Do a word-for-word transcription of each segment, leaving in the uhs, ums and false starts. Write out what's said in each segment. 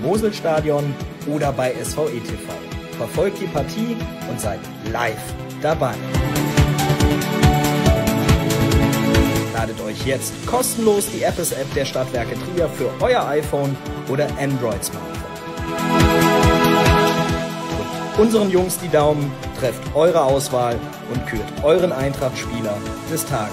Moselstadion oder bei S V E T V. Verfolgt die Partie und seid live dabei. Ladet euch jetzt kostenlos die Appes-App der Stadtwerke Trier für euer iPhone oder Android-Smartphone. Drückt unseren Jungs die Daumen, trefft eure Auswahl und kürt euren Eintracht-Spieler des Tages.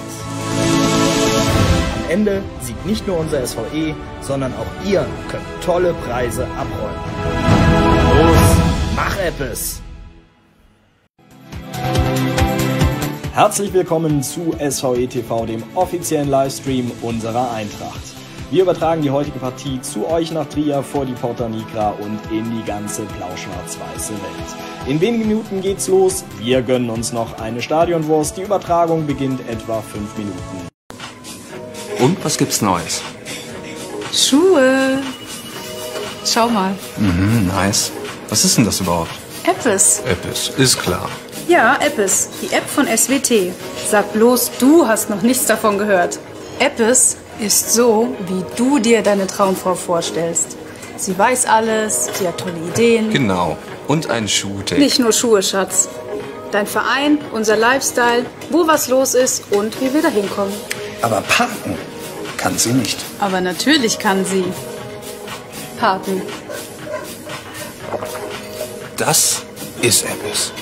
Am Ende siegt nicht nur unser S V E, sondern auch ihr könnt tolle Preise abräumen. Los, mach Appes! Herzlich willkommen zu S V E T V, dem offiziellen Livestream unserer Eintracht. Wir übertragen die heutige Partie zu euch nach Trier vor die Porta Nigra und in die ganze blau-schwarz-weiße Welt. In wenigen Minuten geht's los. Wir gönnen uns noch eine Stadionwurst. Die Übertragung beginnt etwa fünf Minuten. Und was gibt's Neues? Schuhe. Schau mal. Mhm, nice. Was ist denn das überhaupt? Appes. Appes, ist klar. Ja, Appes, die App von S W T. Sag bloß, du hast noch nichts davon gehört. Appes ist so, wie du dir deine Traumfrau vorstellst. Sie weiß alles, sie hat tolle Ideen. Genau. Und ein Schuhtape. Nicht nur Schuhe, Schatz. Dein Verein, unser Lifestyle, wo was los ist und wie wir da hinkommen. Aber parken kann sie nicht. Aber natürlich kann sie parken. Das ist Appes.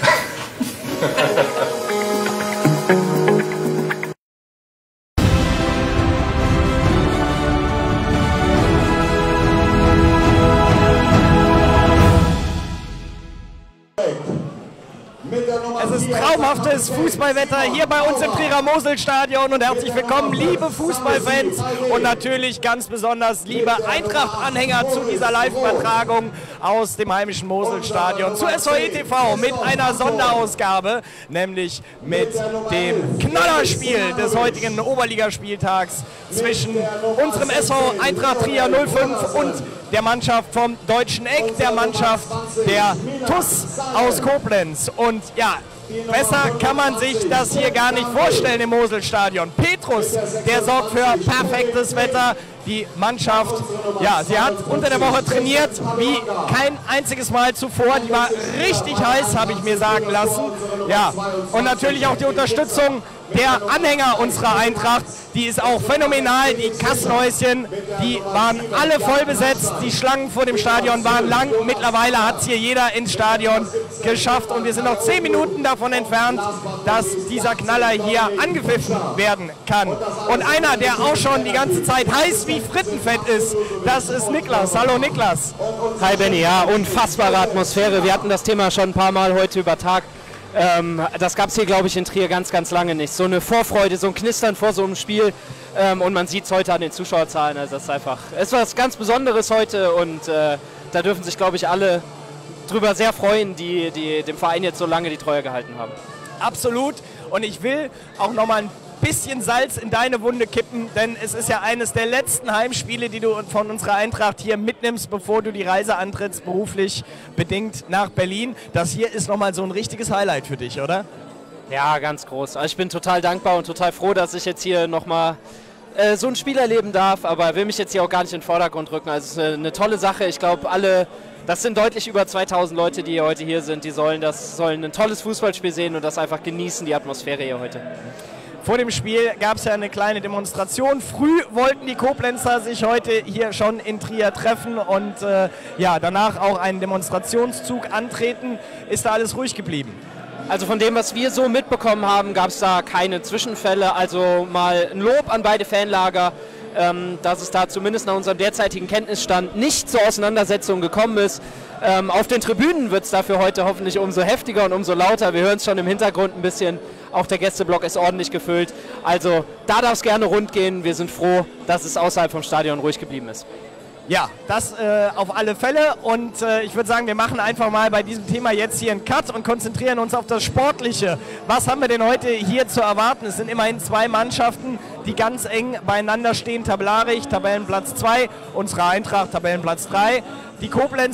Es ist traumhaftes Fußballwetter hier bei uns im Trierer Moselstadion und herzlich willkommen, liebe Fußballfans und natürlich ganz besonders liebe Eintracht-Anhänger zu dieser Live-Übertragung aus dem heimischen Moselstadion zu S V E T V mit einer Sonderausgabe, nämlich mit dem Knallerspiel des heutigen Oberligaspieltags zwischen unserem S V Eintracht Trier null fünf und der Mannschaft vom Deutschen Eck, der Mannschaft der T U S aus Koblenz. Und ja, besser kann man sich das hier gar nicht vorstellen im Moselstadion. Petrus, der sorgt für perfektes Wetter. Die Mannschaft, ja, sie hat unter der Woche trainiert wie kein einziges Mal zuvor. Die war richtig heiß, habe ich mir sagen lassen. Ja, und natürlich auch die Unterstützung der Anhänger unserer Eintracht, die ist auch phänomenal. Die Kassenhäuschen, die waren alle voll besetzt. Die Schlangen vor dem Stadion waren lang. Mittlerweile hat es hier jeder ins Stadion geschafft. Und wir sind noch zehn Minuten davon entfernt, dass dieser Knaller hier angepfiffen werden kann. Und einer, der auch schon die ganze Zeit heiß wie Frittenfett ist, das ist Niklas. Hallo Niklas. Hi Benni, ja, unfassbare Atmosphäre. Wir hatten das Thema schon ein paar Mal heute über Tag. Ähm, das gab es hier, glaube ich, in Trier ganz, ganz lange nicht. So eine Vorfreude, so ein Knistern vor so einem Spiel. Ähm, und man sieht es heute an den Zuschauerzahlen. Also das ist einfach, es war was ganz Besonderes heute und äh, da dürfen sich, glaube ich, alle drüber sehr freuen, die, die dem Verein jetzt so lange die Treue gehalten haben. Absolut. Und ich will auch noch mal ein bisschen Salz in deine Wunde kippen, denn es ist ja eines der letzten Heimspiele, die du von unserer Eintracht hier mitnimmst, bevor du die Reise antrittst, beruflich bedingt nach Berlin. Das hier ist nochmal so ein richtiges Highlight für dich, oder? Ja, ganz groß. Also ich bin total dankbar und total froh, dass ich jetzt hier nochmal äh, so ein Spiel erleben darf, aber will mich jetzt hier auch gar nicht in den Vordergrund rücken. Also es ist eine, eine tolle Sache. Ich glaube, alle, das sind deutlich über zweitausend Leute, die heute hier sind, die sollen, das, sollen ein tolles Fußballspiel sehen und das einfach genießen, die Atmosphäre hier heute. Vor dem Spiel gab es ja eine kleine Demonstration. Früh wollten die Koblenzer sich heute hier schon in Trier treffen und äh, ja, danach auch einen Demonstrationszug antreten. Ist da alles ruhig geblieben? Also von dem, was wir so mitbekommen haben, gab es da keine Zwischenfälle. Also mal ein Lob an beide Fanlager, ähm, dass es da zumindest nach unserem derzeitigen Kenntnisstand nicht zur Auseinandersetzung gekommen ist. Ähm, auf den Tribünen wird es dafür heute hoffentlich umso heftiger und umso lauter. Wir hören es schon im Hintergrund ein bisschen. Auch der Gästeblock ist ordentlich gefüllt. Also da darf es gerne rund gehen. Wir sind froh, dass es außerhalb vom Stadion ruhig geblieben ist. Ja, das äh, auf alle Fälle und äh, ich würde sagen, wir machen einfach mal bei diesem Thema jetzt hier einen Cut und konzentrieren uns auf das Sportliche. Was haben wir denn heute hier zu erwarten? Es sind immerhin zwei Mannschaften, die ganz eng beieinander stehen, tabellarisch, Tabellenplatz zwei, unsere Eintracht, Tabellenplatz drei. Die Koblenzer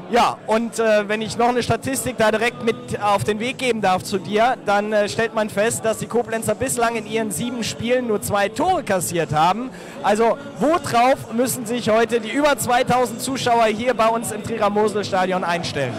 Ja, und äh, wenn ich noch eine Statistik da direkt mit auf den Weg geben darf zu dir, dann äh, stellt man fest, dass die Koblenzer bislang in ihren sieben Spielen nur zwei Tore kassiert haben. Also worauf müssen sich heute die über zweitausend Zuschauer hier bei uns im Trierer-Mosel-Stadion einstellen?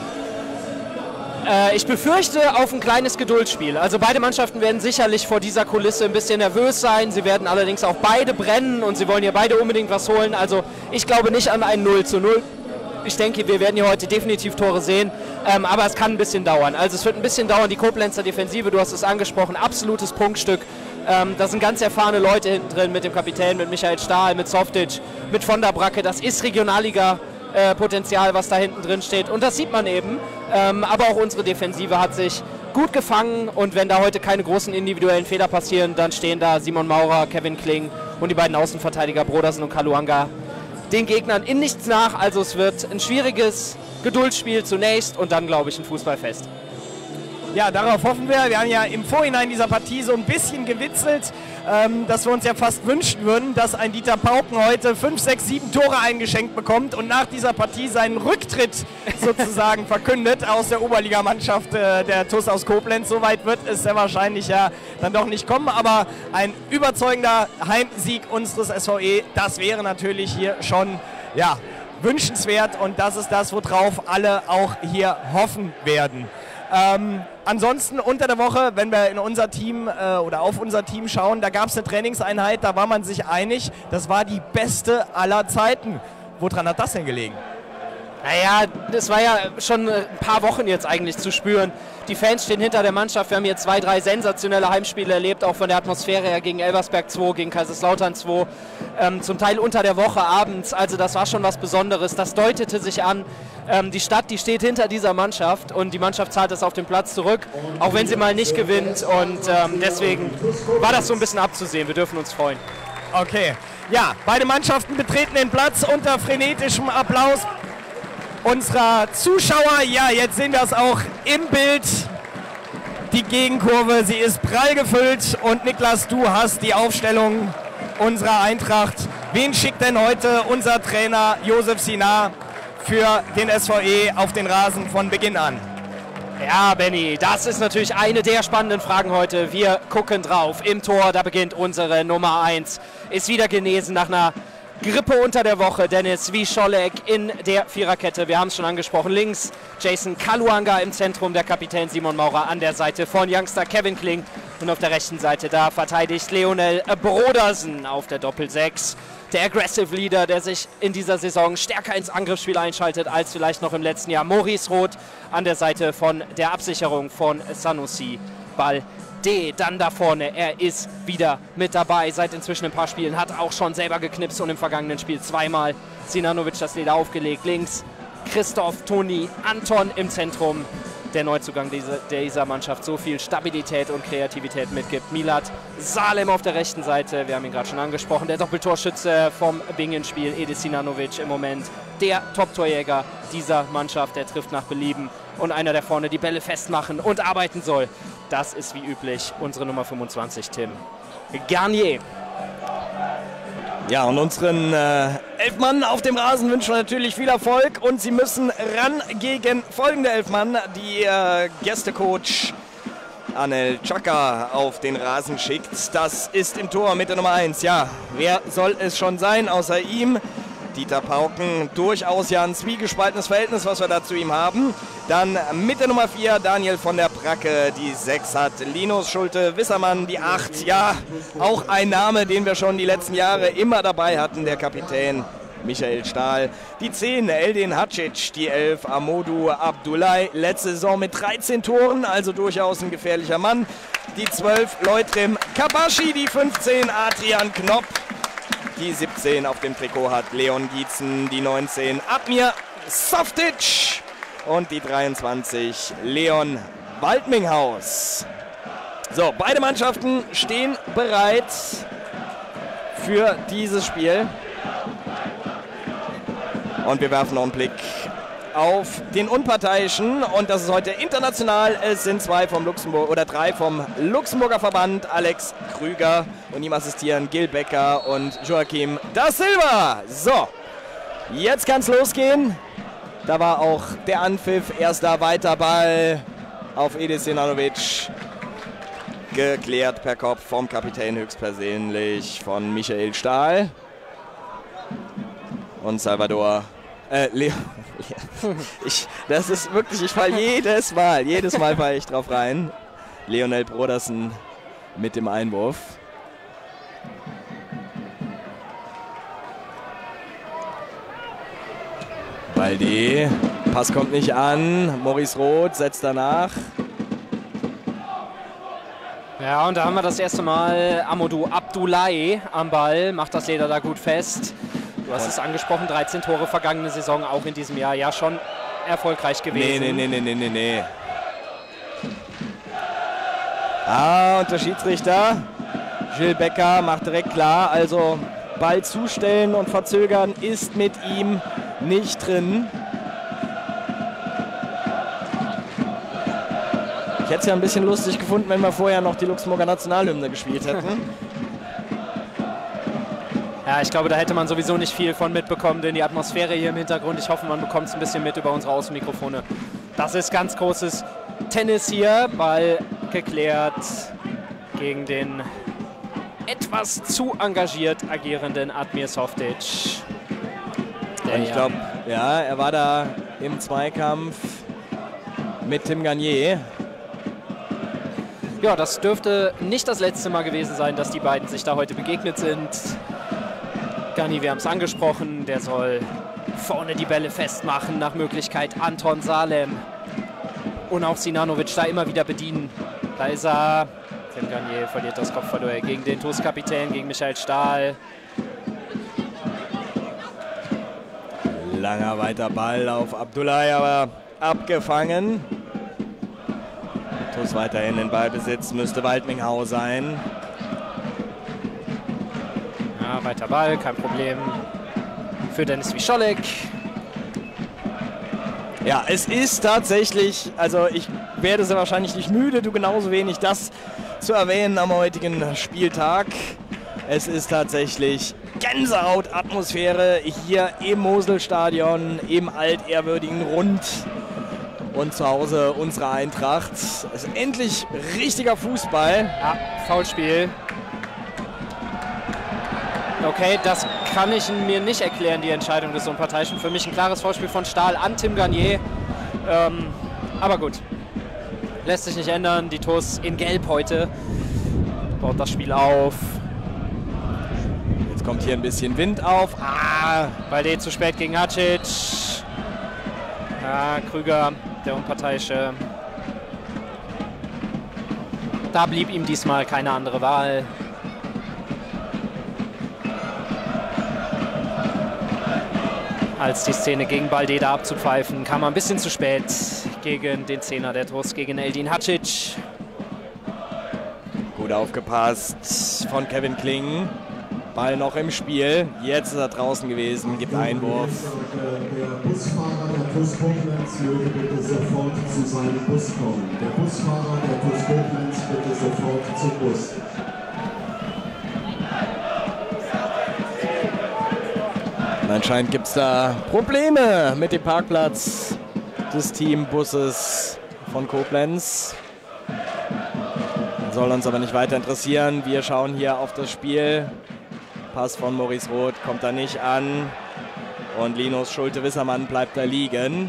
Äh, ich befürchte auf ein kleines Geduldsspiel. Also beide Mannschaften werden sicherlich vor dieser Kulisse ein bisschen nervös sein. Sie werden allerdings auch beide brennen und sie wollen hier beide unbedingt was holen. Also ich glaube nicht an ein null zu null. Ich denke, wir werden hier heute definitiv Tore sehen, ähm, aber es kann ein bisschen dauern. Also es wird ein bisschen dauern, die Koblenzer Defensive, du hast es angesprochen, absolutes Prunkstück. Ähm, da sind ganz erfahrene Leute hinten drin mit dem Kapitän, mit Michael Stahl, mit Softic, mit von der Bracke. Das ist Regionalliga-Potenzial, äh, was da hinten drin steht und das sieht man eben. Ähm, aber auch unsere Defensive hat sich gut gefangen und wenn da heute keine großen individuellen Fehler passieren, dann stehen da Simon Maurer, Kevin Kling und die beiden Außenverteidiger Brodersen und Kaluanga den Gegnern in nichts nach. Also es wird ein schwieriges Geduldsspiel zunächst und dann, glaube ich, ein Fußballfest. Ja, darauf hoffen wir. Wir haben ja im Vorhinein dieser Partie so ein bisschen gewitzelt, ähm, dass wir uns ja fast wünschen würden, dass ein Dieter Pauken heute fünf, sechs, sieben Tore eingeschenkt bekommt und nach dieser Partie seinen Rücktritt sozusagen verkündet aus der Oberligamannschaft äh, der T U S aus Koblenz. Soweit wird es sehr wahrscheinlich ja dann doch nicht kommen, aber ein überzeugender Heimsieg unseres S V E, das wäre natürlich hier schon, ja, wünschenswert und das ist das, worauf alle auch hier hoffen werden. Ähm, ansonsten unter der Woche, wenn wir in unser Team äh, oder auf unser Team schauen, da gab es eine Trainingseinheit, da war man sich einig, das war die beste aller Zeiten. Woran hat das denn gelegen? Naja, das war ja schon ein paar Wochen jetzt eigentlich zu spüren. Die Fans stehen hinter der Mannschaft. Wir haben hier zwei, drei sensationelle Heimspiele erlebt, auch von der Atmosphäre her gegen Elversberg zwei, gegen Kaiserslautern zwei, ähm, zum Teil unter der Woche abends. Also das war schon was Besonderes. Das deutete sich an. Ähm, die Stadt, die steht hinter dieser Mannschaft und die Mannschaft zahlt es auf den Platz zurück, auch wenn sie mal nicht gewinnt. Und ähm, deswegen war das so ein bisschen abzusehen. Wir dürfen uns freuen. Okay, ja, beide Mannschaften betreten den Platz unter frenetischem Applaus unserer Zuschauer. Ja, jetzt sehen wir es auch im Bild. Die Gegenkurve, sie ist prall gefüllt. Und Niklas, du hast die Aufstellung unserer Eintracht. Wen schickt denn heute unser Trainer Josef Sinar für den S V E auf den Rasen von Beginn an? Ja, Benny, das ist natürlich eine der spannenden Fragen heute. Wir gucken drauf. Im Tor, da beginnt unsere Nummer eins. Ist wieder genesen nach einer Grippe unter der Woche. Dennis Wischolek in der Viererkette. Wir haben es schon angesprochen. Links Jason Kaluanga im Zentrum, der Kapitän Simon Maurer an der Seite von Youngster Kevin Kling. Und auf der rechten Seite da verteidigt Leonel Brodersen auf der Doppel-Sechs. Der Aggressive Leader, der sich in dieser Saison stärker ins Angriffsspiel einschaltet als vielleicht noch im letzten Jahr. Maurice Roth an der Seite von der Absicherung von Sanusi Ball. Dann da vorne, er ist wieder mit dabei, seit inzwischen ein paar Spielen, hat auch schon selber geknipst und im vergangenen Spiel zweimal Sinanovic das Leder aufgelegt. Links Christoph, Toni, Anton im Zentrum, der Neuzugang dieser, dieser Mannschaft so viel Stabilität und Kreativität mitgibt. Milad Salem auf der rechten Seite, wir haben ihn gerade schon angesprochen, der Doppeltorschütze vom Bingen-Spiel, Edis Sinanovic im Moment, der Top-Torjäger dieser Mannschaft, der trifft nach Belieben und einer, der vorne die Bälle festmachen und arbeiten soll. Das ist wie üblich unsere Nummer fünfundzwanzig, Tim Garnier. Ja, und unseren äh, elf Mann auf dem Rasen wünschen wir natürlich viel Erfolg. Und sie müssen ran gegen folgende elf Mann, die äh, Gästecoach Anel Chaka auf den Rasen schickt. Das ist im Tor mit der Nummer eins. Ja, wer soll es schon sein außer ihm? Dieter Pauken, durchaus ja ein zwiegespaltenes Verhältnis, was wir da zu ihm haben. Dann mit der Nummer vier Daniel von der Bracke, die sechs hat Linus Schulte-Wissermann, die acht, ja, auch ein Name, den wir schon die letzten Jahre immer dabei hatten, der Kapitän Michael Stahl. Die zehn Eldin Hacic, die elf Amodu Abdullahi, letzte Saison mit dreizehn Toren, also durchaus ein gefährlicher Mann. Die zwölf Leutrim Kabashi, die fünfzehn Adrian Knopp. Die siebzehn auf dem Trikot hat Leon Gietzen, die neunzehn Admir Softic und die dreiundzwanzig Leon Waldminghaus. So, beide Mannschaften stehen bereit für dieses Spiel. Und wir werfen noch einen Blick auf den Unparteiischen, und das ist heute international. Es sind zwei vom Luxemburg oder drei vom Luxemburger Verband, Alex Krüger, und ihm assistieren Gil Becker und Joachim da Silva. So, jetzt kann es losgehen. Da war auch der Anpfiff. Erster weiter Ball auf Edis Sinanovic. Geklärt per Kopf vom Kapitän höchstpersönlich von Michael Stahl. Und Salvador. Äh, Leo. Ich, das ist wirklich, ich fall jedes Mal, jedes Mal falle ich drauf rein. Lionel Brodersen mit dem Einwurf. Balde, Pass kommt nicht an, Maurice Roth setzt danach. Ja, und da haben wir das erste Mal Amadou Abdoulaye am Ball, macht das Leder da gut fest. Du hast es angesprochen, dreizehn Tore vergangene Saison, auch in diesem Jahr ja schon erfolgreich gewesen. Nee, nee, nee, nee, nee, nee. Ah, und der Schiedsrichter, Gilles Becker, macht direkt klar, also Ball zustellen und verzögern ist mit ihm nicht drin. Ich hätte es ja ein bisschen lustig gefunden, wenn wir vorher noch die Luxemburger Nationalhymne gespielt hätten. Ja, ich glaube, da hätte man sowieso nicht viel von mitbekommen, denn die Atmosphäre hier im Hintergrund, ich hoffe, man bekommt es ein bisschen mit über unsere Außenmikrofone. Das ist ganz großes Tennis hier, Ball geklärt gegen den etwas zu engagiert agierenden Admir Softic. Und ich glaube, ja, er war da im Zweikampf mit Tim Gagné. Ja, das dürfte nicht das letzte Mal gewesen sein, dass die beiden sich da heute begegnet sind. Gagné, wir haben es angesprochen, der soll vorne die Bälle festmachen, nach Möglichkeit Anton Salem. Und auch Sinanovic da immer wieder bedienen. Da ist er. Tim Gagné verliert das Kopfballduell gegen den T U S-Kapitän, gegen Michael Stahl. Langer weiter Ball auf Abdoulaye, aber abgefangen. T U S weiterhin in Ballbesitz, müsste Waldminghau sein. Ja, weiter Ball, kein Problem für Dennis Wischolek. Ja, es ist tatsächlich, also ich werde sehr wahrscheinlich nicht müde, du genauso wenig, das zu erwähnen am heutigen Spieltag. Es ist tatsächlich Gänsehaut-Atmosphäre hier im Moselstadion, im altehrwürdigen Rund. Und zu Hause unsere Eintracht. Es ist endlich richtiger Fußball. Ja, Foulspiel. Okay, das kann ich mir nicht erklären, die Entscheidung des Unparteiischen. Für mich ein klares Foulspiel von Stahl an Tim Gagné. Ähm, aber gut, lässt sich nicht ändern. Die T U S in Gelb heute baut das Spiel auf. Jetzt kommt hier ein bisschen Wind auf. Ah, Balde zu spät gegen Hacic. Ja, Krüger, der Unparteiische. Da blieb ihm diesmal keine andere Wahl. Als die Szene gegen Balde da abzupfeifen, kam er ein bisschen zu spät gegen den Zehner der T U S, gegen Eldin Hacic. Gut aufgepasst von Kevin Kling. Ball noch im Spiel. Jetzt ist er draußen gewesen, gibt Einwurf. Der Busfahrer der T U S Koblenz möge bitte sofort zu seinem Bus kommen. Der Busfahrer der T U S Koblenz bitte sofort zum Bus. Und anscheinend gibt es da Probleme mit dem Parkplatz des Teambusses von Koblenz. Soll uns aber nicht weiter interessieren. Wir schauen hier auf das Spiel. Pass von Maurice Roth kommt da nicht an. Und Linus Schulte-Wissermann bleibt da liegen.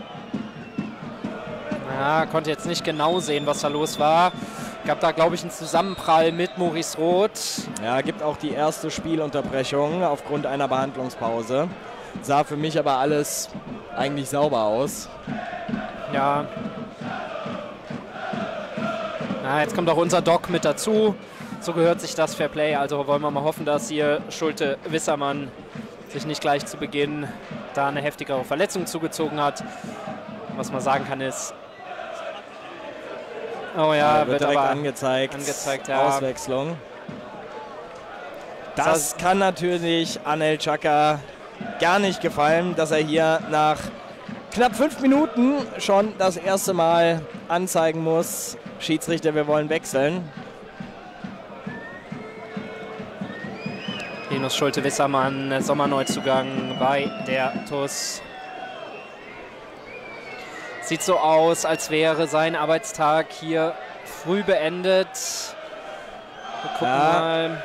Ja, konnte jetzt nicht genau sehen, was da los war. Gab da, glaube ich, einen Zusammenprall mit Maurice Roth. Ja, gibt auch die erste Spielunterbrechung aufgrund einer Behandlungspause. Sah für mich aber alles eigentlich sauber aus. Ja. Na, jetzt kommt auch unser Doc mit dazu. So gehört sich das Fair Play. Also wollen wir mal hoffen, dass hier Schulte-Wissermann sich nicht gleich zu Beginn da eine heftigere Verletzung zugezogen hat. Was man sagen kann ist, oh ja, wird, wird direkt aber angezeigt. angezeigt ja. Auswechslung. Das kann natürlich Anel Xhaka gar nicht gefallen, dass er hier nach knapp fünf Minuten schon das erste Mal anzeigen muss. Schiedsrichter, wir wollen wechseln. Linus Schulte-Wissermann, Sommerneuzugang bei der T U S. Sieht so aus, als wäre sein Arbeitstag hier früh beendet. Wir gucken Ja. mal.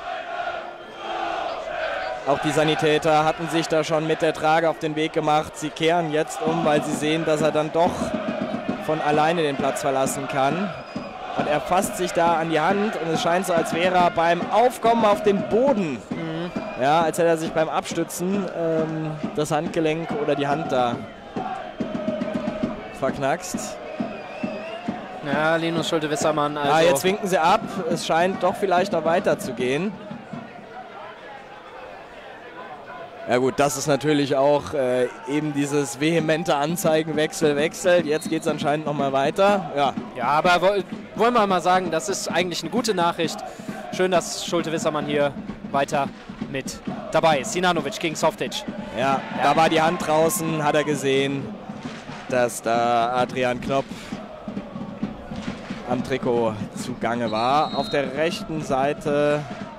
Auch die Sanitäter hatten sich da schon mit der Trage auf den Weg gemacht. Sie kehren jetzt um, weil sie sehen, dass er dann doch von alleine den Platz verlassen kann. Und er fasst sich da an die Hand und es scheint so, als wäre er beim Aufkommen auf den Boden. Mhm. Ja, als hätte er sich beim Abstützen ähm, das Handgelenk oder die Hand da verknackst. Ja, Linus Schulte-Wissermann. Also Ah, jetzt winken sie ab. Es scheint doch vielleicht noch weiter zu gehen. Ja gut, das ist natürlich auch äh, eben dieses vehemente Anzeigen, Wechsel, Wechsel. Jetzt geht es anscheinend noch mal weiter. Ja. Ja, aber wo, wollen wir mal sagen, das ist eigentlich eine gute Nachricht. Schön, dass Schulte-Wissermann hier weiter mit dabei ist. Sinanovic gegen Softic. Ja, Ja. da war die Hand draußen, hat er gesehen, dass da Adrian Knopp am Trikot zugange war. Auf der rechten Seite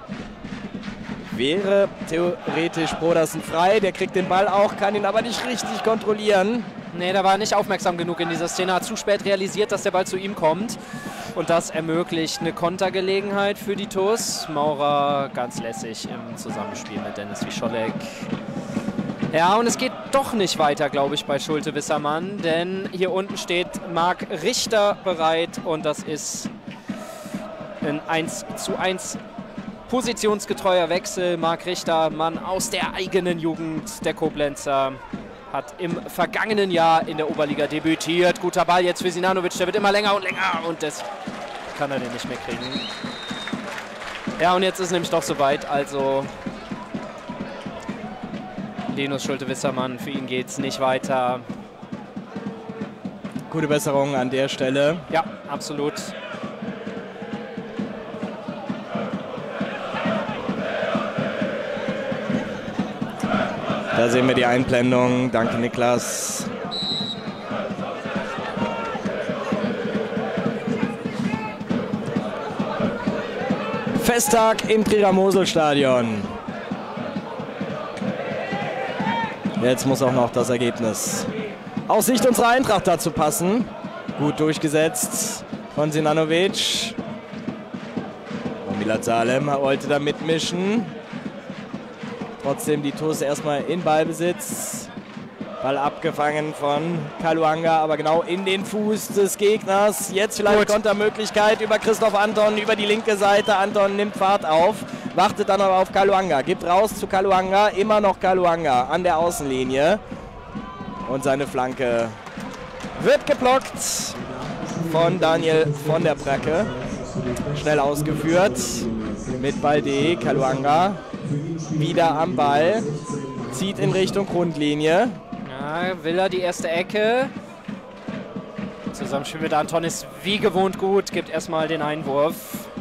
wäre theoretisch Brodersen frei. Der kriegt den Ball auch, kann ihn aber nicht richtig kontrollieren. Nee, der war nicht aufmerksam genug in dieser Szene. Hat zu spät realisiert, dass der Ball zu ihm kommt. Und das ermöglicht eine Kontergelegenheit für die T U S. Maurer ganz lässig im Zusammenspiel mit Dennis Wischolek. Ja, und es geht doch nicht weiter, glaube ich, bei Schulte-Wissermann. Denn hier unten steht Marc Richter bereit. Und das ist ein eins zu eins positionsgetreuer Wechsel. Marc Richter, Mann aus der eigenen Jugend der Koblenzer, hat im vergangenen Jahr in der Oberliga debütiert. Guter Ball jetzt für Sinanovic, der wird immer länger und länger und das kann er den nicht mehr kriegen. Ja, und jetzt ist nämlich doch soweit, also Linus Schulte-Wissermann, für ihn geht es nicht weiter. Gute Besserung an der Stelle. Ja, absolut. Da sehen wir die Einblendung. Danke, Niklas. Festtag im Trierer-Mosel-Stadion. Jetzt muss auch noch das Ergebnis aus Sicht unserer Eintracht dazu passen. Gut durchgesetzt von Sinanovic. Und Milad Salem wollte da mitmischen. Trotzdem die T U S erstmal in Ballbesitz. Ball abgefangen von Kaluanga, aber genau in den Fuß des Gegners. Jetzt vielleicht Gut. Kontermöglichkeit über Christoph Anton, über die linke Seite. Anton nimmt Fahrt auf, wartet dann aber auf Kaluanga. Gibt raus zu Kaluanga, immer noch Kaluanga an der Außenlinie. Und seine Flanke wird geblockt von Daniel von der Bracke. Schnell ausgeführt mit Balde. Kaluanga wieder am Ball, zieht in Richtung Grundlinie. Ja, will er die erste Ecke. Zusammenspiel mit Anton ist wie gewohnt gut, gibt erstmal den Einwurf.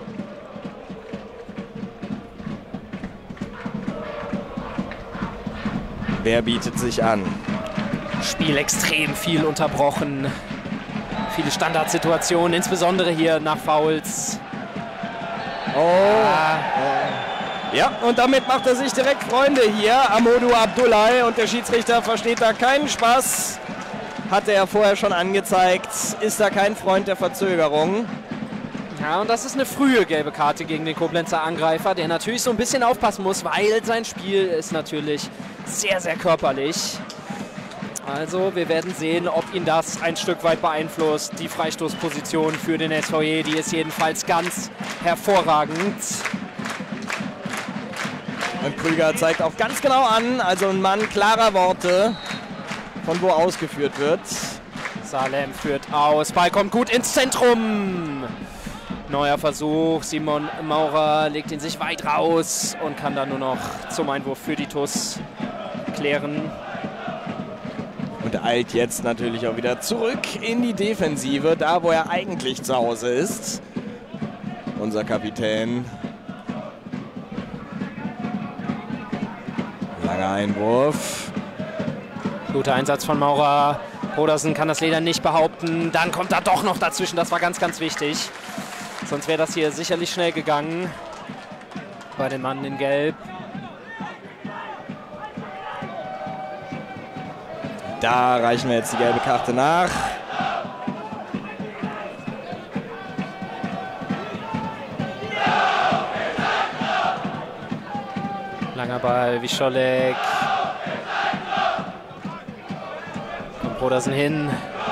Wer bietet sich an? Spiel extrem viel unterbrochen. Viele Standardsituationen, insbesondere hier nach Fouls. Oh. Ja, und damit macht er sich direkt Freunde hier. Amadou Abdoulaye, und der Schiedsrichter versteht da keinen Spaß. Hatte er vorher schon angezeigt. Ist da kein Freund der Verzögerung. Ja, und das ist eine frühe gelbe Karte gegen den Koblenzer Angreifer, der natürlich so ein bisschen aufpassen muss, weil sein Spiel ist natürlich sehr, sehr körperlich. Also wir werden sehen, ob ihn das ein Stück weit beeinflusst. Die Freistoßposition für den S V J, die ist jedenfalls ganz hervorragend. Und Krüger zeigt auch ganz genau an, also ein Mann klarer Worte, von wo ausgeführt wird. Salem führt aus, Ball kommt gut ins Zentrum. Neuer Versuch, Simon Maurer legt ihn sich weit raus und kann dann nur noch zum Einwurf für die T U S klären. Und eilt jetzt natürlich auch wieder zurück in die Defensive, da wo er eigentlich zu Hause ist. Unser Kapitän. Langer Einwurf. Guter Einsatz von Maurer. Brodersen kann das Leder nicht behaupten. Dann kommt er doch noch dazwischen. Das war ganz, ganz wichtig. Sonst wäre das hier sicherlich schnell gegangen. Bei dem Mann in Gelb. Da reichen wir jetzt die gelbe Karte nach. Langer Ball, Wischolek. Kommt Brodersen hin.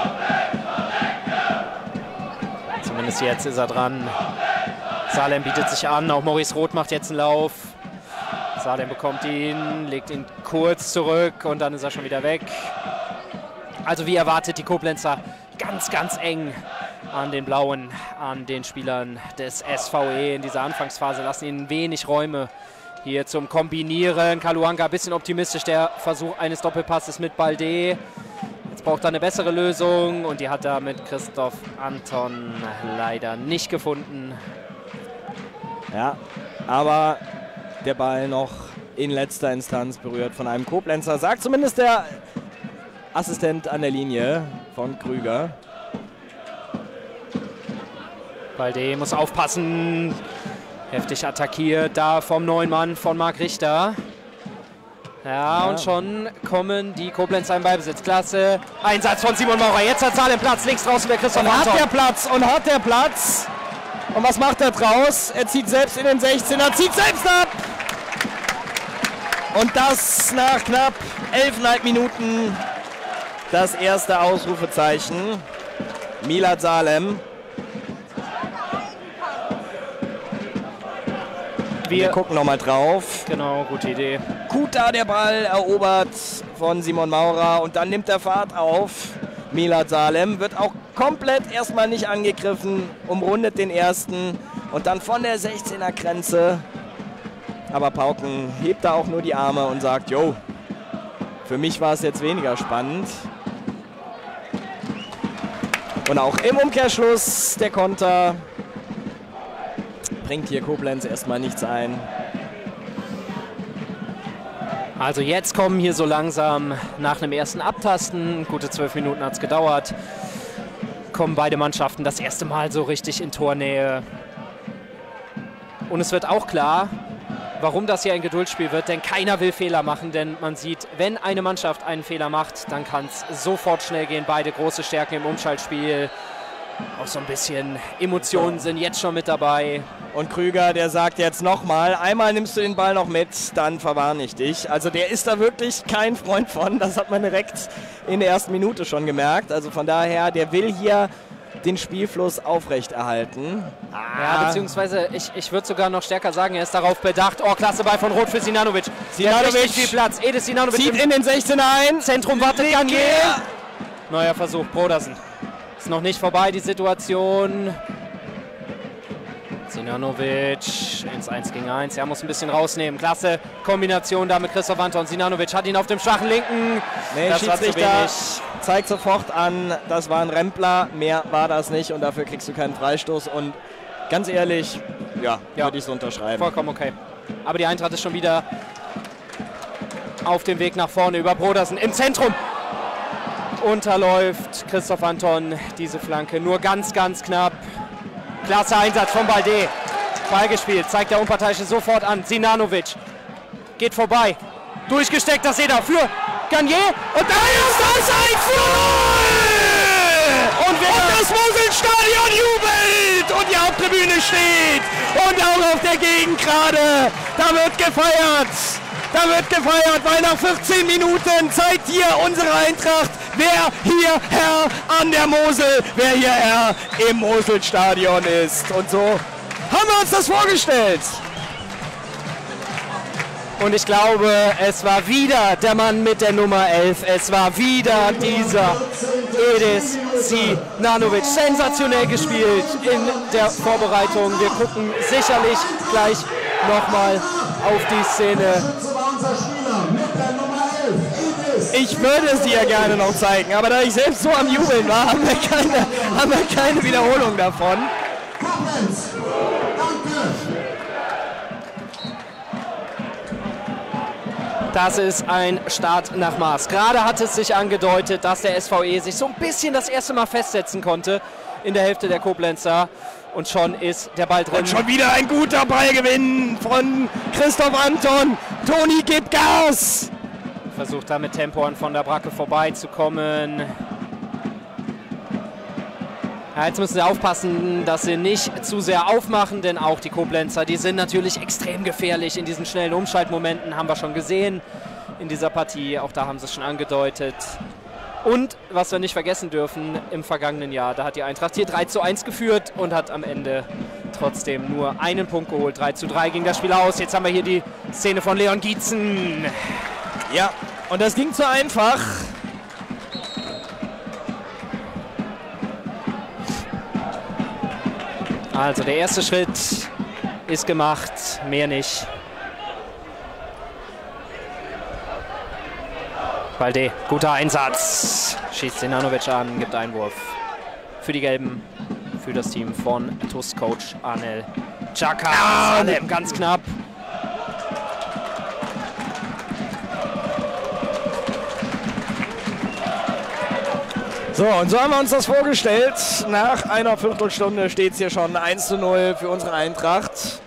Zumindest jetzt ist er dran. Salem bietet sich an, auch Maurice Roth macht jetzt einen Lauf. Salem bekommt ihn, legt ihn kurz zurück und dann ist er schon wieder weg. Also wie erwartet die Koblenzer ganz, ganz eng an den Blauen, an den Spielern des S V E in dieser Anfangsphase. Lassen ihnen wenig Räume hier zum Kombinieren. Kaluanga ein bisschen optimistisch, der Versuch eines Doppelpasses mit Balde. Jetzt braucht er eine bessere Lösung und die hat er mit Christoph Anton leider nicht gefunden. Ja, aber der Ball noch in letzter Instanz berührt von einem Koblenzer, sagt zumindest der Assistent an der Linie von Krüger. Balde muss aufpassen, heftig attackiert da vom neuen Mann von Marc Richter. Ja, ja, und schon kommen die Koblenzer im Ballbesitz. Klasse, Einsatz von Simon Maurer. Jetzt hat Salem Platz, links draußen der Christoph Und Anton. hat der Platz und hat der Platz. Und was macht er draus? Er zieht selbst in den sechzehner, zieht selbst ab. Und das nach knapp elfeinhalb Minuten. Das erste Ausrufezeichen. Milad Salem. Wir, Wir gucken nochmal drauf. Genau, gute Idee. Kuta, der Ball erobert von Simon Maurer und dann nimmt er Fahrt auf. Milad Salem wird auch komplett erstmal nicht angegriffen, umrundet den ersten und dann von der sechzehner Grenze. Aber Pauken hebt da auch nur die Arme und sagt, jo, für mich war es jetzt weniger spannend. Und auch im Umkehrschluss der Konter bringt hier Koblenz erstmal nichts ein. Also jetzt kommen hier so langsam nach einem ersten Abtasten, gute zwölf Minuten hat es gedauert, kommen beide Mannschaften das erste Mal so richtig in Tornähe. Und es wird auch klar, warum das hier ein Geduldsspiel wird, denn keiner will Fehler machen, denn man sieht, wenn eine Mannschaft einen Fehler macht, dann kann es sofort schnell gehen. Beide große Stärken im Umschaltspiel. Auch so ein bisschen Emotionen sind jetzt schon mit dabei. Und Krüger, der sagt jetzt nochmal, einmal nimmst du den Ball noch mit, dann verwarne ich dich. Also der ist da wirklich kein Freund von, das hat man direkt in der ersten Minute schon gemerkt. Also von daher, der will hier den Spielfluss aufrechterhalten. Ja, beziehungsweise ich, ich würde sogar noch stärker sagen, er ist darauf bedacht. Oh, klasse Ball von Roth für Sinanovic. Sinanovic viel Platz. Edis Sinanovic zieht in den sechzehner ein. Zentrum wartet Garnier. Neuer Versuch, Brodersen. Ist noch nicht vorbei, die Situation. Sinanovic ins eins gegen eins. Er muss ein bisschen rausnehmen. Klasse Kombination da mit Christoph Anton. Sinanovic hat ihn auf dem schwachen Linken. Nee, das war zu wenig. Zeigt sofort an, das war ein Rempler. Mehr war das nicht und dafür kriegst du keinen Freistoß. Und ganz ehrlich, ja, ja. würde ich so unterschreiben. Vollkommen okay. Aber die Eintracht ist schon wieder auf dem Weg nach vorne über Brodersen im Zentrum. Unterläuft Christoph Anton diese Flanke nur ganz, ganz knapp. Klasse Einsatz von Balde. Ball gespielt, zeigt der Unparteiische sofort an. Sinanovic geht vorbei. Durchgesteckt das Seder für Garnier. Und dann ist das eins zu null! Und, und das Moselstadion jubelt! Und die Haupttribüne steht! Und auch auf der Gegend gerade. Da wird gefeiert! Da wird gefeiert, weil nach vierzehn Minuten zeigt hier unsere Eintracht, wer hier Herr an der Mosel, wer hier Herr im Moselstadion ist. Und so haben wir uns das vorgestellt. Und ich glaube, es war wieder der Mann mit der Nummer elf. Es war wieder dieser Edis Sinanovic. Sensationell gespielt in der Vorbereitung. Wir gucken sicherlich gleich nochmal auf die Szene. Ich würde es dir gerne noch zeigen, aber da ich selbst so am Jubeln war, haben wir keine, haben wir keine Wiederholung davon. Das ist ein Start nach Maß. Gerade hat es sich angedeutet, dass der S V E sich so ein bisschen das erste Mal festsetzen konnte in der Hälfte der Koblenzer. Und schon ist der Ball drin. Und schon wieder ein guter Ballgewinn von Christoph Anton. Toni gibt Gas. Versucht da mit Tempo an von der Bracke vorbeizukommen. Ja, jetzt müssen sie aufpassen, dass sie nicht zu sehr aufmachen, denn auch die Koblenzer, die sind natürlich extrem gefährlich in diesen schnellen Umschaltmomenten, haben wir schon gesehen in dieser Partie. Auch da haben sie es schon angedeutet. Und was wir nicht vergessen dürfen, im vergangenen Jahr, da hat die Eintracht hier drei zu eins geführt und hat am Ende trotzdem nur einen Punkt geholt. drei zu drei ging das Spiel aus. Jetzt haben wir hier die Szene von Leon Gietzen. Ja, und das ging zu einfach. Also der erste Schritt ist gemacht, mehr nicht. Balde, guter Einsatz. Schießt Sinanovic an, gibt Einwurf für die Gelben, für das Team von T U S-Coach Anel Xhaka. Salem ganz knapp. So, und so haben wir uns das vorgestellt. Nach einer Viertelstunde steht es hier schon eins zu null für unsere Eintracht.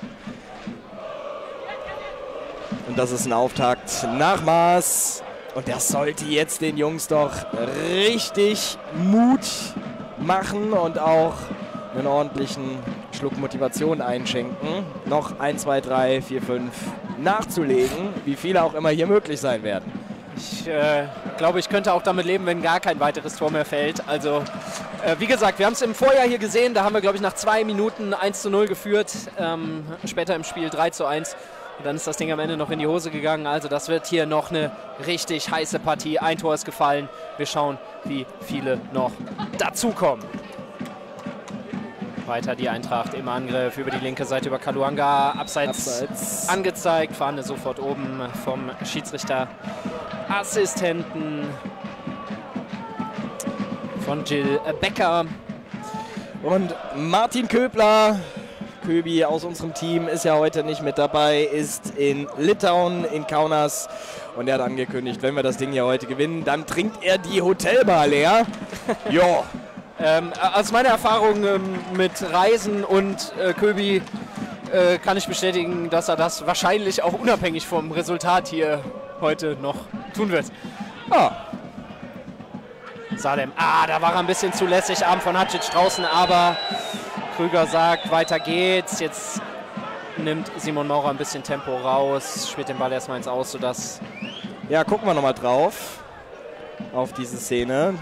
Und das ist ein Auftakt nach Maß. Und das sollte jetzt den Jungs doch richtig Mut machen und auch einen ordentlichen Schluck Motivation einschenken. Noch eins, zwei, drei, vier, fünf nachzulegen, wie viele auch immer hier möglich sein werden. Ich äh, glaube, ich könnte auch damit leben, wenn gar kein weiteres Tor mehr fällt. Also, äh, wie gesagt, wir haben es im Vorjahr hier gesehen. Da haben wir, glaube ich, nach zwei Minuten eins zu null geführt. Ähm, später im Spiel drei zu eins. Und dann ist das Ding am Ende noch in die Hose gegangen. Also das wird hier noch eine richtig heiße Partie. Ein Tor ist gefallen. Wir schauen, wie viele noch dazukommen. Weiter die Eintracht im Angriff über die linke Seite über Kaluanga. Abseits, Abseits. angezeigt. Fahne sofort oben vom Schiedsrichterassistenten von Jill Becker. Und Martin Köbler, Köbi aus unserem Team, ist ja heute nicht mit dabei, ist in Litauen, in Kaunas. Und er hat angekündigt, wenn wir das Ding ja heute gewinnen, dann trinkt er die Hotelbar leer. Jo. Ähm, aus meiner Erfahrung ähm, mit Reisen und äh, Köbi äh, kann ich bestätigen, dass er das wahrscheinlich auch unabhängig vom Resultat hier heute noch tun wird. Ah. Salem, ah, da war er ein bisschen zu lässig, Arm von Hadzic draußen, aber Krüger sagt, weiter geht's. Jetzt nimmt Simon Maurer ein bisschen Tempo raus, spielt den Ball erstmal ins Aus, sodass... Ja, gucken wir nochmal drauf, auf diese Szene.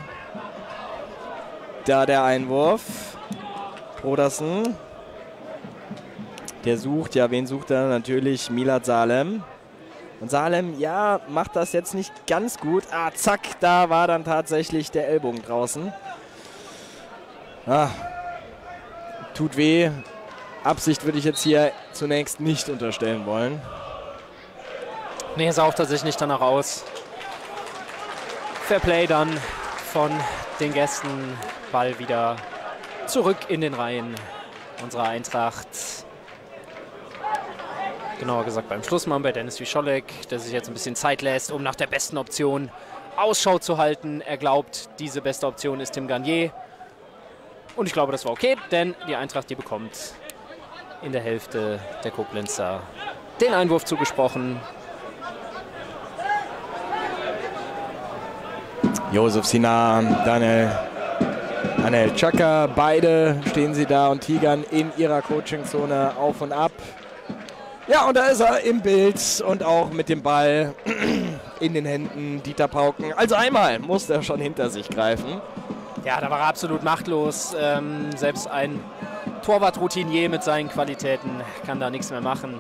Da der Einwurf. Brodersen. Der sucht, ja, wen sucht er? Natürlich Milad Salem. Und Salem, ja, macht das jetzt nicht ganz gut. Ah, zack, da war dann tatsächlich der Ellbogen draußen. Ah, tut weh. Absicht würde ich jetzt hier zunächst nicht unterstellen wollen. Nee, sah auch tatsächlich nicht danach aus. Fair Play dann von den Gästen. Ball wieder zurück in den Reihen unserer Eintracht. Genauer gesagt beim Schlussmann, bei Dennis Wischolek, der sich jetzt ein bisschen Zeit lässt, um nach der besten Option Ausschau zu halten. Er glaubt, diese beste Option ist Tim Garnier. Und ich glaube, das war okay, denn die Eintracht, die bekommt in der Hälfte der Koblenzer den Einwurf zugesprochen. Josef Sinan, Daniel Anel Xhaka, beide stehen sie da und tigern in ihrer Coachingzone auf und ab. Ja, und da ist er im Bild und auch mit dem Ball in den Händen, Dieter Pauken. Also einmal musste er schon hinter sich greifen. Ja, da war er absolut machtlos. Ähm, selbst ein Torwart-Routinier mit seinen Qualitäten kann da nichts mehr machen.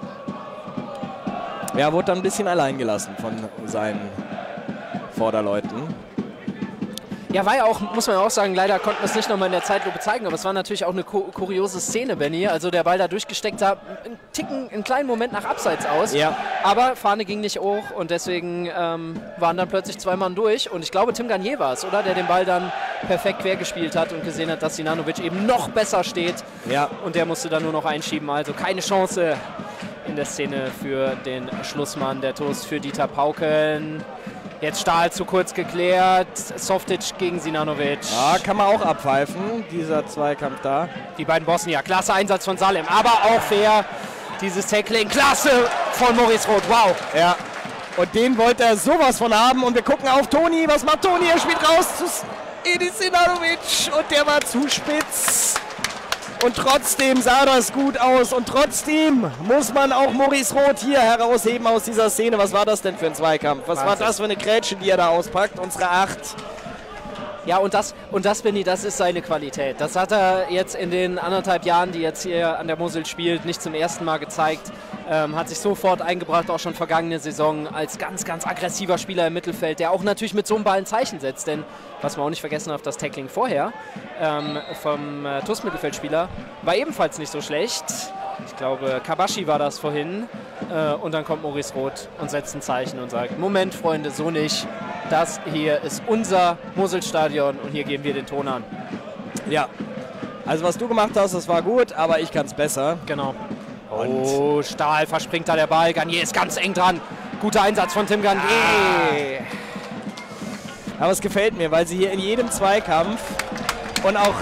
Ja, wurde dann ein bisschen allein gelassen von seinen Vorderleuten. Ja, war ja auch, muss man auch sagen, leider konnten wir es nicht nochmal in der Zeitlupe zeigen, aber es war natürlich auch eine ku kuriose Szene, Benny. Also der Ball da durchgesteckt sah einen Ticken, einen kleinen Moment nach Abseits aus. Ja. Aber Fahne ging nicht hoch und deswegen ähm, waren dann plötzlich zwei Mann durch. Und ich glaube, Tim Garnier war es, oder? Der den Ball dann perfekt quer gespielt hat und gesehen hat, dass Sinanovic eben noch besser steht. Ja. Und der musste dann nur noch einschieben. Also keine Chance in der Szene für den Schlussmann der T U S, für Dieter Pauken. Jetzt Stahl zu kurz geklärt. Softic gegen Sinanovic. Ja, kann man auch abpfeifen, dieser Zweikampf da. Die beiden Bosnier. Klasse Einsatz von Salem, aber auch fair. Dieses Tackling. Klasse von Maurice Roth. Wow. Ja. Und den wollte er sowas von haben. Und wir gucken auf Toni. Was macht Toni? Er spielt raus zu Edis Sinanovic. Und der war zu spitz. Und trotzdem sah das gut aus. Und trotzdem muss man auch Maurice Roth hier herausheben aus dieser Szene. Was war das denn für ein Zweikampf? Was Wahnsinn. War das für eine Grätsche, die er da auspackt? Unsere acht. Ja, und das, und das, Benni, das ist seine Qualität. Das hat er jetzt in den anderthalb Jahren, die jetzt hier an der Mosel spielt, nicht zum ersten Mal gezeigt. Ähm, hat sich sofort eingebracht, auch schon vergangene Saison, als ganz, ganz aggressiver Spieler im Mittelfeld, der auch natürlich mit so einem Ball ein Zeichen setzt. Denn, was man auch nicht vergessen darf, das Tackling vorher ähm, vom äh, T U S-Mittelfeldspieler war ebenfalls nicht so schlecht. Ich glaube, Kabashi war das vorhin. Äh, und dann kommt Maurice Roth und setzt ein Zeichen und sagt, Moment, Freunde, so nicht. Das hier ist unser Moselstadion und hier geben wir den Ton an. Ja, also was du gemacht hast, das war gut, aber ich kann es besser. Genau. Und oh, Stahl verspringt da der Ball. Garnier ist ganz eng dran. Guter Einsatz von Tim Garnier. Ah. Aber es gefällt mir, weil sie hier in jedem Zweikampf und auch...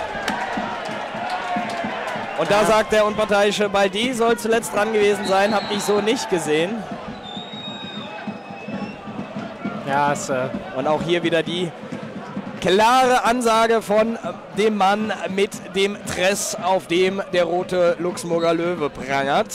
Und da sagt der Unparteiische, Baldi soll zuletzt dran gewesen sein, habe ich so nicht gesehen. Ja, es, äh und auch hier wieder die klare Ansage von dem Mann mit dem Dress, auf dem der rote Luxemburger Löwe prangert.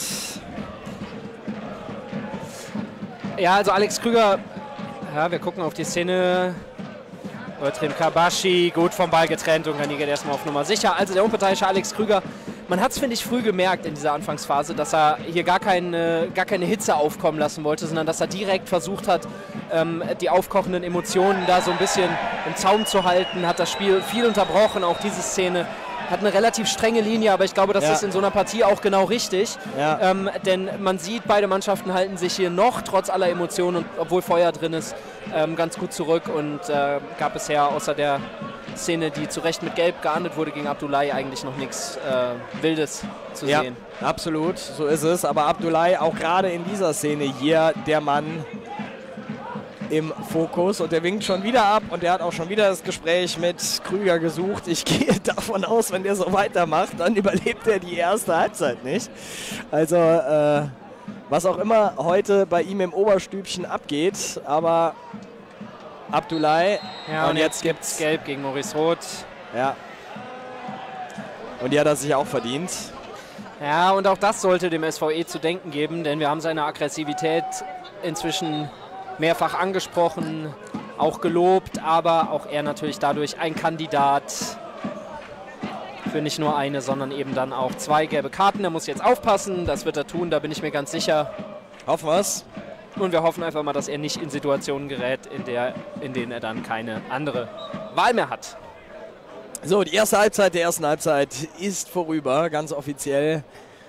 Ja, also Alex Krüger, ja, wir gucken auf die Szene. Özlem Kabashi, gut vom Ball getrennt und Garnier geht erstmal auf Nummer sicher. Also der unparteiische Alex Krüger, man hat es, finde ich, früh gemerkt in dieser Anfangsphase, dass er hier gar keine, gar keine Hitze aufkommen lassen wollte, sondern dass er direkt versucht hat, ähm, die aufkochenden Emotionen da so ein bisschen im Zaum zu halten, hat das Spiel viel unterbrochen, auch diese Szene. Hat eine relativ strenge Linie, aber ich glaube, das ja. ist in so einer Partie auch genau richtig. Ja. Ähm, denn man sieht, beide Mannschaften halten sich hier noch, trotz aller Emotionen und obwohl Feuer drin ist, ähm, ganz gut zurück. Und äh, gab bisher außer der Szene, die zu Recht mit Gelb geahndet wurde gegen Abdullahi, eigentlich noch nichts äh, Wildes zu ja, sehen. Absolut, so ist es. Aber Abdullahi, auch gerade in dieser Szene hier, der Mann im Fokus, und der winkt schon wieder ab und der hat auch schon wieder das Gespräch mit Krüger gesucht. Ich gehe davon aus, wenn der so weitermacht, dann überlebt er die erste Halbzeit nicht. Also äh, was auch immer heute bei ihm im Oberstübchen abgeht, aber Abdullahi, ja, und, und jetzt gibt es Gelb gegen Maurice Roth. Ja. Und die hat er sich auch verdient. Ja, und auch das sollte dem S V E zu denken geben, denn wir haben seine Aggressivität inzwischen mehrfach angesprochen, auch gelobt, aber auch er natürlich dadurch ein Kandidat für nicht nur eine, sondern eben dann auch zwei gelbe Karten. Er muss jetzt aufpassen, das wird er tun, da bin ich mir ganz sicher. Hoffen wir es. Und wir hoffen einfach mal, dass er nicht in Situationen gerät, in, der, in denen er dann keine andere Wahl mehr hat. So, die erste Halbzeit der ersten Halbzeit ist vorüber, ganz offiziell.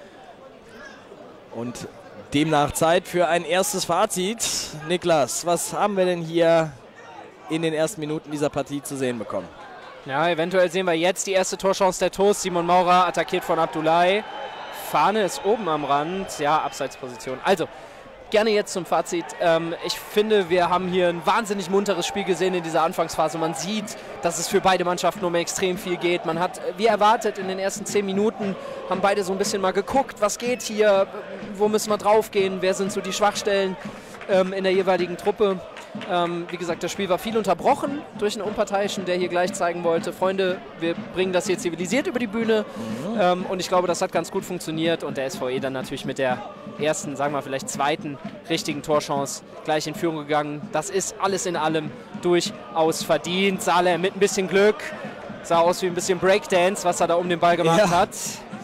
Und demnach Zeit für ein erstes Fazit. Niklas, was haben wir denn hier in den ersten Minuten dieser Partie zu sehen bekommen? Ja, eventuell sehen wir jetzt die erste Torchance der T U S. Simon Maurer attackiert von Abdullahi. Fahne ist oben am Rand. Ja, Abseitsposition. Also, gerne jetzt zum Fazit. Ähm, ich finde, wir haben hier ein wahnsinnig munteres Spiel gesehen in dieser Anfangsphase. Man sieht, dass es für beide Mannschaften um extrem viel geht. Man hat, wie erwartet, in den ersten zehn Minuten haben beide so ein bisschen mal geguckt, was geht hier, wo müssen wir drauf gehen, wer sind so die Schwachstellen ähm, in der jeweiligen Truppe. Ähm, wie gesagt, das Spiel war viel unterbrochen durch einen Unparteiischen, der hier gleich zeigen wollte, Freunde, wir bringen das hier zivilisiert über die Bühne. Mhm. Ähm, und ich glaube, das hat ganz gut funktioniert. Und der S V E dann natürlich mit der ersten, sagen wir vielleicht zweiten richtigen Torchance gleich in Führung gegangen. Das ist alles in allem durchaus verdient. Saleh mit ein bisschen Glück. Sah aus wie ein bisschen Breakdance, was er da um den Ball gemacht ja. hat.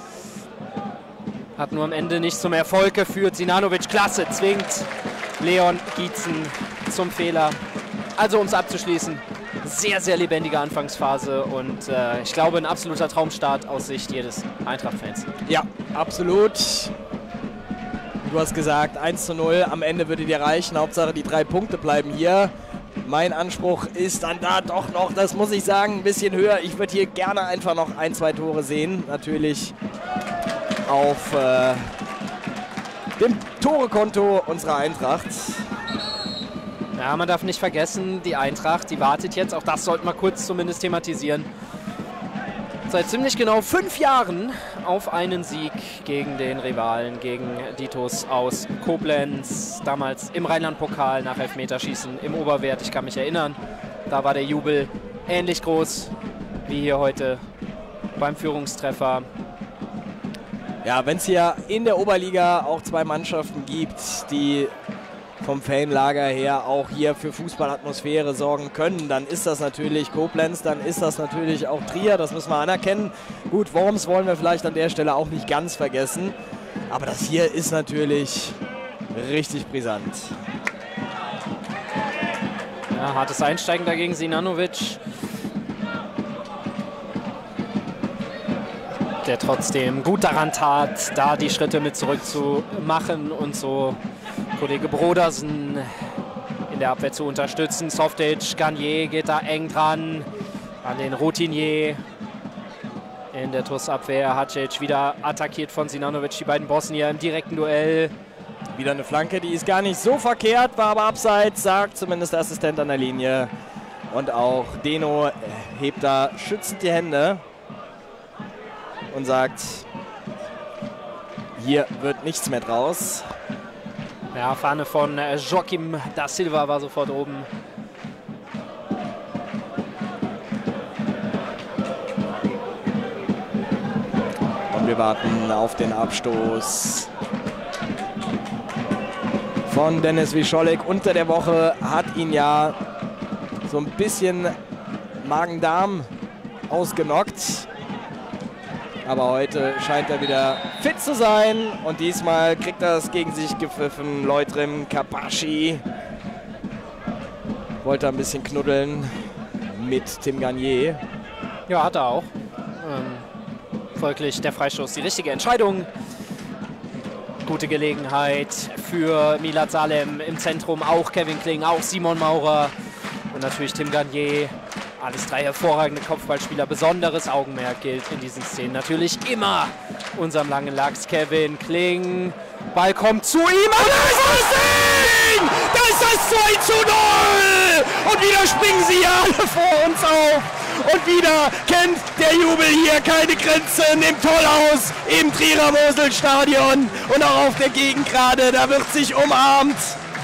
Hat nur am Ende nicht zum Erfolg geführt. Sinanovic, klasse, zwingt Leon Gietzen zum Fehler. Also, um es abzuschließen, sehr, sehr lebendige Anfangsphase und äh, ich glaube, ein absoluter Traumstart aus Sicht jedes Eintracht-Fans. Ja, absolut. Du hast gesagt, eins zu null, am Ende würde dir reichen. Hauptsache, die drei Punkte bleiben hier. Mein Anspruch ist dann da doch noch, das muss ich sagen, ein bisschen höher. Ich würde hier gerne einfach noch ein, zwei Tore sehen. Natürlich auf äh, dem Torekonto unserer Eintracht. Ja, man darf nicht vergessen, die Eintracht, die wartet jetzt, auch das sollten wir kurz zumindest thematisieren. seit ziemlich genau fünf Jahren auf einen Sieg gegen den Rivalen, gegen die T U S aus Koblenz. Damals im Rheinland-Pokal nach Elfmeterschießen im Oberwert. Ich kann mich erinnern, da war der Jubel ähnlich groß wie hier heute beim Führungstreffer. Ja, wenn es hier in der Oberliga auch zwei Mannschaften gibt, die vom Fanlager her auch hier für Fußballatmosphäre sorgen können, dann ist das natürlich Koblenz, dann ist das natürlich auch Trier, das müssen wir anerkennen. Gut, Worms wollen wir vielleicht an der Stelle auch nicht ganz vergessen, aber das hier ist natürlich richtig brisant. Ja, hartes Einsteigen dagegen Sinanovic, der trotzdem gut daran tat, da die Schritte mit zurückzumachen und so Kollege Brodersen in der Abwehr zu unterstützen. Softic, Garnier geht da eng dran an den Routinier. In der T U S-Abwehr Hacic wieder attackiert von Sinanovic, die beiden Bosnier im direkten Duell. Wieder eine Flanke, die ist gar nicht so verkehrt, war aber abseits, sagt zumindest der Assistent an der Linie. Und auch Deno hebt da schützend die Hände und sagt, hier wird nichts mehr draus. Ja, Fahne von Joaquim da Silva war sofort oben. Und wir warten auf den Abstoß von Dennis Wischolek. Unter der Woche hat ihn ja so ein bisschen Magen-Darm ausgenockt. Aber heute scheint er wieder fit zu sein und diesmal kriegt er es gegen sich gepfiffen. Leutrim Kapaschi wollte ein bisschen knuddeln mit Tim Garnier. Ja, hat er auch. Ähm, folglich der Freistoß die richtige Entscheidung. Gute Gelegenheit für Milad Salem im Zentrum. Auch Kevin Kling, auch Simon Maurer und natürlich Tim Garnier. Alles drei hervorragende Kopfballspieler. Besonderes Augenmerk gilt in diesen Szenen natürlich immer unserem langen Lachs Kevin Kling. Ball kommt zu ihm. Und da ist das Ding! Da ist das zwei zu null! Und wieder springen sie hier alle vor uns auf. Und wieder kennt der Jubel hier keine Grenzen. Im Tollhaus, im Trierer Moselstadion und auch auf der Gegend gerade. Da wird sich umarmt.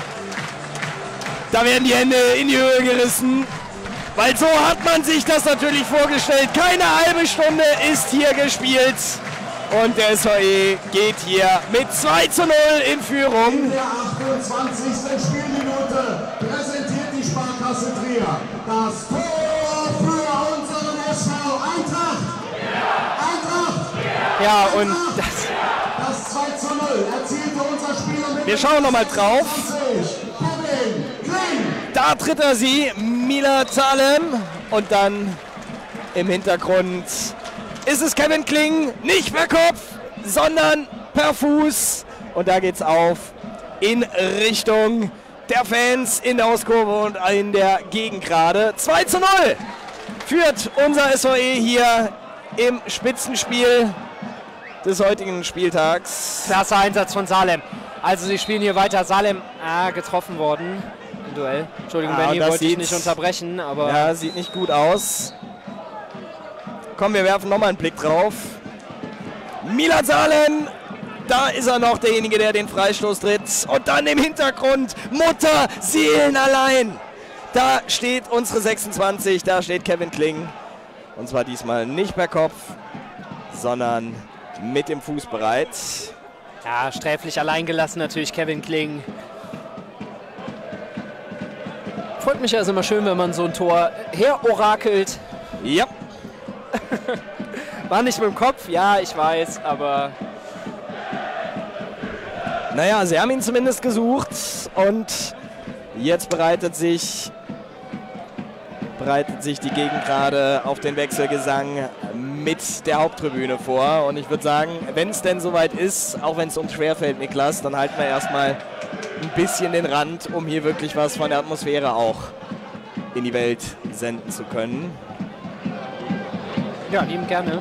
Da werden die Hände in die Höhe gerissen. Weil so hat man sich das natürlich vorgestellt. Keine halbe Stunde ist hier gespielt. Und der S V E geht hier mit zwei zu null in Führung. In der achtundzwanzigsten Spielminute präsentiert die Sparkasse Trier das Tor für unseren S V Eintracht. Eintracht. Ja, und das, das zwei zu null erzielte unser Spieler mit. Wir schauen nochmal drauf. Kevin Kling. Da tritt er sie, Milad Salem. Und dann im Hintergrund ist es Kevin Kling, nicht per Kopf, sondern per Fuß. Und da geht's auf in Richtung der Fans in der Ostkurve und in der Gegend gerade. zwei zu null führt unser S V E hier im Spitzenspiel des heutigen Spieltags. klasse Einsatz von Salem. Also sie spielen hier weiter. Salem ah, getroffen worden im Duell. Entschuldigung, Ah, Benny, das wollte ich sieht- nicht unterbrechen, aber Ja, sieht nicht gut aus. Komm, wir werfen nochmal einen Blick drauf. Milad Salem, da ist er noch derjenige, der den Freistoß tritt. Und dann im Hintergrund Mutter seelenallein. Da steht unsere sechsundzwanzig, da steht Kevin Kling. Und zwar diesmal nicht per Kopf, sondern mit dem Fuß bereit. ja, sträflich alleingelassen natürlich Kevin Kling. Freut mich also immer schön, wenn man so ein Tor herorakelt. Ja, War nicht mit dem Kopf, ja, ich weiß, aber naja, sie haben ihn zumindest gesucht. Und jetzt bereitet sich, bereitet sich die Gegend gerade auf den Wechselgesang mit der Haupttribüne vor. Und ich würde sagen, wenn es denn soweit ist, auch wenn es uns schwerfällt, Niklas, dann halten wir erstmal ein bisschen den Rand, um hier wirklich was von der Atmosphäre auch in die Welt senden zu können. ja, lieben gerne.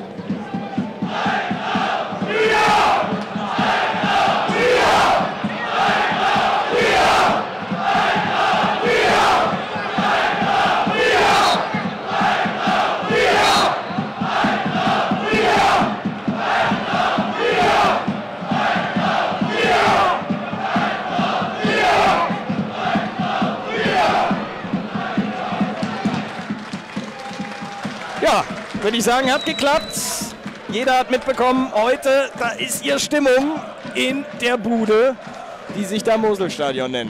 Ja, würde ich sagen, hat geklappt. Jeder hat mitbekommen, heute, da ist hier Stimmung in der Bude, die sich da Moselstadion nennt.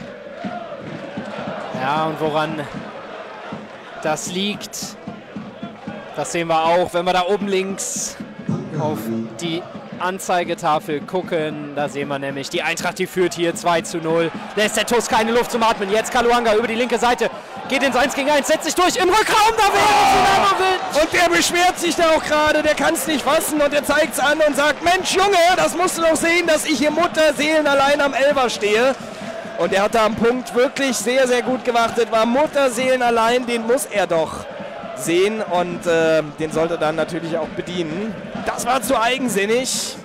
Ja, und woran das liegt, das sehen wir auch, wenn wir da oben links auf die Anzeigetafel gucken. Da sehen wir nämlich, die Eintracht, die führt hier zwei zu null. Lässt der T U S keine Luft zum Atmen. Jetzt Kaluanga über die linke Seite. Geht ins eins gegen eins, setzt sich durch im Rückraum. Da wäre oh! Und der beschwert sich da auch gerade. Der kann es nicht fassen und der zeigt es an und sagt, Mensch Junge, das musst du doch sehen, dass ich hier Mutterseelen allein am Elfer stehe. Und er hat da am Punkt wirklich sehr, sehr gut gewartet. War Mutterseelen allein, den muss er doch sehen. Und äh, den sollte er dann natürlich auch bedienen. Das war zu eigensinnig.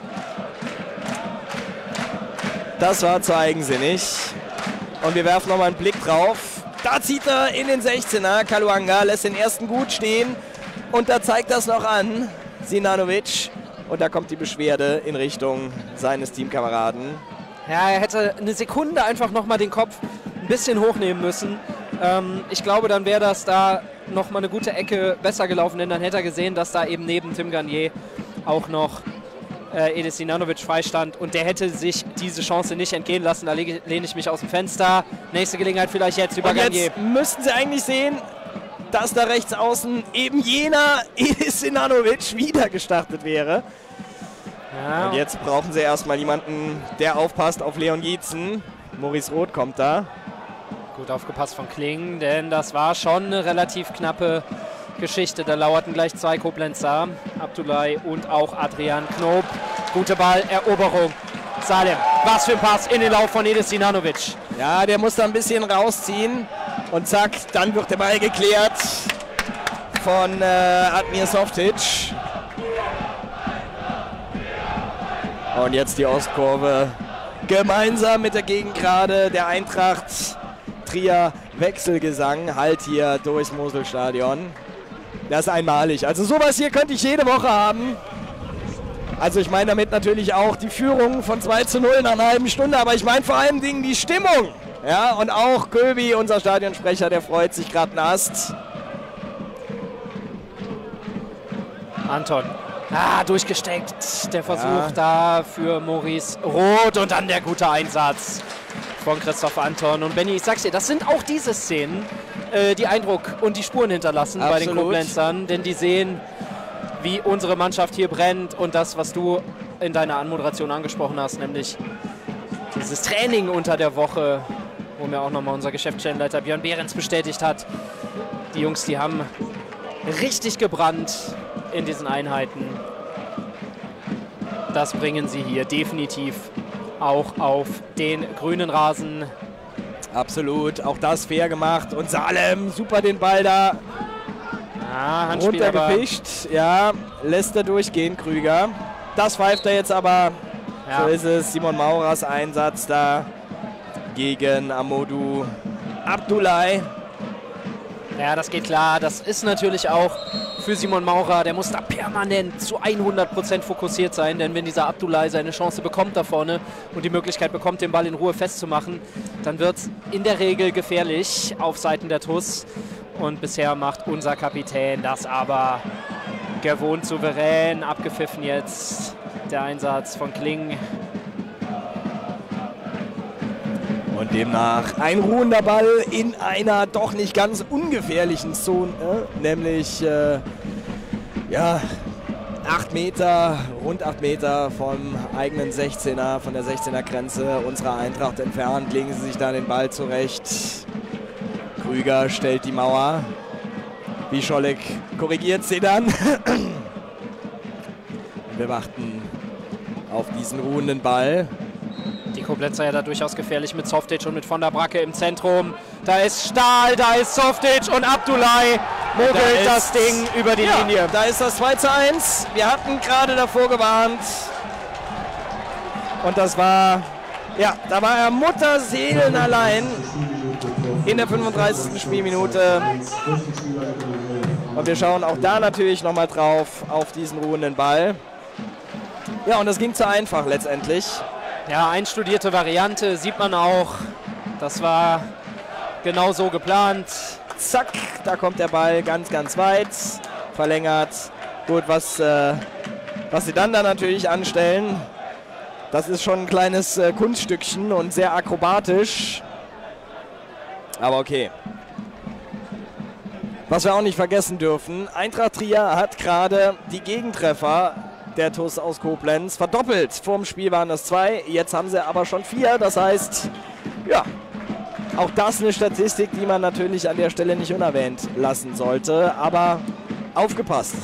Das war zu eigensinnig. Und wir werfen nochmal einen Blick drauf. Da zieht er in den sechzehner. Kaluanga lässt den ersten gut stehen. Und da zeigt das noch an. Sinanovic. Und da kommt die Beschwerde in Richtung seines Teamkameraden. Ja, er hätte eine Sekunde einfach nochmal den Kopf ein bisschen hochnehmen müssen. Ähm, ich glaube, dann wäre das da nochmal eine gute Ecke besser gelaufen. Denn dann hätte er gesehen, dass da eben neben Tim Garnier auch noch äh, Edis Sinanovic freistand. Und der hätte sich diese Chance nicht entgehen lassen. Da lehne ich mich aus dem Fenster. Nächste Gelegenheit vielleicht jetzt über und Garnier. Jetzt müssten Sie eigentlich sehen, dass da rechts außen eben jener Edis Sinanovic wieder gestartet wäre. Ja. Und jetzt brauchen Sie erstmal jemanden, der aufpasst auf Leon Gietzen. Maurice Roth kommt da. Gut aufgepasst von Kling, denn das war schon eine relativ knappe Geschichte. Da lauerten gleich zwei Koblenzer, Abdullahi und auch Adrian Knob. Gute Balleroberung. Salem, was für ein Pass in den Lauf von Edis Sinanovic. Ja, der muss da ein bisschen rausziehen. Und zack, dann wird der Ball geklärt von äh, Admir Softic. Und jetzt die Ostkurve gemeinsam mit der Gegengrade der Eintracht. Trier Wechselgesang halt hier durchs Moselstadion. Das ist einmalig. Also sowas hier könnte ich jede Woche haben. Also ich meine damit natürlich auch die Führung von zwei zu null nach einer halben Stunde. Aber ich meine vor allen Dingen die Stimmung. Ja, und auch Köbi, unser Stadionsprecher, der freut sich gerade Ast. Anton. Ah, durchgesteckt. Der Versuch ja. da für Maurice Roth und dann der gute Einsatz von Christoph Anton. Und Benni, ich sag's dir, das sind auch diese Szenen, äh, die Eindruck und die Spuren hinterlassen Absolut. bei den Koblenzern. Denn die sehen, wie unsere Mannschaft hier brennt und das, was du in deiner Anmoderation angesprochen hast, nämlich dieses Training unter der Woche, wo mir auch nochmal unser Geschäftsstellenleiter Björn Behrens bestätigt hat. Die Jungs, die haben richtig gebrannt in diesen Einheiten. Das bringen sie hier definitiv auch auf den grünen Rasen. Absolut, auch das fair gemacht. Und Salem, super den Ball da ja, Handspiel runtergefischt. Ja, lässt er durchgehen, Krüger. Das pfeift er jetzt aber. Ja. So ist es. Simon Maurers Einsatz da gegen Amadou Abdullahi. Ja, das geht klar. Das ist natürlich auch für Simon Maurer, der muss da permanent zu hundert Prozent fokussiert sein, denn wenn dieser Abdullahi seine Chance bekommt da vorne und die Möglichkeit bekommt, den Ball in Ruhe festzumachen, dann wird es in der Regel gefährlich auf Seiten der T U S. Und bisher macht unser Kapitän das aber gewohnt souverän. Abgepfiffen jetzt der Einsatz von Kling. Und demnach ein ruhender Ball in einer doch nicht ganz ungefährlichen Zone, nämlich äh, ja, acht Meter, rund acht Meter vom eigenen sechzehner, von der sechzehner Grenze unserer Eintracht entfernt. Legen sie sich da den Ball zurecht. Krüger stellt die Mauer. Bischolek korrigiert sie dann. Wir warten auf diesen ruhenden Ball. Die Koblenzer ja da durchaus gefährlich mit Softic und mit von der Bracke im Zentrum. Da ist Stahl, da ist Softic und Abdullahi mogelt da das Ding über die ja, Linie. Da ist das zwei zu eins. Wir hatten gerade davor gewarnt. Und das war, ja, da war er Mutterseelen allein in der fünfunddreißigsten Spielminute. Und wir schauen auch da natürlich nochmal drauf auf diesen ruhenden Ball. Ja, und das ging zu einfach letztendlich. Ja, einstudierte Variante, sieht man auch. Das war genau so geplant. Zack, da kommt der Ball ganz, ganz weit. verlängert. Gut, was, äh, was sie dann da natürlich anstellen, das ist schon ein kleines äh, Kunststückchen und sehr akrobatisch. Aber okay. Was wir auch nicht vergessen dürfen, Eintracht Trier hat gerade die Gegentreffer der T U S aus Koblenz verdoppelt. Vor dem Spiel waren es zwei, jetzt haben sie aber schon vier. Das heißt, ja, auch das eine Statistik, die man natürlich an der Stelle nicht unerwähnt lassen sollte. Aber aufgepasst.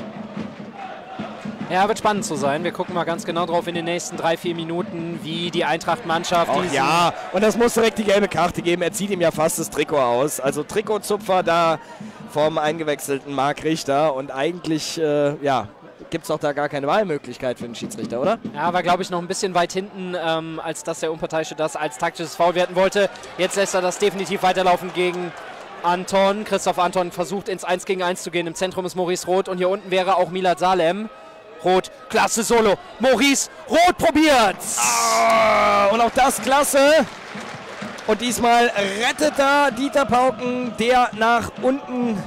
Ja, wird spannend zu sein. Wir gucken mal ganz genau drauf in den nächsten drei, vier Minuten, wie die Eintracht-Mannschaft... Oh, ja, und das muss direkt die gelbe Karte geben. Er zieht ihm ja fast das Trikot aus. Also Trikotzupfer da vom eingewechselten Marc Richter. Und eigentlich, äh, ja, gibt es doch da gar keine Wahlmöglichkeit für den Schiedsrichter, oder? Ja, war, glaube ich, noch ein bisschen weit hinten, ähm, als dass der Unparteiische das als taktisches Foul werten wollte. Jetzt lässt er das definitiv weiterlaufen gegen Anton. Christoph Anton versucht ins eins gegen eins zu gehen. Im Zentrum ist Maurice Roth und hier unten wäre auch Milad Salem. Roth, klasse Solo. Maurice Roth probiert. Ah, und auch das klasse. Und diesmal rettet da Dieter Pauken, der nach unten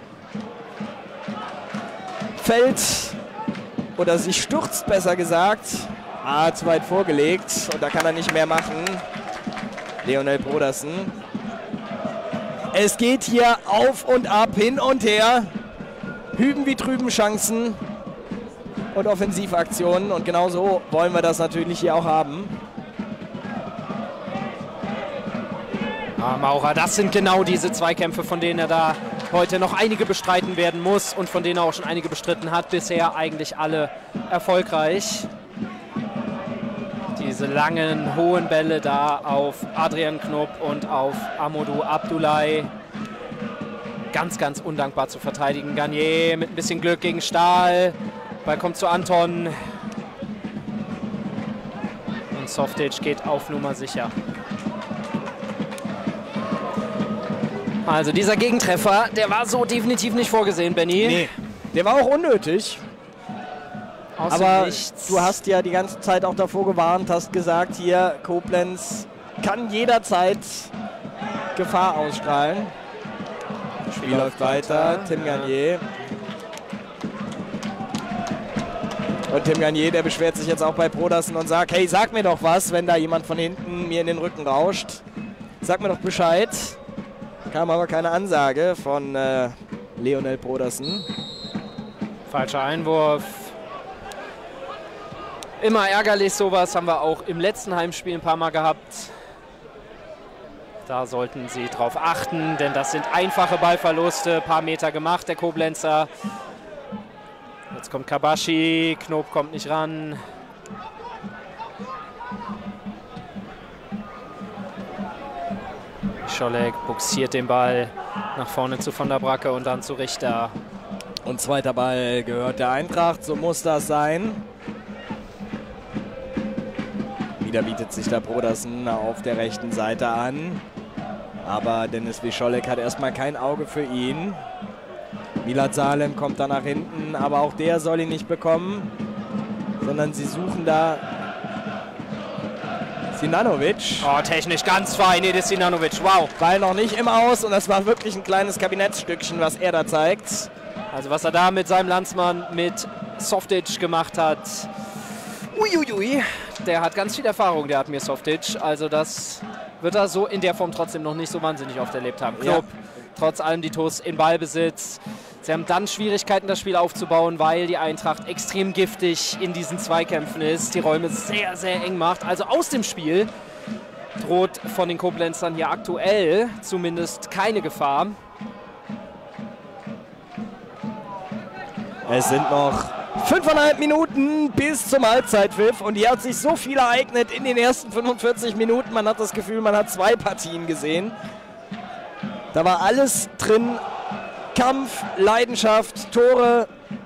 fällt. Oder sich stürzt, besser gesagt. Ah, zu weit vorgelegt. Und da kann er nicht mehr machen. Leonel Brodersen. Es geht hier auf und ab, hin und her. Hüben wie drüben Chancen. Und Offensivaktionen. Und genauso wollen wir das natürlich hier auch haben. Ah, Maurer, das sind genau diese Zweikämpfe, von denen er da heute noch einige bestreiten werden muss und von denen er auch schon einige bestritten hat. Bisher eigentlich alle erfolgreich. Diese langen, hohen Bälle da auf Adrian Knob und auf Amadou Abdoulaye. Ganz, ganz undankbar zu verteidigen. Garnier mit ein bisschen Glück gegen Stahl. Ball kommt zu Anton. Und Softic geht auf Nummer sicher. Also dieser Gegentreffer, der war so definitiv nicht vorgesehen, Benny. Nee, der war auch unnötig. Aus Aber nichts. du hast ja die ganze Zeit auch davor gewarnt, hast gesagt, hier Koblenz kann jederzeit Gefahr ausstrahlen. Das Spiel läuft weiter, Tim Garnier. Und Tim Garnier, der beschwert sich jetzt auch bei Brodersen und sagt, hey, sag mir doch was, wenn da jemand von hinten mir in den Rücken rauscht. Sag mir doch Bescheid. Kam aber keine Ansage von äh, Leonel Brodersen. Falscher Einwurf. Immer ärgerlich, sowas haben wir auch im letzten Heimspiel ein paar Mal gehabt. Da sollten sie drauf achten, denn das sind einfache Ballverluste. Ein paar Meter gemacht, der Koblenzer. Jetzt kommt Kabashi, Knob kommt nicht ran. Scholek buxiert den Ball nach vorne zu Von der Bracke und dann zu Richter. Und zweiter Ball gehört der Eintracht, so muss das sein. Wieder bietet sich der Brodersen auf der rechten Seite an. Aber Dennis Wischolek hat erstmal kein Auge für ihn. Milad Salem kommt da nach hinten, aber auch der soll ihn nicht bekommen. Sondern sie suchen da Sinanovic. Oh, technisch ganz fein, Edis Sinanovic, wow. Ball noch nicht im Aus und das war wirklich ein kleines Kabinettsstückchen, was er da zeigt. Also was er da mit seinem Landsmann, mit Softic gemacht hat. Uiuiui, der hat ganz viel Erfahrung, der hat mir Softic. Also das wird er so in der Form trotzdem noch nicht so wahnsinnig oft erlebt haben. Knob, ja. Trotz allem die T U S in Ballbesitz. Sie haben dann Schwierigkeiten, das Spiel aufzubauen, weil die Eintracht extrem giftig in diesen Zweikämpfen ist, die Räume sehr, sehr eng macht. Also aus dem Spiel droht von den Koblenzern hier aktuell zumindest keine Gefahr. Es sind noch fünfeinhalb Minuten bis zum Halbzeitpfiff und hier hat sich so viel ereignet in den ersten fünfundvierzig Minuten. Man hat das Gefühl, man hat zwei Partien gesehen. Da war alles drin. Kampf, Leidenschaft, Tore.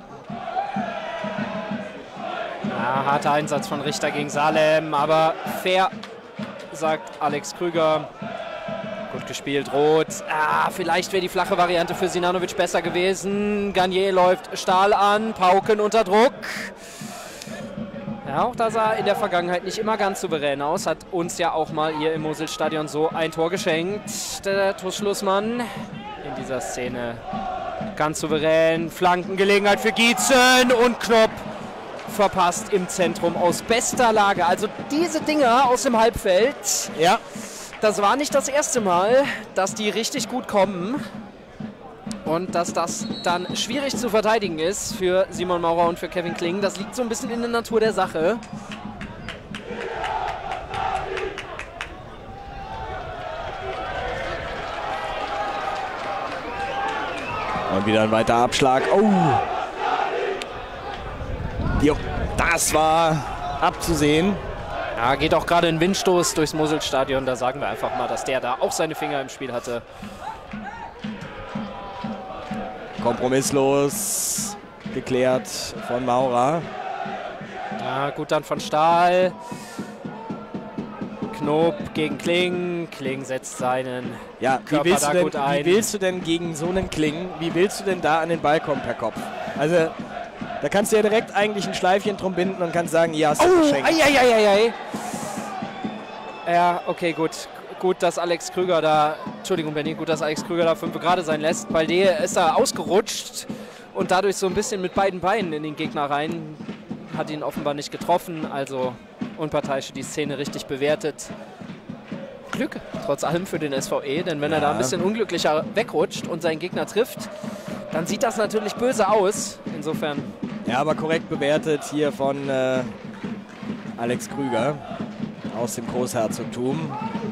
Ja, harter Einsatz von Richter gegen Salem, aber fair, sagt Alex Krüger. Gut gespielt, Roth. Ah, vielleicht wäre die flache Variante für Sinanovic besser gewesen. Garnier läuft Stahl an, Pauken unter Druck. Ja, auch da sah er in der Vergangenheit nicht immer ganz souverän aus. Hat uns ja auch mal hier im Moselstadion so ein Tor geschenkt. Der Torschlussmann in dieser Szene Ganz souverän, Flankengelegenheit für Gietzen und Knopp verpasst im Zentrum aus bester Lage. Also diese Dinger aus dem Halbfeld, Ja. das war nicht das erste Mal, dass die richtig gut kommen. Und dass das dann schwierig zu verteidigen ist für Simon Maurer und für Kevin Kling. Das liegt so ein bisschen in der Natur der Sache. Und wieder ein weiter Abschlag. Oh! Jo, das war abzusehen. Ja, geht auch gerade ein Windstoß durchs Moselstadion. Da sagen wir einfach mal, dass der da auch seine Finger im Spiel hatte. Kompromisslos geklärt von Maurer. Ja, gut dann von Stahl. Knob gegen Kling. Kling setzt seinen Ja, wie Körper willst, da du denn, gut ein. wie willst du denn gegen so einen Kling, wie willst du denn da an den Ball kommen per Kopf? Also, da kannst du ja direkt eigentlich ein Schleifchen drum binden und kannst sagen, ja, hast du Oh, geschenkt. ei, Ja, okay, gut. Gut, dass Alex Krüger da, Entschuldigung Benny, gut, dass Alex Krüger da fünf gerade sein lässt, weil der ist da ausgerutscht und dadurch so ein bisschen mit beiden Beinen in den Gegner rein. Hat ihn offenbar nicht getroffen, also unparteiisch die Szene richtig bewertet. Glück, trotz allem für den S V E, denn wenn er da ein bisschen unglücklicher wegrutscht und seinen Gegner trifft, dann sieht das natürlich böse aus. Insofern. Ja, aber korrekt bewertet hier von äh, Alex Krüger aus dem Großherzogtum.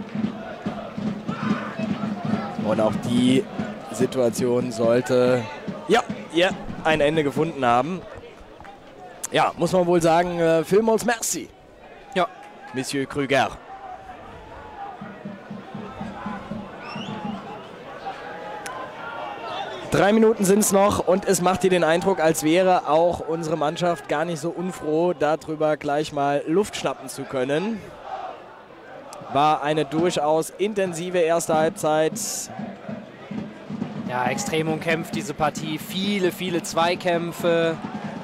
Und auch die Situation sollte ja, ja ein Ende gefunden haben. Ja, muss man wohl sagen, äh, vielmals merci. Ja. Monsieur Krüger. Drei Minuten sind es noch und es macht dir den Eindruck, als wäre auch unsere Mannschaft gar nicht so unfroh, darüber gleich mal Luft schnappen zu können. War eine durchaus intensive erste Halbzeit. Ja, extrem umkämpft diese Partie. Viele, viele Zweikämpfe.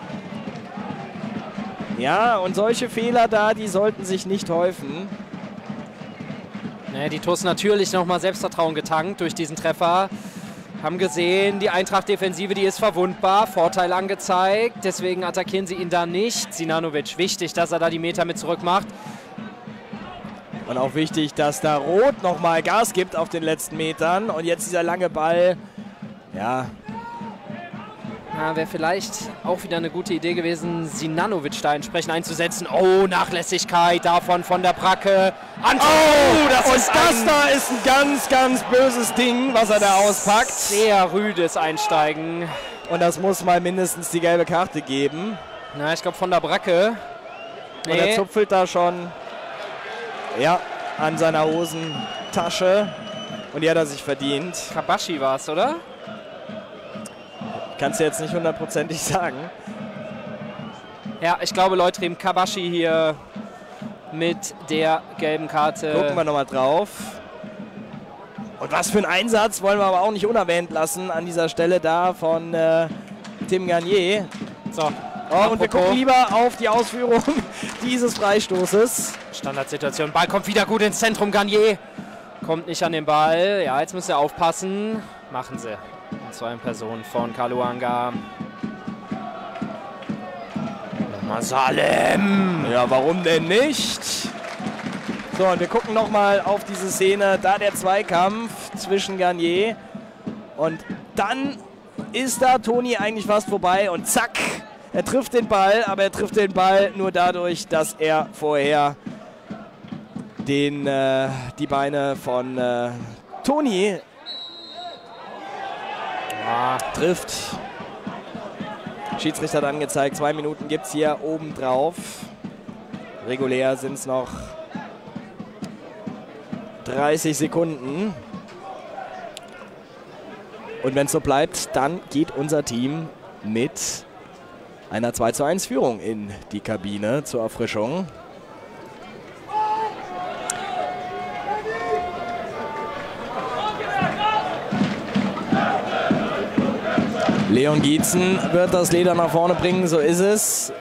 Ja, und solche Fehler da, die sollten sich nicht häufen. Ja, die TuS natürlich nochmal Selbstvertrauen getankt durch diesen Treffer. Haben gesehen, die Eintracht-Defensive, die ist verwundbar. Vorteil angezeigt, deswegen attackieren sie ihn da nicht. Sinanovic, wichtig, dass er da die Meter mit zurück macht. Und auch wichtig, dass da Roth nochmal Gas gibt auf den letzten Metern. Und jetzt dieser lange Ball. Ja. Ja, wäre vielleicht auch wieder eine gute Idee gewesen, Sinanovic da entsprechend einzusetzen. Oh, Nachlässigkeit davon von der Bracke. Anton, Oh, das und ist das ein da ist ein ganz, ganz böses Ding, was er da auspackt. sehr rüdes Einsteigen. Und das muss mal mindestens die gelbe Karte geben. Na, ich glaube von der Bracke. Und er Nee. zupfelt da schon ja, an seiner Hosentasche. Und die hat er sich verdient. Kabashi war es, oder? Kannst du jetzt nicht hundertprozentig sagen. Ja, ich glaube Leutrim Kabashi hier mit der gelben Karte. Gucken wir nochmal drauf. Und was für ein Einsatz wollen wir aber auch nicht unerwähnt lassen an dieser Stelle da von äh, Tim Garnier. So, Oh, und wir gucken lieber auf die Ausführung dieses Freistoßes. Standardsituation. Ball kommt wieder gut ins Zentrum. Garnier kommt nicht an den Ball. Ja, jetzt müsst ihr aufpassen. Machen sie. Und zwar in Person von Kaluanga. Nochmal Salem. Ja, warum denn nicht? So, und wir gucken nochmal auf diese Szene. Da der Zweikampf zwischen Garnier. Und dann ist da Toni eigentlich fast vorbei. Und zack, er trifft den Ball. Aber er trifft den Ball nur dadurch, dass er vorher den, äh, die Beine von äh, Toni Ja, trifft. Schiedsrichter hat angezeigt, zwei Minuten gibt es hier oben drauf. Regulär sind es noch dreißig Sekunden. Und wenn es so bleibt, dann geht unser Team mit einer zwei zu eins Führung in die Kabine zur Erfrischung. Leon Gietzen wird das Leder nach vorne bringen, so ist es.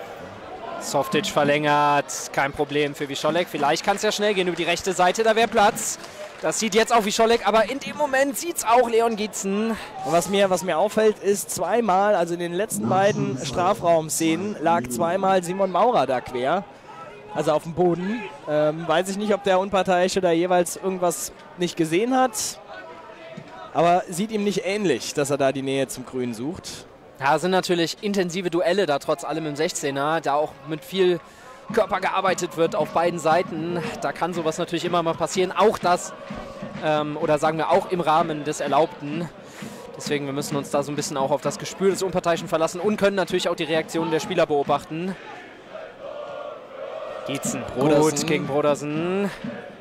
Softic verlängert, kein Problem für Wischolek. Vielleicht kann es ja schnell gehen über die rechte Seite, da wäre Platz. Das sieht jetzt auch wie Scholleck, aber in dem Moment sieht es auch Leon Gietzen. Was mir, was mir auffällt, ist zweimal, also in den letzten beiden Strafraumszenen, lag zweimal Simon Maurer da quer. Also auf dem Boden. Ähm, weiß ich nicht, ob der Unparteiische da jeweils irgendwas nicht gesehen hat. Aber sieht ihm nicht ähnlich, dass er da die Nähe zum Grün sucht. Ja, sind natürlich intensive Duelle da trotz allem im sechzehner, da auch mit viel Körper gearbeitet wird auf beiden Seiten. Da kann sowas natürlich immer mal passieren. Auch das, ähm, oder sagen wir auch im Rahmen des Erlaubten. Deswegen, wir müssen uns da so ein bisschen auch auf das Gespür des Unparteiischen verlassen und können natürlich auch die Reaktionen der Spieler beobachten. Gietzen, gut gegen Brodersen.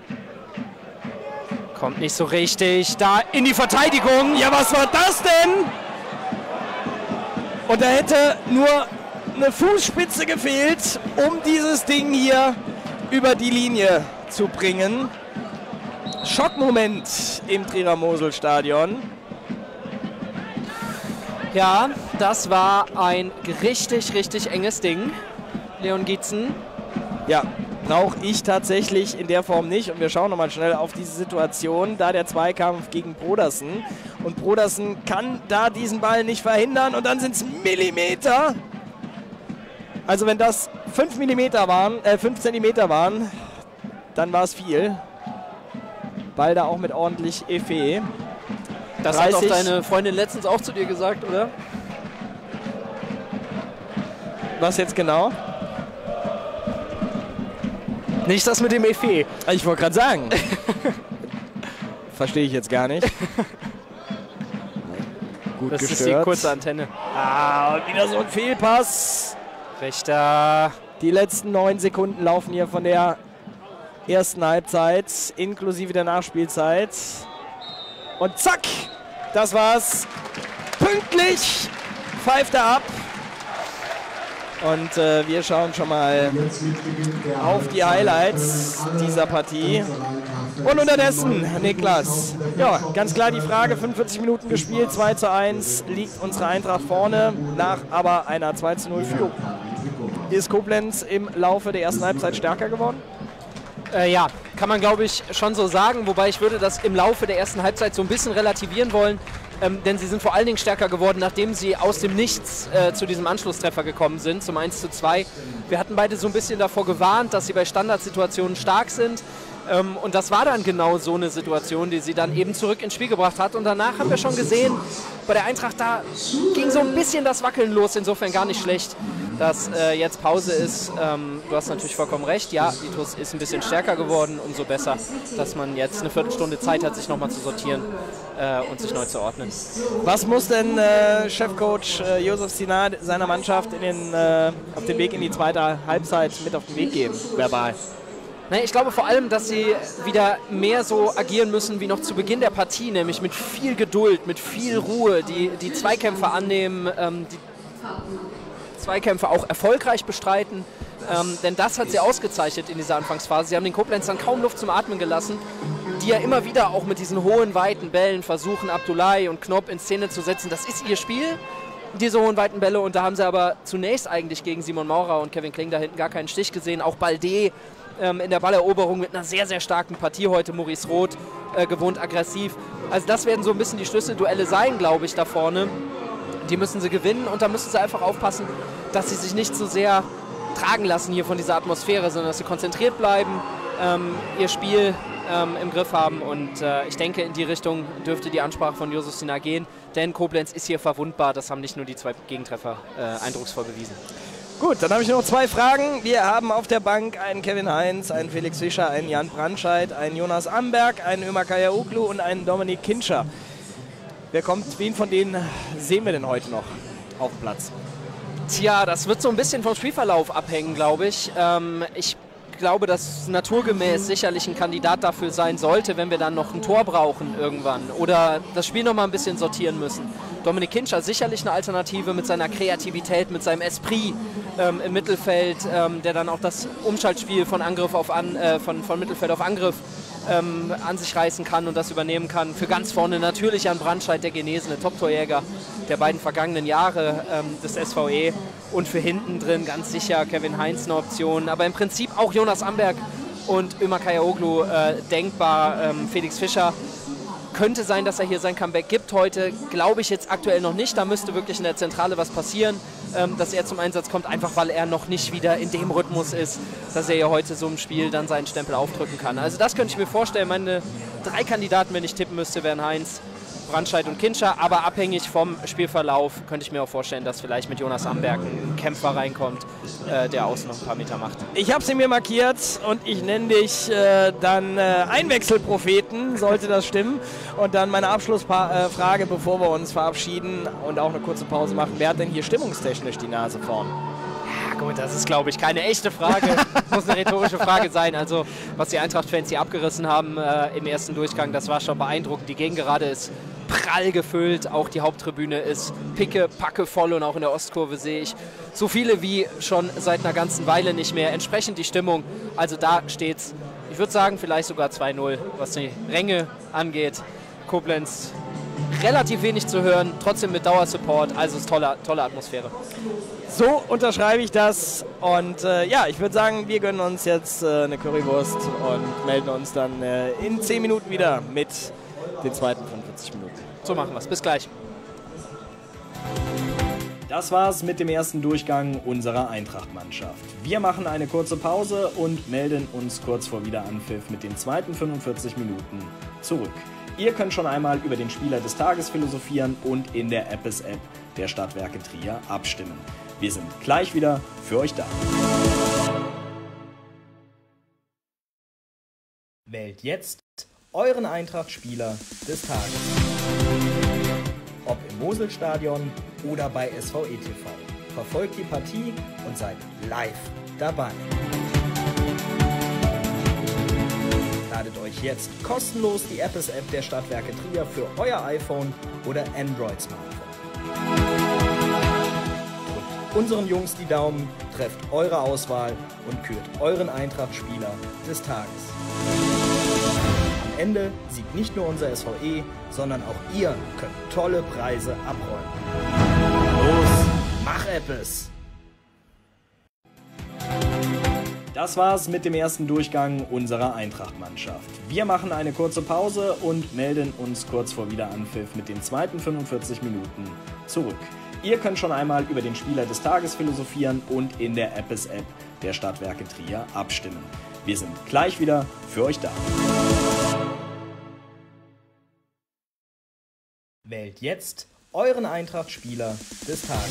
Kommt nicht so richtig. Da in die Verteidigung. Ja, was war das denn? Und da hätte nur eine Fußspitze gefehlt, um dieses Ding hier über die Linie zu bringen. Schockmoment im Trierer-Mosel-Stadion. Ja, das war ein richtig, richtig enges Ding. Leon Gietzen. Ja, brauche ich tatsächlich in der Form nicht. Und wir schauen nochmal schnell auf diese Situation. Da der Zweikampf gegen Brodersen. Und Brodersen kann da diesen Ball nicht verhindern. Und dann sind es Millimeter. Also wenn das fünf Millimeter waren, äh fünf Zentimeter waren, dann war es viel. Ball da auch mit ordentlich Effet. Das hat doch deine Freundin letztens auch zu dir gesagt, oder? Was jetzt genau? Nicht das mit dem Effet. Ich wollte gerade sagen. Verstehe ich jetzt gar nicht. Gut das gestört. Ist die kurze Antenne. Ah, und wieder so ein Fehlpass. Richter. Die letzten neun Sekunden laufen hier von der ersten Halbzeit, inklusive der Nachspielzeit. Und zack, das war's. Pünktlich pfeift er ab. Und äh, wir schauen schon mal auf die Highlights dieser Partie. Und unterdessen, Niklas, ja, ganz klar die Frage, fünfundvierzig Minuten gespielt, zwei zu eins, liegt unsere Eintracht vorne, nach aber einer zwei zu null Führung. Ist Koblenz im Laufe der ersten Halbzeit stärker geworden? Äh, ja, kann man glaube ich schon so sagen, wobei ich würde das im Laufe der ersten Halbzeit so ein bisschen relativieren wollen. Ähm, denn sie sind vor allen Dingen stärker geworden, nachdem sie aus dem Nichts äh, zu diesem Anschlusstreffer gekommen sind, zum eins zu zwei. Wir hatten beide so ein bisschen davor gewarnt, dass sie bei Standardsituationen stark sind. Ähm, und das war dann genau so eine Situation, die sie dann eben zurück ins Spiel gebracht hat. Und danach haben wir schon gesehen, bei der Eintracht, da ging so ein bisschen das Wackeln los, insofern gar nicht schlecht, dass äh, jetzt Pause ist. Ähm, du hast natürlich vollkommen recht, ja, die T U S ist ein bisschen stärker geworden, umso besser, dass man jetzt eine Viertelstunde Zeit hat, sich nochmal zu sortieren äh, und sich neu zu ordnen. Was muss denn äh, Chefcoach äh, Josef Sinar seiner Mannschaft in den, äh, auf den Weg in die zweite Halbzeit mit auf den Weg geben, verbal? Nein, ich glaube vor allem, dass sie wieder mehr so agieren müssen wie noch zu Beginn der Partie, nämlich mit viel Geduld, mit viel Ruhe, die, die Zweikämpfe annehmen, ähm, die Zweikämpfe auch erfolgreich bestreiten, ähm, denn das hat sie ausgezeichnet in dieser Anfangsphase. Sie haben den Koblenzern kaum Luft zum Atmen gelassen, die ja immer wieder auch mit diesen hohen, weiten Bällen versuchen, Abdullahi und Knopp in Szene zu setzen. Das ist ihr Spiel, diese hohen, weiten Bälle, und da haben sie aber zunächst eigentlich gegen Simon Maurer und Kevin Kling da hinten gar keinen Stich gesehen. Auch Balde ähm, in der Balleroberung mit einer sehr, sehr starken Partie heute, Maurice Roth äh, gewohnt aggressiv. Also das werden so ein bisschen die Schlüsselduelle sein, glaube ich, da vorne. Die müssen sie gewinnen und da müssen sie einfach aufpassen, dass sie sich nicht so sehr tragen lassen hier von dieser Atmosphäre, sondern dass sie konzentriert bleiben, ähm, ihr Spiel ähm, im Griff haben, und äh, ich denke, in die Richtung dürfte die Ansprache von Josef Sinar gehen, denn Koblenz ist hier verwundbar, das haben nicht nur die zwei Gegentreffer äh, eindrucksvoll bewiesen. Gut, dann habe ich noch zwei Fragen. Wir haben auf der Bank einen Kevin Heinz, einen Felix Fischer, einen Jan Brandscheid, einen Jonas Amberg, einen Ömer Kayaoglu und einen Dominik Kintscher. Wer kommt, wen von denen sehen wir denn heute noch auf dem Platz? Tja, das wird so ein bisschen vom Spielverlauf abhängen, glaube ich. Ähm, ich glaube, dass naturgemäß sicherlich ein Kandidat dafür sein sollte, wenn wir dann noch ein Tor brauchen irgendwann oder das Spiel noch mal ein bisschen sortieren müssen. Dominik Kintscher sicherlich eine Alternative mit seiner Kreativität, mit seinem Esprit ähm, im Mittelfeld, ähm, der dann auch das Umschaltspiel von Angriff auf an, äh, von, von Mittelfeld auf Angriff ähm, an sich reißen kann und das übernehmen kann. Für ganz vorne natürlich Jan Brandscheid, der genesene Top-Torjäger der beiden vergangenen Jahre ähm, des S V E. Und für hinten drin ganz sicher Kevin Heinz eine Option. Aber im Prinzip auch Jonas Amberg und Ömer Kayağoğlu äh, denkbar. Ähm, Felix Fischer könnte sein, dass er hier sein Comeback gibt heute. Glaube ich jetzt aktuell noch nicht. Da müsste wirklich in der Zentrale was passieren, ähm, dass er zum Einsatz kommt, einfach weil er noch nicht wieder in dem Rhythmus ist, dass er ja heute so im Spiel dann seinen Stempel aufdrücken kann. Also das könnte ich mir vorstellen. Meine drei Kandidaten, wenn ich tippen müsste, wären Heinz, Brandscheid und Kincher, aber abhängig vom Spielverlauf könnte ich mir auch vorstellen, dass vielleicht mit Jonas Amberg ein Kämpfer reinkommt, äh, der außen noch ein paar Meter macht. Ich habe sie mir markiert und ich nenne dich äh, dann äh, Einwechselpropheten, sollte das stimmen. Und dann meine Abschlussfrage, bevor wir uns verabschieden und auch eine kurze Pause machen. Wer hat denn hier stimmungstechnisch die Nase vorn? Ja gut, das ist, glaube ich, keine echte Frage. Muss eine rhetorische Frage sein. Also was die Eintracht-Fans hier abgerissen haben äh, im ersten Durchgang, das war schon beeindruckend. Die Gegengerade ist prall gefüllt, auch die Haupttribüne ist picke, packe voll und auch in der Ostkurve sehe ich so viele wie schon seit einer ganzen Weile nicht mehr. Entsprechend die Stimmung, also da steht's, ich würde sagen vielleicht sogar zwei null, was die Ränge angeht. Koblenz relativ wenig zu hören, trotzdem mit Dauersupport, also ist tolle, tolle Atmosphäre. So unterschreibe ich das und äh, ja, ich würde sagen, wir gönnen uns jetzt äh, eine Currywurst und melden uns dann äh, in zehn Minuten wieder mit den zweiten fünfundvierzig Minuten. So machen wir es. Bis gleich. Das war's mit dem ersten Durchgang unserer Eintracht-Mannschaft. Wir machen eine kurze Pause und melden uns kurz vor Wiederanpfiff mit den zweiten fünfundvierzig Minuten zurück. Ihr könnt schon einmal über den Spieler des Tages philosophieren und in der Appes-App der Stadtwerke Trier abstimmen. Wir sind gleich wieder für euch da. Wählt jetzt euren Eintracht-Spieler des Tages. Ob im Moselstadion oder bei S V E T V. Verfolgt die Partie und seid live dabei. Ladet euch jetzt kostenlos die Appes-App der Stadtwerke Trier für euer iPhone oder Android-Smartphone. Drückt unseren Jungs die Daumen, trefft eure Auswahl und kürt euren Eintracht-Spieler des Tages. Am Ende siegt nicht nur unser S V E, sondern auch ihr könnt tolle Preise abräumen. Los, mach Appes! Das war's mit dem ersten Durchgang unserer Eintracht-Mannschaft. Wir machen eine kurze Pause und melden uns kurz vor Wiederanpfiff mit den zweiten fünfundvierzig Minuten zurück. Ihr könnt schon einmal über den Spieler des Tages philosophieren und in der Appes-App der Stadtwerke Trier abstimmen. Wir sind gleich wieder für euch da. Wählt jetzt euren Eintracht-Spieler des Tages.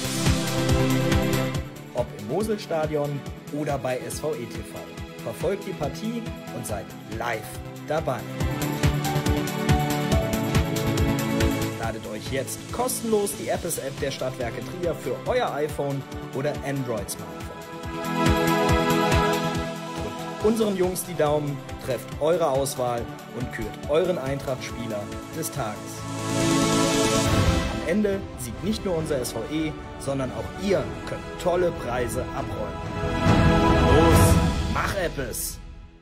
Ob im Moselstadion oder bei S V E T V. Verfolgt die Partie und seid live dabei. Ladet euch jetzt kostenlos die Appes-App der Stadtwerke Trier für euer iPhone oder Android-Smartphone. Drückt unseren Jungs die Daumen, trefft eure Auswahl und kürt euren Eintracht-Spieler des Tages. Am Ende siegt nicht nur unser S V E, sondern auch ihr könnt tolle Preise abräumen. Los, mach Appes!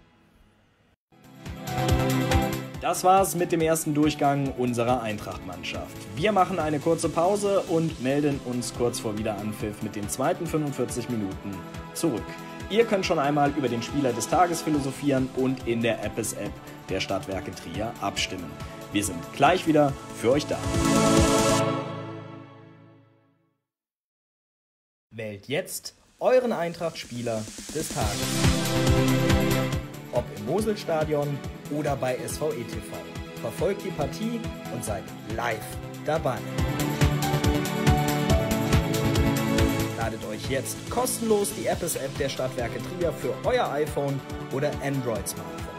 Das war's mit dem ersten Durchgang unserer Eintracht-Mannschaft. Wir machen eine kurze Pause und melden uns kurz vor Wiederanpfiff mit den zweiten fünfundvierzig Minuten zurück. Ihr könnt schon einmal über den Spieler des Tages philosophieren und in der Appes-App der Stadtwerke Trier abstimmen. Wir sind gleich wieder für euch da. Wählt jetzt euren Eintracht-Spieler des Tages. Ob im Moselstadion oder bei S V E T V. Verfolgt die Partie und seid live dabei. Ladet euch jetzt kostenlos die Appes-App der Stadtwerke Trier für euer iPhone oder Android-Smartphone.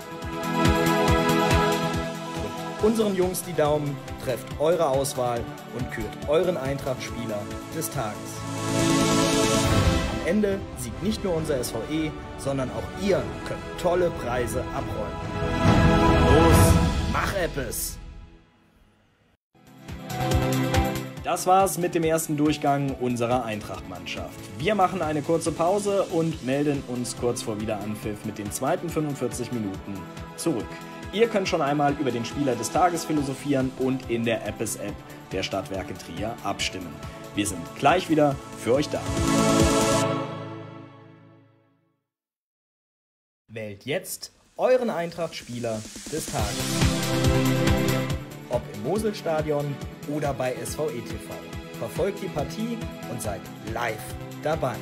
Drückt unseren Jungs die Daumen, trefft eure Auswahl und kürt euren Eintracht-Spieler des Tages. Am Ende siegt nicht nur unser S V E, sondern auch ihr könnt tolle Preise abräumen. Los, mach Appes! Das war's mit dem ersten Durchgang unserer Eintracht-Mannschaft. Wir machen eine kurze Pause und melden uns kurz vor Wiederanpfiff mit den zweiten fünfundvierzig Minuten zurück. Ihr könnt schon einmal über den Spieler des Tages philosophieren und in der Appes-App der Stadtwerke Trier abstimmen. Wir sind gleich wieder für euch da. Wählt jetzt euren Eintracht-Spieler des Tages. Ob im Moselstadion oder bei S V E T V. Verfolgt die Partie und seid live dabei.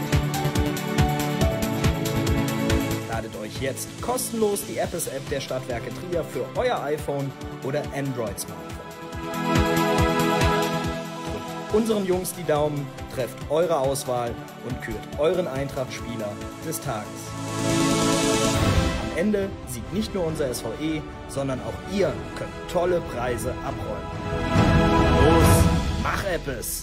Ladet euch jetzt kostenlos die Apps-App der Stadtwerke Trier für euer iPhone oder Android-Smartphone. Drückt unseren Jungs die Daumen, trefft eure Auswahl und kürt euren Eintracht-Spieler des Tages. Am Ende siegt nicht nur unser S V E, sondern auch ihr könnt tolle Preise abräumen. Los, mach etwas!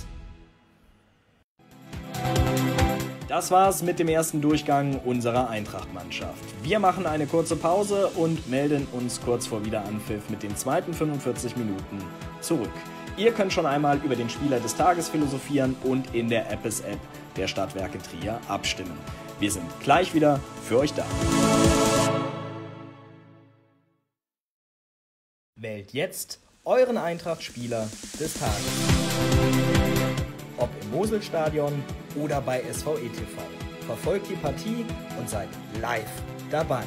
Das war's mit dem ersten Durchgang unserer Eintracht-Mannschaft. Wir machen eine kurze Pause und melden uns kurz vor Wiederanpfiff mit den zweiten fünfundvierzig Minuten zurück. Ihr könnt schon einmal über den Spieler des Tages philosophieren und in der Apps-App der Stadtwerke Trier abstimmen. Wir sind gleich wieder für euch da. Wählt jetzt euren Eintracht-Spieler des Tages. Ob im Moselstadion oder bei S V E T V. Verfolgt die Partie und seid live dabei.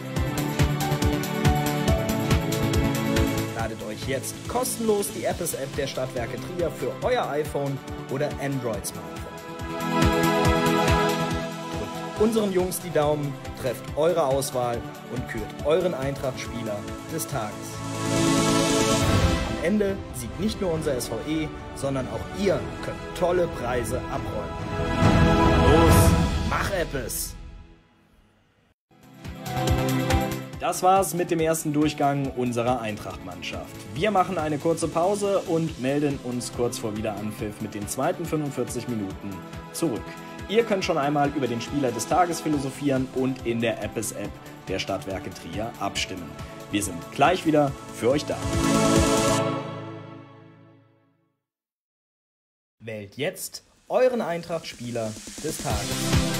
Ladet euch jetzt kostenlos die Apps-App der Stadtwerke Trier für euer iPhone oder Android-Smartphone. Drückt unseren Jungs die Daumen, trefft eure Auswahl und kürt euren Eintracht-Spieler des Tages. Am Ende siegt nicht nur unser S V E, sondern auch ihr könnt tolle Preise abräumen. Los, mach etwas! Das war's mit dem ersten Durchgang unserer Eintracht-Mannschaft. Wir machen eine kurze Pause und melden uns kurz vor Wiederanpfiff mit den zweiten fünfundvierzig Minuten zurück. Ihr könnt schon einmal über den Spieler des Tages philosophieren und in der Apps-App der Stadtwerke Trier abstimmen. Wir sind gleich wieder für euch da. Wählt jetzt euren Eintracht-Spieler des Tages.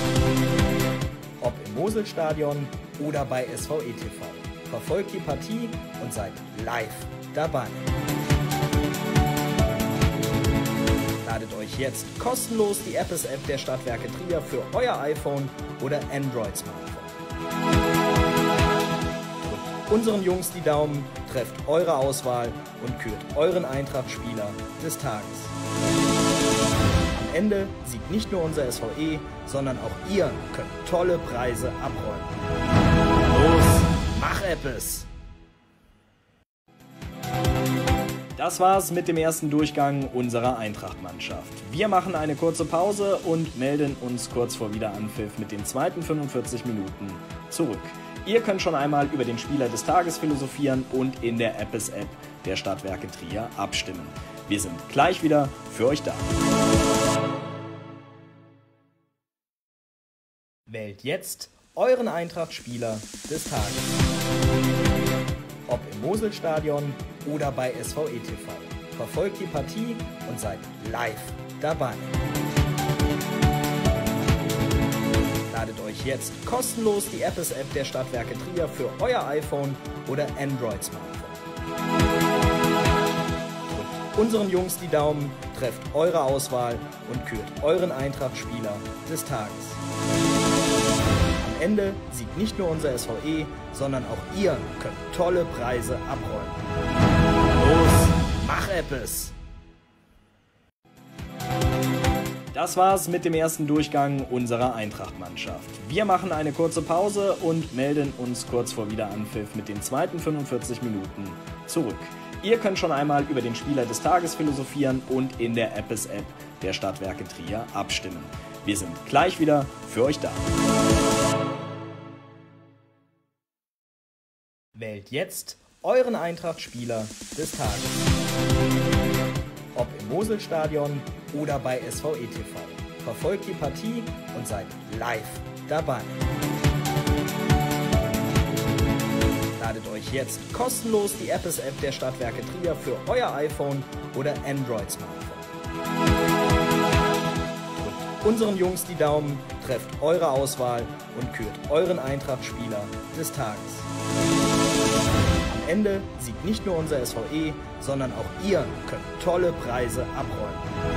Ob im Moselstadion oder bei S V E T V. Verfolgt die Partie und seid live dabei. Ladet euch jetzt kostenlos die Apps-App der Stadtwerke Trier für euer iPhone oder Android-Smartphone. Drückt unseren Jungs die Daumen, trefft eure Auswahl und kürt euren Eintracht-Spieler des Tages. Am Ende siegt nicht nur unser S V E, sondern auch ihr könnt tolle Preise abräumen. Los, mach etwas! Das war's mit dem ersten Durchgang unserer Eintracht-Mannschaft. Wir machen eine kurze Pause und melden uns kurz vor Wiederanpfiff mit den zweiten fünfundvierzig Minuten zurück. Ihr könnt schon einmal über den Spieler des Tages philosophieren und in der Apps-App der Stadtwerke Trier abstimmen. Wir sind gleich wieder für euch da. Wählt jetzt euren Eintracht-Spieler des Tages. Ob im Moselstadion oder bei S V E T V. Verfolgt die Partie und seid live dabei. Ladet euch jetzt kostenlos die Apps-App der Stadtwerke Trier für euer iPhone oder Android-Smartphone. Drückt unseren Jungs die Daumen, trefft eure Auswahl und kürt euren Eintracht-Spieler des Tages. Am Ende siegt nicht nur unser S V E, sondern auch ihr könnt tolle Preise abräumen. Los, mach etwas! Das war's mit dem ersten Durchgang unserer Eintracht-Mannschaft. Wir machen eine kurze Pause und melden uns kurz vor Wiederanpfiff mit den zweiten fünfundvierzig Minuten zurück. Ihr könnt schon einmal über den Spieler des Tages philosophieren und in der Apps-App der Stadtwerke Trier abstimmen. Wir sind gleich wieder für euch da. Wählt jetzt euren Eintracht-Spieler des Tages. Ob im Moselstadion oder bei S V E T V. Verfolgt die Partie und seid live dabei. Ladet euch jetzt kostenlos die Apps-App der Stadtwerke Trier für euer iPhone oder Android-Smartphone. Drückt unseren Jungs die Daumen, trefft eure Auswahl und kürt euren Eintracht-Spieler des Tages. Am Ende siegt nicht nur unser S V E, sondern auch ihr könnt tolle Preise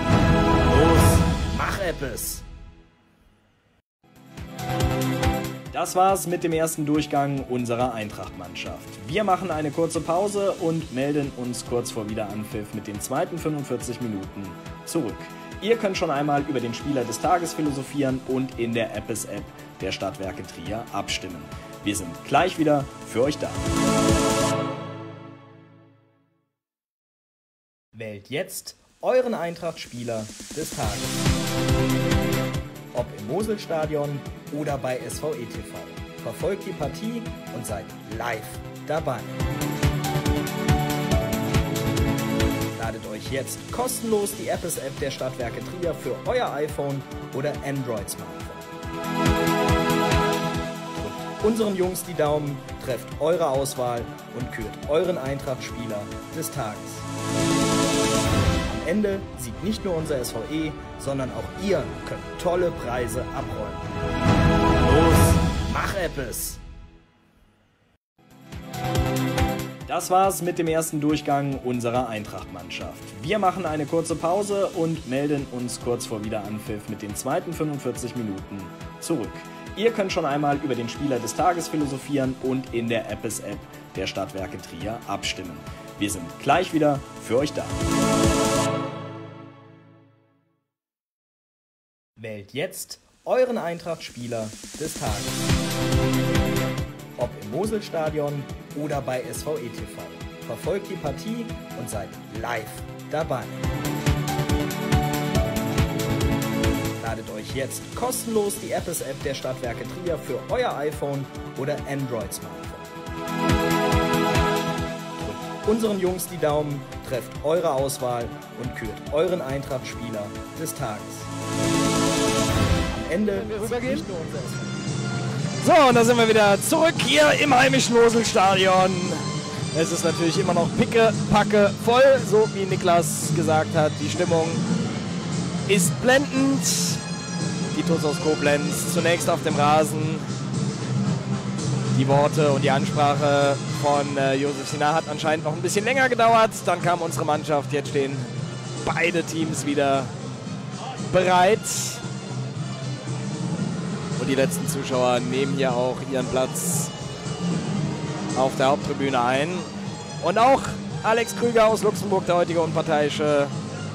abräumen. Los, mach etwas! Das war's mit dem ersten Durchgang unserer Eintracht-Mannschaft. Wir machen eine kurze Pause und melden uns kurz vor Wiederanpfiff mit den zweiten fünfundvierzig Minuten zurück. Ihr könnt schon einmal über den Spieler des Tages philosophieren und in der Eppes-App der Stadtwerke Trier abstimmen. Wir sind gleich wieder für euch da. Wählt jetzt euren Eintracht-Spieler des Tages. Ob im Moselstadion oder bei S V E T V. Verfolgt die Partie und seid live dabei. Ladet euch jetzt kostenlos die Eppes-App der Stadtwerke Trier für euer iPhone oder Android-Smartphone. Drückt unseren Jungs die Daumen, trefft eure Auswahl und kürt euren Eintracht-Spieler des Tages. Am Ende siegt nicht nur unser S V E, sondern auch ihr könnt tolle Preise abräumen. Los, mach Eppes! Das war's mit dem ersten Durchgang unserer Eintracht-Mannschaft. Wir machen eine kurze Pause und melden uns kurz vor Wiederanpfiff mit den zweiten fünfundvierzig Minuten zurück. Ihr könnt schon einmal über den Spieler des Tages philosophieren und in der Eppes-App der Stadtwerke Trier abstimmen. Wir sind gleich wieder für euch da. Wählt jetzt euren Eintracht-Spieler des Tages. Ob im Moselstadion oder bei S V E T V. Verfolgt die Partie und seid live dabei. Ladet euch jetzt kostenlos die Eppes-App der Stadtwerke Trier für euer iPhone oder Android-Smartphone. Drückt unseren Jungs die Daumen, trefft eure Auswahl und kürt euren Eintracht-Spieler des Tages. Am Ende wir rübergehen. Nicht nur unser S V E. So, und da sind wir wieder zurück hier im heimischen Moselstadion. Es ist natürlich immer noch picke, packe voll, so wie Niklas gesagt hat. Die Stimmung ist blendend. Die T U S aus Koblenz zunächst auf dem Rasen. Die Worte und die Ansprache von äh, Josef Sinar hat anscheinend noch ein bisschen länger gedauert. Dann kam unsere Mannschaft. Jetzt stehen beide Teams wieder bereit. Und die letzten Zuschauer nehmen hier auch ihren Platz auf der Haupttribüne ein. Und auch Alex Krüger aus Luxemburg, der heutige Unparteiische,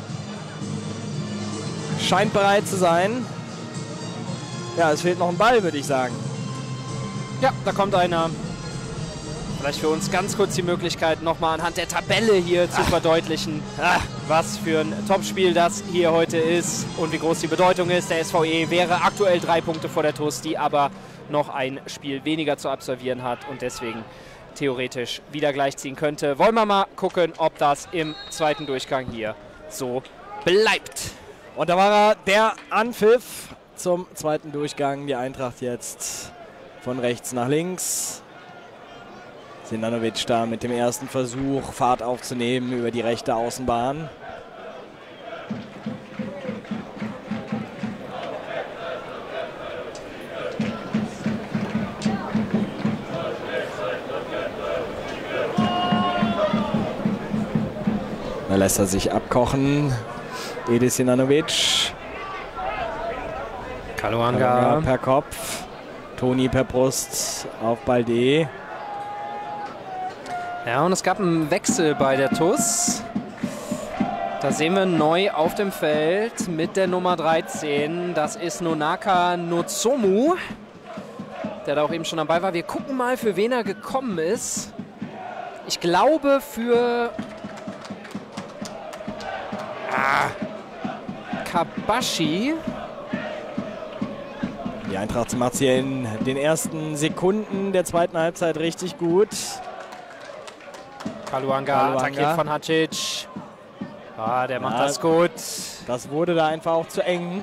scheint bereit zu sein. Ja, es fehlt noch ein Ball, würde ich sagen. Ja, da kommt einer. Vielleicht für uns ganz kurz die Möglichkeit, nochmal anhand der Tabelle hier zu Ach. verdeutlichen, Ach. was für ein Topspiel das hier heute ist und wie groß die Bedeutung ist. Der S V E wäre aktuell drei Punkte vor der T U S, die aber noch ein Spiel weniger zu absolvieren hat und deswegen theoretisch wieder gleichziehen könnte. Wollen wir mal gucken, ob das im zweiten Durchgang hier so bleibt. Und da war er, der Anpfiff zum zweiten Durchgang. Die Eintracht jetzt von rechts nach links. Sinanovic da mit dem ersten Versuch, Fahrt aufzunehmen über die rechte Außenbahn. Da lässt er sich abkochen. Edis Sinanovic. Kaluanga per Kopf. Toni per Brust auf Balde. Ja, und es gab einen Wechsel bei der T U S. Da sehen wir neu auf dem Feld mit der Nummer dreizehn. Das ist Nonaka Nozomu, der da auch eben schon dabei war. Wir gucken mal, für wen er gekommen ist. Ich glaube für ah, Kabashi. Die Eintracht macht es hier in den ersten Sekunden der zweiten Halbzeit richtig gut. Kaluanga, Kaluanga attackiert von Hacic. Ah, der macht ja, das gut. Das wurde da einfach auch zu eng.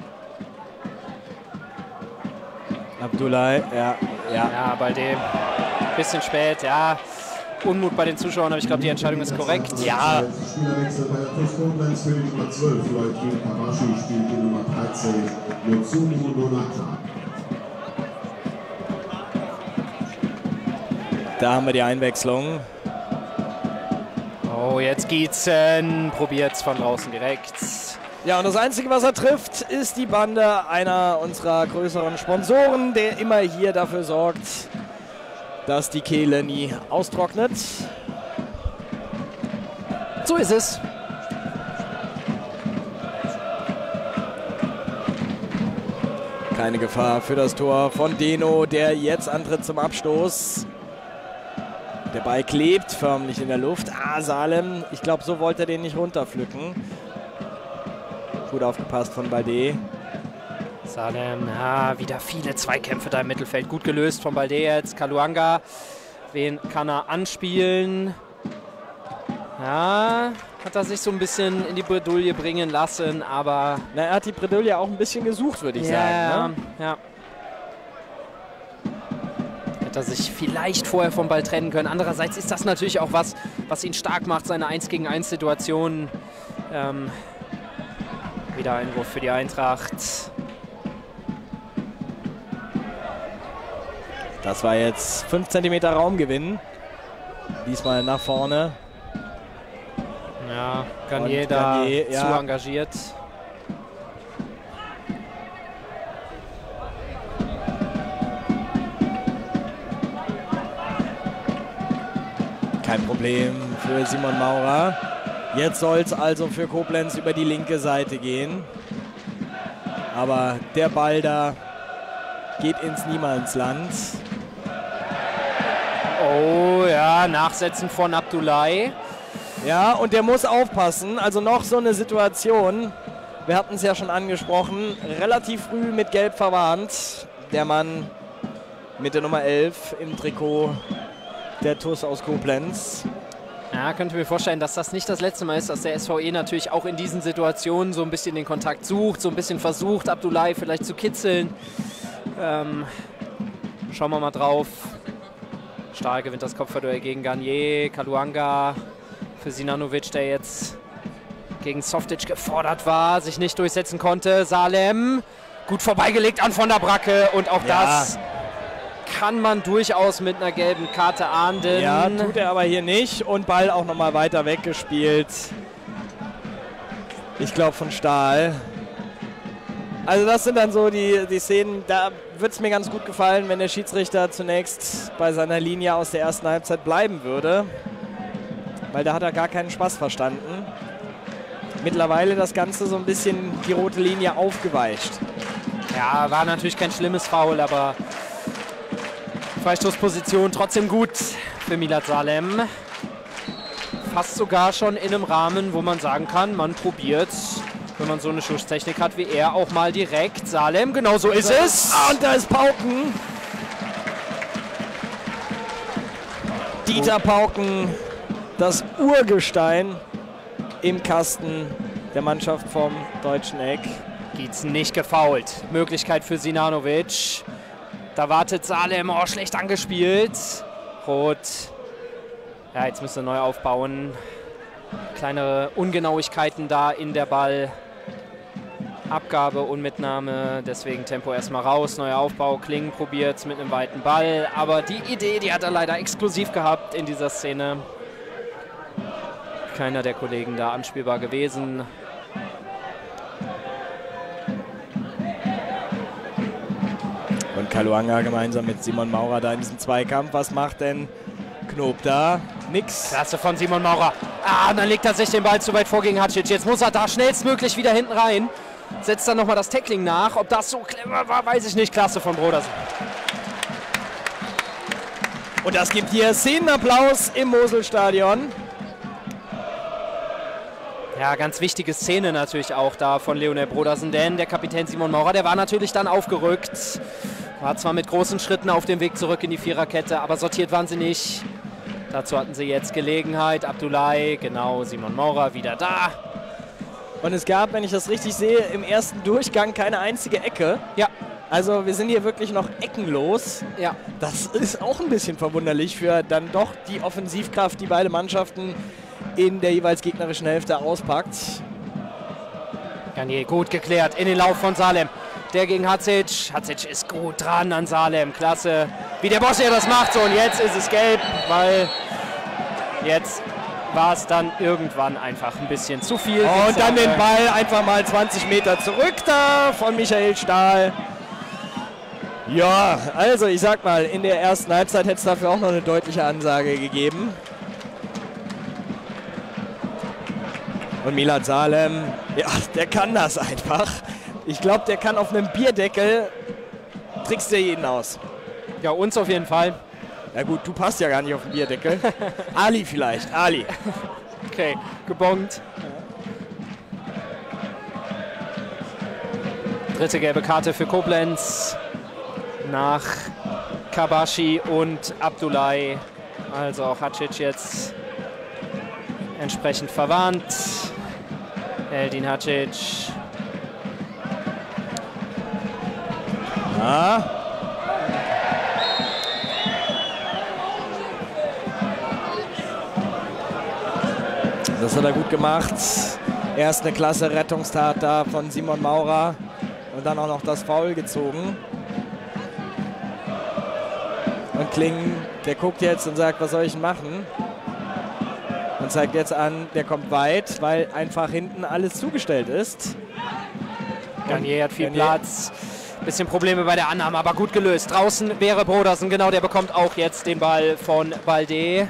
Abdullah, ja, ja. Ja, bei dem bisschen spät, ja. Unmut bei den Zuschauern, aber ich glaube, die Entscheidung ist korrekt. Ja. Spielerwechsel bei der T U S Koblenz für die Nummer zwölf. Lloyd Kabashi spielt die Nummer dreizehn. Nozomu Nonaka. Da haben wir die Einwechslung. Oh, jetzt Gietzen. Probiert's von draußen direkt. Ja, und das Einzige, was er trifft, ist die Bande einer unserer größeren Sponsoren, der immer hier dafür sorgt, dass die Kehle nie austrocknet. So ist es. Keine Gefahr für das Tor von Deno, der jetzt antritt zum Abstoß. Der Ball klebt förmlich in der Luft. Ah, Salem, ich glaube, so wollte er den nicht runterpflücken. Gut aufgepasst von Balde. Salem, ja, wieder viele Zweikämpfe da im Mittelfeld. Gut gelöst von Balde jetzt. Kaluanga, wen kann er anspielen? Ja, hat er sich so ein bisschen in die Bredouille bringen lassen, aber... Na, er hat die Bredouille auch ein bisschen gesucht, würde ich ja, sagen. Ne? Ja, hätte er sich vielleicht vorher vom Ball trennen können. Andererseits ist das natürlich auch was, was ihn stark macht, seine eins gegen eins Situation. Ähm, wieder Einwurf für die Eintracht. Das war jetzt fünf Zentimeter Raumgewinn. Diesmal nach vorne. Ja, Garnier da Garnier, zu ja. engagiert. Kein Problem für Simon Maurer. Jetzt soll es also für Koblenz über die linke Seite gehen. Aber der Ball da geht ins Niemandsland. Oh ja, Nachsetzen von Abdullahi. Ja, und der muss aufpassen. Also noch so eine Situation. Wir hatten es ja schon angesprochen. Relativ früh mit Gelb verwarnt. Der Mann mit der Nummer elf im Trikot der T U S aus Koblenz. Ja, könnte mir vorstellen, dass das nicht das letzte Mal ist, dass der S V E natürlich auch in diesen Situationen so ein bisschen den Kontakt sucht, so ein bisschen versucht, Abdullahi vielleicht zu kitzeln. Ähm, schauen wir mal drauf. Stahl gewinnt das Kopfballduell gegen Garnier. Kaluanga für Sinanovic, der jetzt gegen Softic gefordert war, sich nicht durchsetzen konnte. Salem, gut vorbeigelegt an von der Bracke. Und auch Ja. das kann man durchaus mit einer gelben Karte ahnden. Ja, tut er aber hier nicht. Und Ball auch nochmal weiter weggespielt. Ich glaube von Stahl. Also das sind dann so die, die Szenen, da würde es mir ganz gut gefallen, wenn der Schiedsrichter zunächst bei seiner Linie aus der ersten Halbzeit bleiben würde. Weil da hat er gar keinen Spaß verstanden. Mittlerweile das Ganze so ein bisschen die rote Linie aufgeweicht. Ja, war natürlich kein schlimmes Foul, aber Freistoßposition trotzdem gut für Milad Salem. Fast sogar schon in einem Rahmen, wo man sagen kann, man probiert, wenn man so eine Schusstechnik hat wie er, auch mal direkt. Salem, genau so ist es. Und da ist Pauken. Dieter Pauken, das Urgestein im Kasten der Mannschaft vom Deutschen Eck. Gietzen nicht gefoult. Möglichkeit für Sinanovic. Da wartet Salem, oh, schlecht angespielt. Rot. Ja, jetzt müssen wir neu aufbauen. Kleinere Ungenauigkeiten da in der Ballabgabe und Mitnahme. Deswegen Tempo erstmal raus. Neuer Aufbau. Klingen probiert mit einem weiten Ball. Aber die Idee, die hat er leider exklusiv gehabt in dieser Szene. Keiner der Kollegen da anspielbar gewesen. Und Kaluanga gemeinsam mit Simon Maurer da in diesem Zweikampf. Was macht denn Knob da? Nix. Klasse von Simon Maurer. Ah, und dann legt er sich den Ball zu weit vor gegen Hacic. Jetzt muss er da schnellstmöglich wieder hinten rein. Setzt dann nochmal das Tackling nach. Ob das so clever war, weiß ich nicht. Klasse von Brodersen. Und das gibt hier Szenenapplaus im Moselstadion. Ja, ganz wichtige Szene natürlich auch da von Leonel Brodersen, denn der Kapitän Simon Maurer, der war natürlich dann aufgerückt. War zwar mit großen Schritten auf dem Weg zurück in die Viererkette, aber sortiert waren sie nicht. Dazu hatten sie jetzt Gelegenheit. Abdullahi, genau, Simon Maurer wieder da. Und es gab, wenn ich das richtig sehe, im ersten Durchgang keine einzige Ecke. Ja. Also wir sind hier wirklich noch eckenlos. Ja. Das ist auch ein bisschen verwunderlich für dann doch die Offensivkraft, die beide Mannschaften in der jeweils gegnerischen Hälfte auspackt. Garnier gut geklärt in den Lauf von Salem. Der gegen Hacic. Hacic ist gut dran an Salem. Klasse, wie der Bosnier das macht. So, und jetzt ist es gelb, weil jetzt war es dann irgendwann einfach ein bisschen zu viel. Und dann den Ball einfach mal zwanzig Meter zurück da von Michael Stahl. Ja, also ich sag mal, in der ersten Halbzeit hätte es dafür auch noch eine deutliche Ansage gegeben. Und Milad Salem, ja, der kann das einfach. Ich glaube, der kann auf einem Bierdeckel, trickst der jeden aus. Ja, uns auf jeden Fall. Na gut, du passt ja gar nicht auf den Bierdeckel. Ali vielleicht, Ali. Okay, gebongt. Dritte gelbe Karte für Koblenz. Nach Kabashi und Abdullahi. Also auch Hacic jetzt entsprechend verwarnt. Eldin Hacic. Ja. Das hat er gut gemacht. Erst eine klasse Rettungstat da von Simon Maurer und dann auch noch das Foul gezogen. Und Kling, der guckt jetzt und sagt, was soll ich denn machen? Und zeigt jetzt an, der kommt weit, weil einfach hinten alles zugestellt ist. Garnier hat viel Garnier. Platz. Bisschen Probleme bei der Annahme, aber gut gelöst. Draußen wäre Brodersen, genau, der bekommt auch jetzt den Ball von Balde.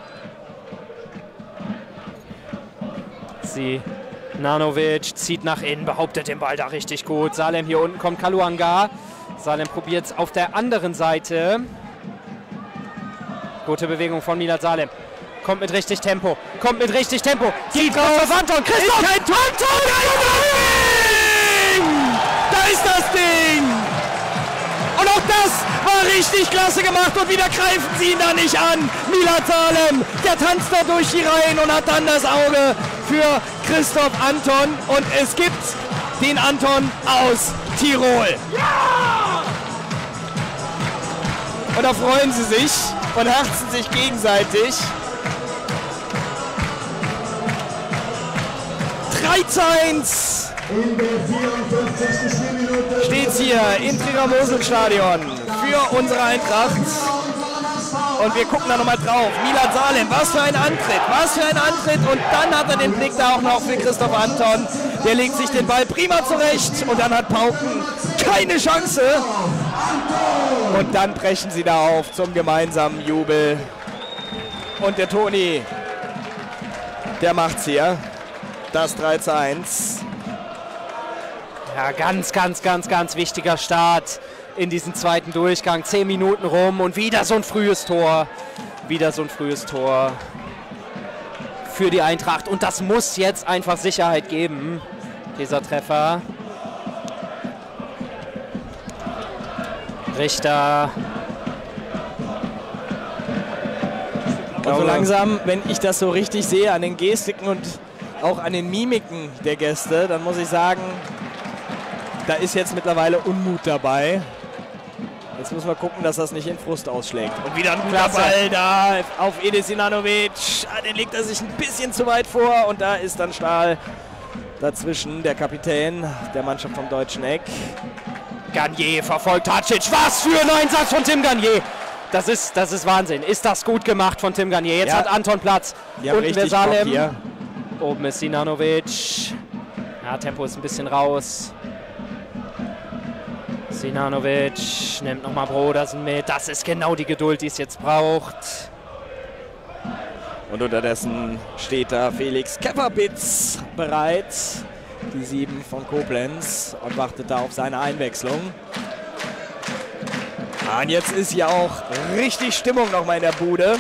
Sie Nanovic zieht nach innen, behauptet den Ball da richtig gut. Salem hier unten kommt Kaluanga. Salem probiert es auf der anderen Seite. Gute Bewegung von Milad Salem. Kommt mit richtig Tempo. Kommt mit richtig Tempo. Sieht Christoph Anton. Christoph Ist kein Tor. Anton! Da ist das Ding! Und auch das war richtig klasse gemacht und wieder greifen sie ihn da nicht an. Milad Salem, der tanzt da durch die Reihen und hat dann das Auge für Christoph Anton. Und es gibt den Anton aus Tirol. Ja! Und da freuen sie sich und herzen sich gegenseitig. drei zu eins In der vierundfünfzigsten Spielminute steht's hier im Trierer-Mosel-Stadion für unsere Eintracht. Und wir gucken da nochmal drauf. Milad Salem, was für ein Antritt, was für ein Antritt. Und dann hat er den Blick da auch noch für Christoph Anton. Der legt sich den Ball prima zurecht und dann hat Pauken keine Chance. Und dann brechen sie da auf zum gemeinsamen Jubel. Und der Toni, der macht's hier. Das drei zu eins. Ja, ganz, ganz, ganz, ganz wichtiger Start in diesen zweiten Durchgang. Zehn Minuten rum und wieder so ein frühes Tor. Wieder so ein frühes Tor für die Eintracht. Und das muss jetzt einfach Sicherheit geben, dieser Treffer. Richter. Also langsam, wenn ich das so richtig sehe an den Gestiken und auch an den Mimiken der Gäste, dann muss ich sagen, da ist jetzt mittlerweile Unmut dabei. Jetzt müssen wir gucken, dass das nicht in Frust ausschlägt. Und wieder ein guter Ball da auf Edis Sinanovic. Ah, den legt er sich ein bisschen zu weit vor. Und da ist dann Stahl dazwischen, der Kapitän der Mannschaft vom Deutschen Eck. Garnier verfolgt Hacic. Was für ein Einsatz von Tim Garnier. Das ist, das ist Wahnsinn. Ist das gut gemacht von Tim Garnier. Jetzt ja. hat Anton Platz. Die haben Unten der richtig Bock Salem. hier. Oben ist Sinanovic. Ja, Tempo ist ein bisschen raus. Sinanovic nimmt nochmal Brodersen mit. Das ist genau die Geduld, die es jetzt braucht. Und unterdessen steht da Felix Kefferbitz bereit. Die sieben von Koblenz und wartet da auf seine Einwechslung. Und jetzt ist hier auch richtig Stimmung nochmal in der Bude.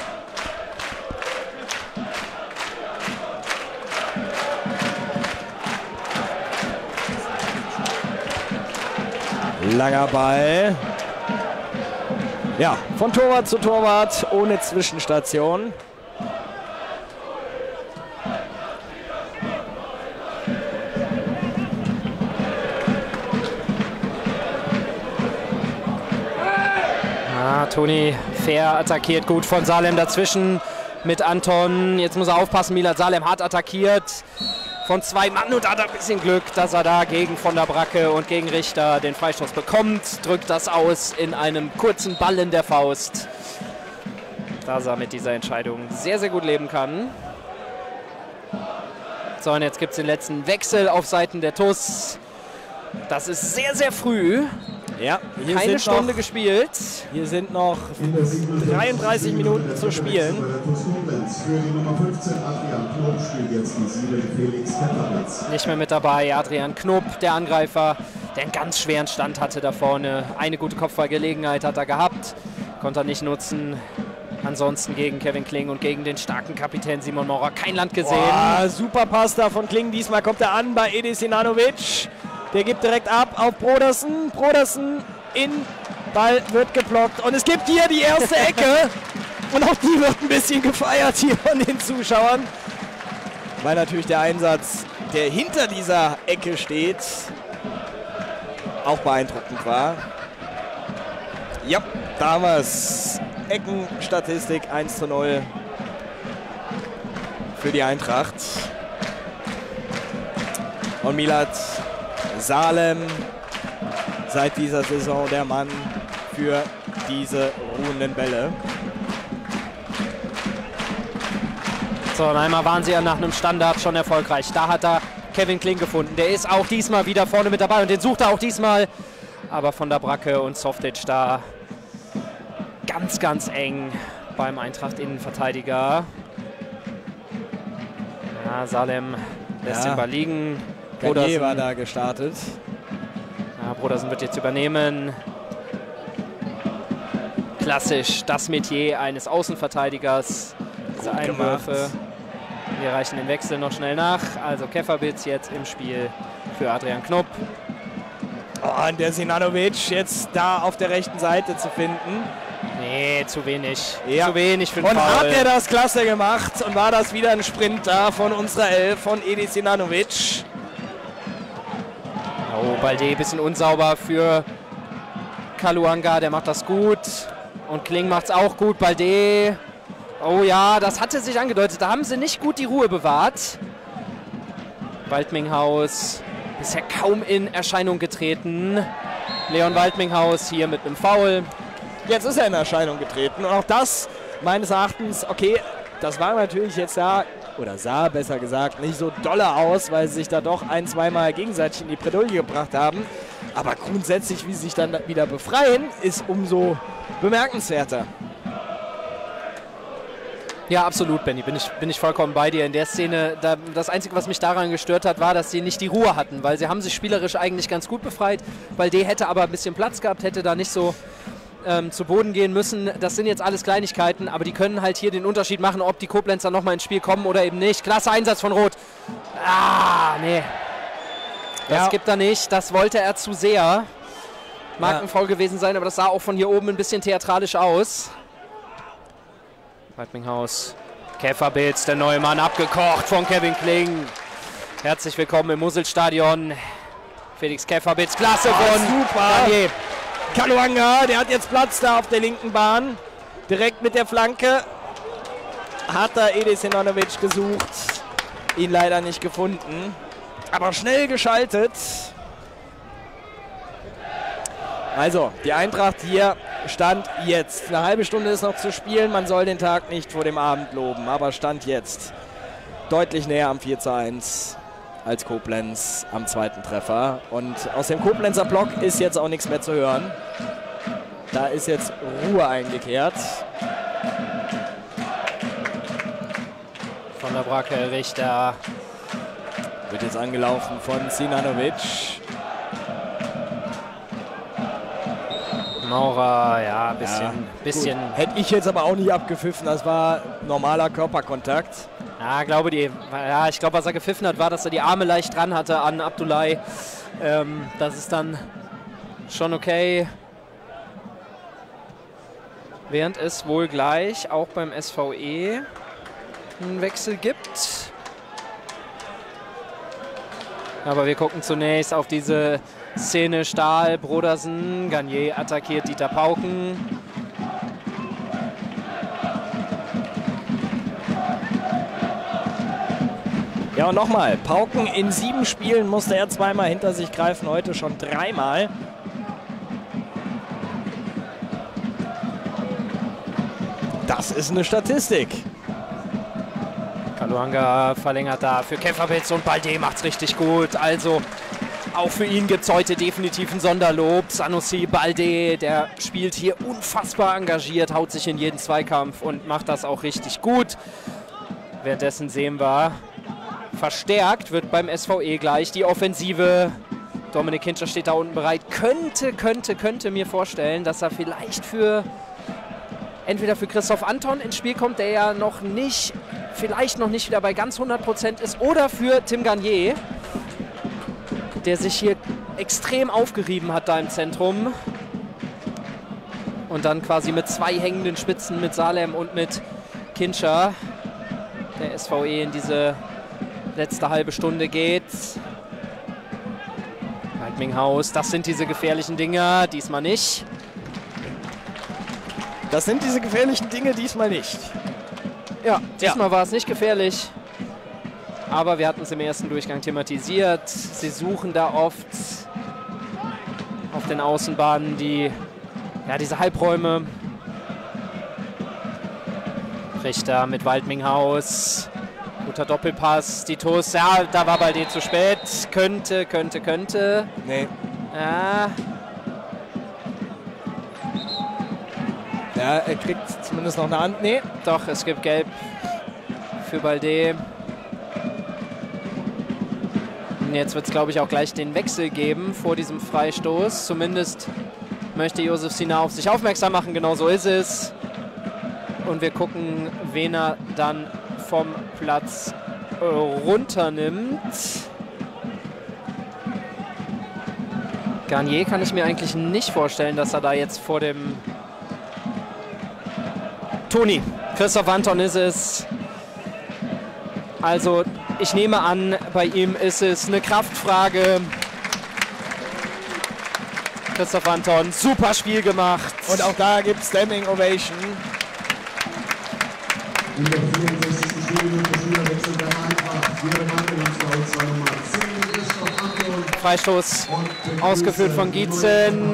Langer Ball. Ja, von Torwart zu Torwart, ohne Zwischenstation. Ah, Toni fair attackiert, gut von Salem dazwischen mit Anton. Jetzt muss er aufpassen, Milad Salem hart attackiert von zwei Mann und hat ein bisschen Glück, dass er da gegen von der Bracke und gegen Richter den Freistoß bekommt. Drückt das aus in einem kurzen Ball in der Faust. Dass er mit dieser Entscheidung sehr, sehr gut leben kann. So, und jetzt gibt es den letzten Wechsel auf Seiten der T U S. Das ist sehr, sehr früh. Ja, hier Keine sind Stunde noch, gespielt. Hier sind noch dreiunddreißig Minuten zu spielen. Für die Nummer fünfzehn Adrian Knob spielt jetzt die sieben Felix Ketteritz. Nicht mehr mit dabei Adrian Knob, der Angreifer, der einen ganz schweren Stand hatte da vorne. Eine gute Kopfballgelegenheit hat er gehabt, konnte er nicht nutzen. Ansonsten gegen Kevin Kling und gegen den starken Kapitän Simon Maurer kein Land gesehen. Boah, super Pass da von Kling. Diesmal kommt er an bei Edis Sinanovic. Der gibt direkt ab auf Brodersen. Brodersen in, Ball wird geblockt. Und es gibt hier die erste Ecke. Und auch die wird ein bisschen gefeiert hier von den Zuschauern. Weil natürlich der Einsatz, der hinter dieser Ecke steht, auch beeindruckend war. Ja, damals Eckenstatistik eins zu null für die Eintracht. Und Milad Salem, seit dieser Saison der Mann für diese ruhenden Bälle. So, und einmal waren sie ja nach einem Standard schon erfolgreich. Da hat er Kevin Kling gefunden. Der ist auch diesmal wieder vorne mit dabei und den sucht er auch diesmal. Aber von der Bracke und Softic da ganz, ganz eng beim Eintracht-Innenverteidiger. Ja, Salem lässt Ja. den Ball liegen. Garnier war da gestartet. Ja, Brodersen wird jetzt übernehmen. Klassisch das Metier eines Außenverteidigers. Diese Gut Einwürfe. gemacht. Wir reichen den Wechsel noch schnell nach. Also Kefabitz jetzt im Spiel für Adrian Knob. Oh, und der Sinanovic jetzt da auf der rechten Seite zu finden. Nee, zu wenig. Ja. Zu wenig für den Und hat Foul. er das klasse gemacht. Und war das wieder ein Sprint da von unserer Elf, von Edis Sinanovic. Oh, Balde ein bisschen unsauber für Kaluanga, der macht das gut. Und Kling macht es auch gut. Balde, oh ja, das hatte sich angedeutet. Da haben sie nicht gut die Ruhe bewahrt. Waldminghaus bisher kaum in Erscheinung getreten. Leon Waldminghaus hier mit einem Foul. Jetzt ist er in Erscheinung getreten. Und auch das meines Erachtens, okay, das war natürlich jetzt da, oder sah besser gesagt, nicht so dolle aus, weil sie sich da doch ein-, zweimal gegenseitig in die Bredouille gebracht haben. Aber grundsätzlich, wie sie sich dann wieder befreien, ist umso bemerkenswerter. Ja, absolut, Benny. Bin ich, bin ich vollkommen bei dir. In der Szene, da, das Einzige, was mich daran gestört hat, war, dass sie nicht die Ruhe hatten, weil sie haben sich spielerisch eigentlich ganz gut befreit. Balde hätte aber ein bisschen Platz gehabt, hätte da nicht so ähm, zu Boden gehen müssen. Das sind jetzt alles Kleinigkeiten, aber die können halt hier den Unterschied machen, ob die Koblenzer nochmal ins Spiel kommen oder eben nicht. Klasse Einsatz von Roth. Ah, nee. Das Ja. gibt er nicht. Das wollte er zu sehr. Mag Ja. ein Foul gewesen sein, aber das sah auch von hier oben ein bisschen theatralisch aus. Waldminghaus, Käferbilz, der neue Mann, abgekocht von Kevin Kling. Herzlich willkommen im Muselstadion. Felix Käferbilz, klasse von Super. Garnier. Kaluanga, der hat jetzt Platz da auf der linken Bahn. Direkt mit der Flanke. Hat da Edis Sinanovic gesucht. Ihn leider nicht gefunden. Aber schnell geschaltet. Also, die Eintracht hier stand jetzt. Eine halbe Stunde ist noch zu spielen. Man soll den Tag nicht vor dem Abend loben. Aber stand jetzt deutlich näher am vier zu eins als Koblenz am zweiten Treffer. Und aus dem Koblenzer Block ist jetzt auch nichts mehr zu hören. Da ist jetzt Ruhe eingekehrt. Von der Bracke, Richter. Wird jetzt angelaufen von Sinanovic. Maurer, ja, ein bisschen. Ja, bisschen Gut. Hätte ich jetzt aber auch nicht abgepfiffen. Das war normaler Körperkontakt. ja, glaube die, ja, ich glaube, was er gepfiffen hat, war, dass er die Arme leicht dran hatte an Abdullahi. Ähm, das ist dann schon okay. Während es wohl gleich auch beim S V E einen Wechsel gibt. Aber wir gucken zunächst auf diese Szene Stahl, Brodersen, Garnier attackiert Dieter Pauken. Ja, und nochmal. Pauken in sieben Spielen musste er zweimal hinter sich greifen, heute schon dreimal. Das ist eine Statistik. Luanga verlängert da für Käferwitz und Balde macht's richtig gut. Also auch für ihn gibt es heute definitiv ein Sonderlob. Sanusi Balde, der spielt hier unfassbar engagiert, haut sich in jeden Zweikampf und macht das auch richtig gut. Währenddessen sehen wir, verstärkt wird beim S V E gleich die Offensive. Dominik Hintscher steht da unten bereit. Könnte, könnte, könnte mir vorstellen, dass er vielleicht für entweder für Christoph Anton ins Spiel kommt, der ja noch nicht, vielleicht noch nicht wieder bei ganz hundert Prozent ist, oder für Tim Garnier, der sich hier extrem aufgerieben hat da im Zentrum. Und dann quasi mit zwei hängenden Spitzen, mit Salem und mit Kincher, der S V E in diese letzte halbe Stunde geht. Waldminghaus, das sind diese gefährlichen Dinger, diesmal nicht. Das sind diese gefährlichen Dinge, diesmal nicht. Ja, diesmal ja. war es nicht gefährlich. Aber wir hatten es im ersten Durchgang thematisiert. Sie suchen da oft auf den Außenbahnen die, ja, diese Halbräume. Richter mit Waldminghaus. Guter Doppelpass. Die Toast, ja, da war Balde zu spät. Könnte, könnte, könnte. Nee. Ja. Ja, er kriegt zumindest noch eine Hand. Nee. Doch, es gibt Gelb für Balde. Und jetzt wird es, glaube ich, auch gleich den Wechsel geben vor diesem Freistoß. Zumindest möchte Josef Sina auf sich aufmerksam machen. Genau so ist es. Und wir gucken, wen er dann vom Platz äh, runternimmt. Garnier kann ich mir eigentlich nicht vorstellen, dass er da jetzt vor dem Toni. Christoph Anton ist es. Also ich nehme an, bei ihm ist es eine Kraftfrage. Christoph Anton, super Spiel gemacht. Und auch da gibt es Standing Ovation. In der vierundsechzigsten Spielminute Spielerwechsel der Eintracht. Hier Nummer zehn, Christoph Anton. Freistoß ausgeführt von Gietzen.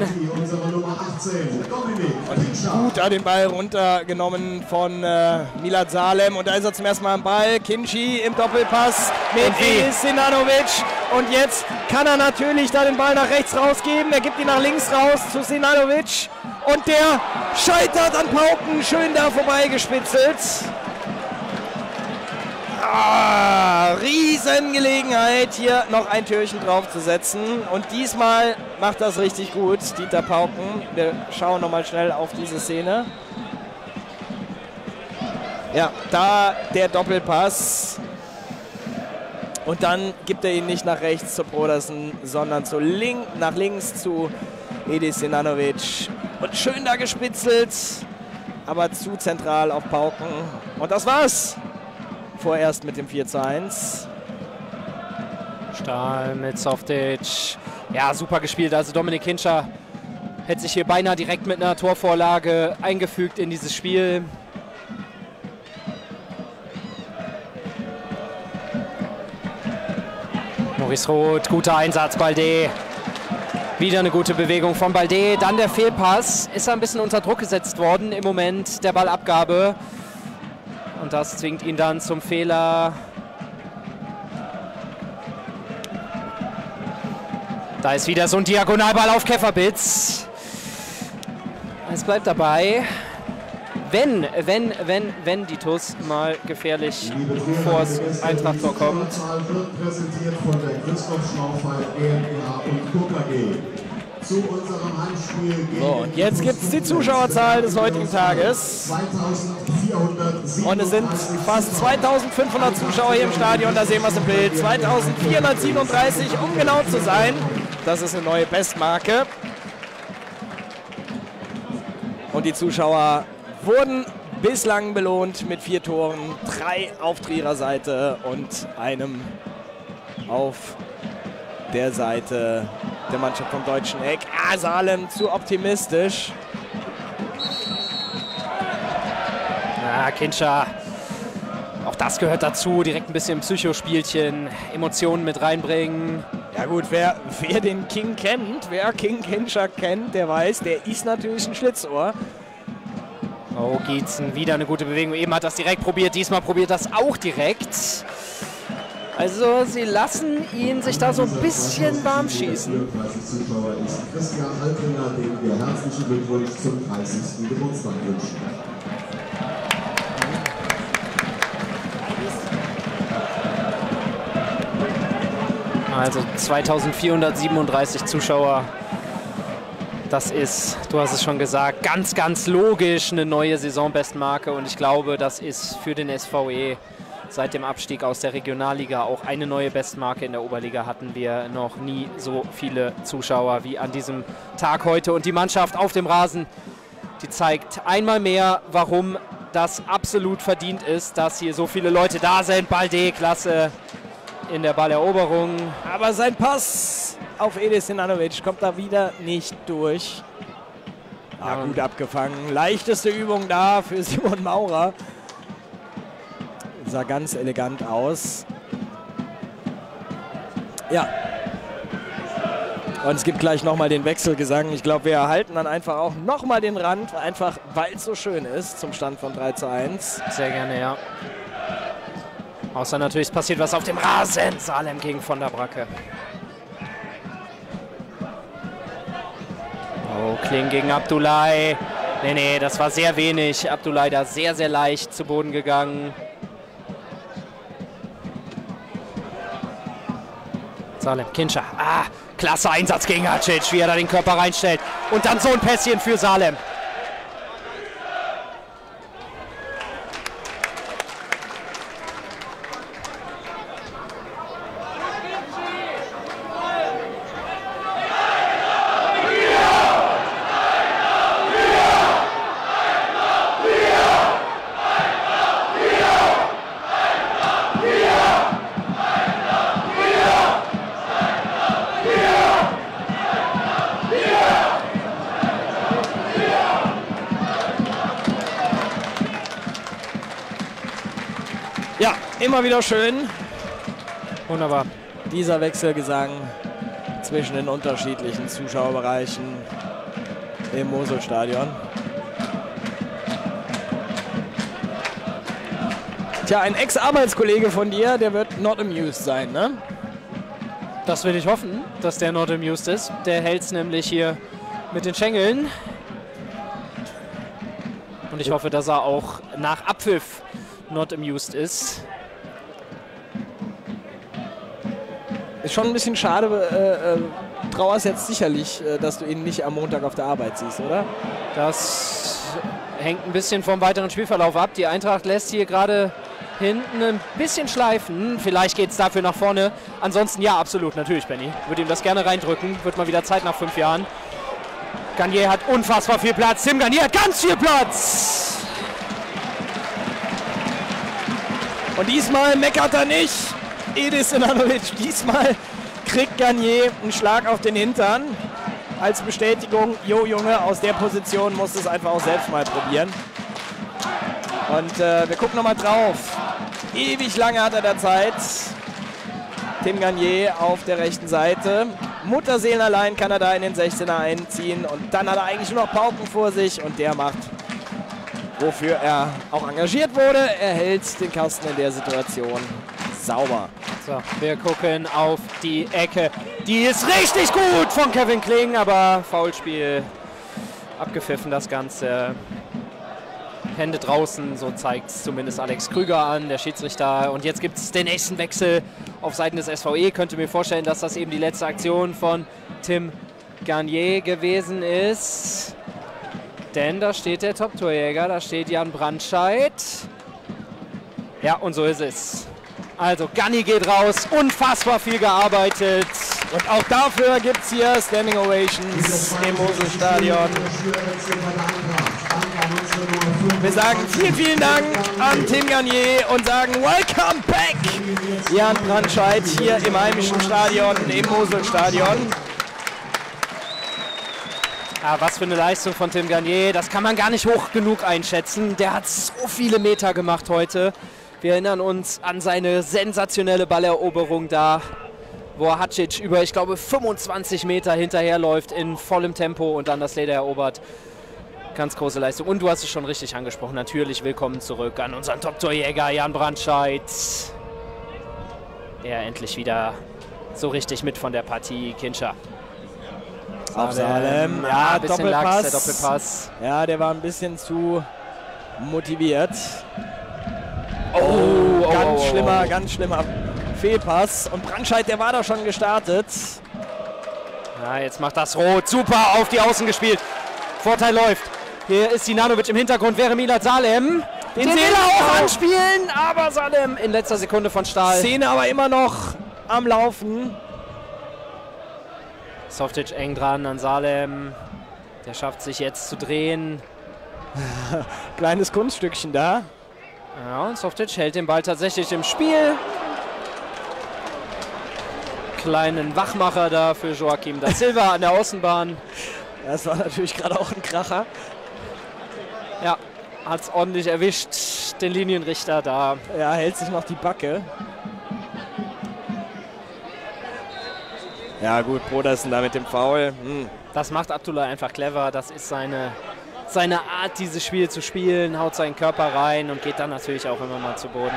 Gut an den Ball runtergenommen von äh, Milad Salem. Und da ist er zum ersten Mal am Ball. Kinci im Doppelpass mit Enis Sinanovic. Und jetzt kann er natürlich da den Ball nach rechts rausgeben. Er gibt ihn nach links raus zu Sinanovic. Und der scheitert an Pauken. Schön da vorbeigespitzelt. Ah, Riesengelegenheit, hier noch ein Türchen drauf zu setzen. Und diesmal macht das richtig gut, Dieter Pauken. Wir schauen nochmal schnell auf diese Szene. Ja, da der Doppelpass. Und dann gibt er ihn nicht nach rechts zu Brodersen, sondern zu link, nach links zu Edis Sinanovic. Und schön da gespitzelt, aber zu zentral auf Pauken. Und das war's. Vorerst mit dem vier zu eins. Stahl mit Softic. Ja, super gespielt. Also Dominik Hintscher hätte sich hier beinahe direkt mit einer Torvorlage eingefügt in dieses Spiel. Maurice Roth, guter Einsatz, Balde. Wieder eine gute Bewegung von Balde. Dann der Fehlpass. Ist er ein bisschen unter Druck gesetzt worden im Moment der Ballabgabe. Und das zwingt ihn dann zum Fehler. Da ist wieder so ein Diagonalball auf Käferbitz. Es bleibt dabei. Wenn, wenn, wenn, wenn die T U S mal gefährlich vors Eintracht-Tor kommt. Präsentiert von der Christoph Schnaufal GmbH und Co. K G. Zu unserem Heimspiel so, und jetzt gibt es die Zuschauerzahl des heutigen Tages. Und es sind fast zweitausendfünfhundert Zuschauer hier im Stadion, da sehen wir es im Bild. zweitausendvierhundertsiebenunddreißig, um genau zu sein. Das ist eine neue Bestmarke. Und die Zuschauer wurden bislang belohnt mit vier Toren, drei auf Trierer Seite und einem auf der Seite der Mannschaft vom deutschen Eck. Ah, Salem zu optimistisch. Ja, Kincher. Auch das gehört dazu. Direkt ein bisschen Psychospielchen, Emotionen mit reinbringen. Ja gut, wer, wer den King kennt, wer King Kincher kennt, der weiß, der ist natürlich ein Schlitzohr. Oh, Gietzen, wieder eine gute Bewegung. Eben hat das direkt probiert, diesmal probiert das auch direkt. Also sie lassen ihn sich da so ein bisschen warm schießen. Zuschauer ist Christian Haltringer, dem wir herzlichen Glückwunsch zum dreißigsten Geburtstag wünschen. Also zweitausendvierhundertsiebenunddreißig Zuschauer. Das ist, du hast es schon gesagt, ganz, ganz logisch eine neue Saisonbestmarke. Und ich glaube, das ist für den S V E seit dem Abstieg aus der Regionalliga auch eine neue Bestmarke. In der Oberliga hatten wir noch nie so viele Zuschauer wie an diesem Tag heute. Und die Mannschaft auf dem Rasen, die zeigt einmal mehr, warum das absolut verdient ist, dass hier so viele Leute da sind. Balde, klasse in der Balleroberung. Aber sein Pass auf Edis Sinanovic kommt da wieder nicht durch. Ah, gut abgefangen. Leichteste Übung da für Simon Maurer. Sah ganz elegant aus. Ja. Und es gibt gleich nochmal den Wechselgesang. Ich glaube, wir erhalten dann einfach auch nochmal den Rand, einfach weil es so schön ist, zum Stand von drei zu eins. Sehr gerne, ja. Außer natürlich, es passiert was auf dem Rasen. Salem gegen von der Bracke. Oh, Kling gegen Abdullahi. Nee, nee, das war sehr wenig. Abdullahi da sehr, sehr leicht zu Boden gegangen. Salem, Kincher. Ah, klasse Einsatz gegen Hacic, wie er da den Körper reinstellt. Und dann so ein Pässchen für Salem. Immer wieder schön. Wunderbar. Dieser Wechselgesang zwischen den unterschiedlichen Zuschauerbereichen im Moselstadion. Tja, ein Ex-Arbeitskollege von dir, der wird not amused sein, ne? Das will ich hoffen, dass der not amused ist. Der hält es nämlich hier mit den Schenkeln. Und ich hoffe, dass er auch nach Abpfiff not amused ist. Ist schon ein bisschen schade, äh, äh, trauerst jetzt sicherlich, äh, dass du ihn nicht am Montag auf der Arbeit siehst, oder? Das hängt ein bisschen vom weiteren Spielverlauf ab. Die Eintracht lässt hier gerade hinten ein bisschen schleifen. Vielleicht geht es dafür nach vorne. Ansonsten ja, absolut, natürlich, Benny. Würde ihm das gerne reindrücken. Wird mal wieder Zeit nach fünf Jahren. Garnier hat unfassbar viel Platz. Tim Garnier hat ganz viel Platz. Und diesmal meckert er nicht. Edis Sinanovic, diesmal kriegt Garnier einen Schlag auf den Hintern. Als Bestätigung, jo Junge, aus der Position musst du es einfach auch selbst mal probieren. Und äh, wir gucken nochmal drauf. Ewig lange hat er da Zeit. Tim Garnier auf der rechten Seite. Mutterseelen allein kann er da in den sechzehner einziehen. Und dann hat er eigentlich nur noch Pauken vor sich. Und der macht, wofür er auch engagiert wurde. Er hält den Kasten in der Situation sauber. So, wir gucken auf die Ecke. Die ist richtig gut von Kevin Kling, aber Foulspiel abgepfiffen das Ganze. Hände draußen, so zeigt es zumindest Alex Krüger an, der Schiedsrichter. Und jetzt gibt es den nächsten Wechsel auf Seiten des S V E. Könnte mir vorstellen, dass das eben die letzte Aktion von Tim Garnier gewesen ist. Denn da steht der Top-Torjäger, da steht Jan Brandscheid. Ja, und so ist es. Also Ganni geht raus, unfassbar viel gearbeitet. Und auch dafür gibt es hier Standing Ovations im Moselstadion. Wir sagen vielen, vielen Dank an Tim Garnier und sagen Welcome back, Jan Brandscheid hier im heimischen Stadion, im Moselstadion. Ah, was für eine Leistung von Tim Garnier, das kann man gar nicht hoch genug einschätzen. Der hat so viele Meter gemacht heute. Wir erinnern uns an seine sensationelle Balleroberung da, wo er Hacic über, ich glaube, fünfundzwanzig Meter hinterherläuft in vollem Tempo und dann das Leder erobert. Ganz große Leistung. Und du hast es schon richtig angesprochen. Natürlich willkommen zurück an unseren Doktorjäger Jan Brandscheid. Er endlich wieder so richtig mit von der Partie. Kincher. Auf Salem. Ja, Ja, ein bisschen Doppelpass. Lachs, der Doppelpass. Ja, der war ein bisschen zu motiviert. Oh, oh, Ganz oh, oh, schlimmer, oh. ganz schlimmer Fehlpass. Und Brandscheid, der war da schon gestartet. Ja, jetzt macht das Rot. Super auf die Außen gespielt. Vorteil läuft. Hier ist Sinanovic im Hintergrund, wäre Milad Salem. Den, Den will er auch anspielen, aber Salem in letzter Sekunde von Stahl. Szene aber immer noch am Laufen. Softic eng dran an Salem. Der schafft sich jetzt zu drehen. Kleines Kunststückchen da. Ja, und Softic hält den Ball tatsächlich im Spiel. Kleinen Wachmacher da für Joaquim da Silva an der Außenbahn. Das war natürlich gerade auch ein Kracher. Ja, hat es ordentlich erwischt, den Linienrichter da. Ja, hält sich noch die Backe. Ja gut, Brodersen da mit dem Foul. Hm. Das macht Abdullah einfach clever. Das ist seine, seine Art, dieses Spiel zu spielen. Haut seinen Körper rein und geht dann natürlich auch immer mal zu Boden.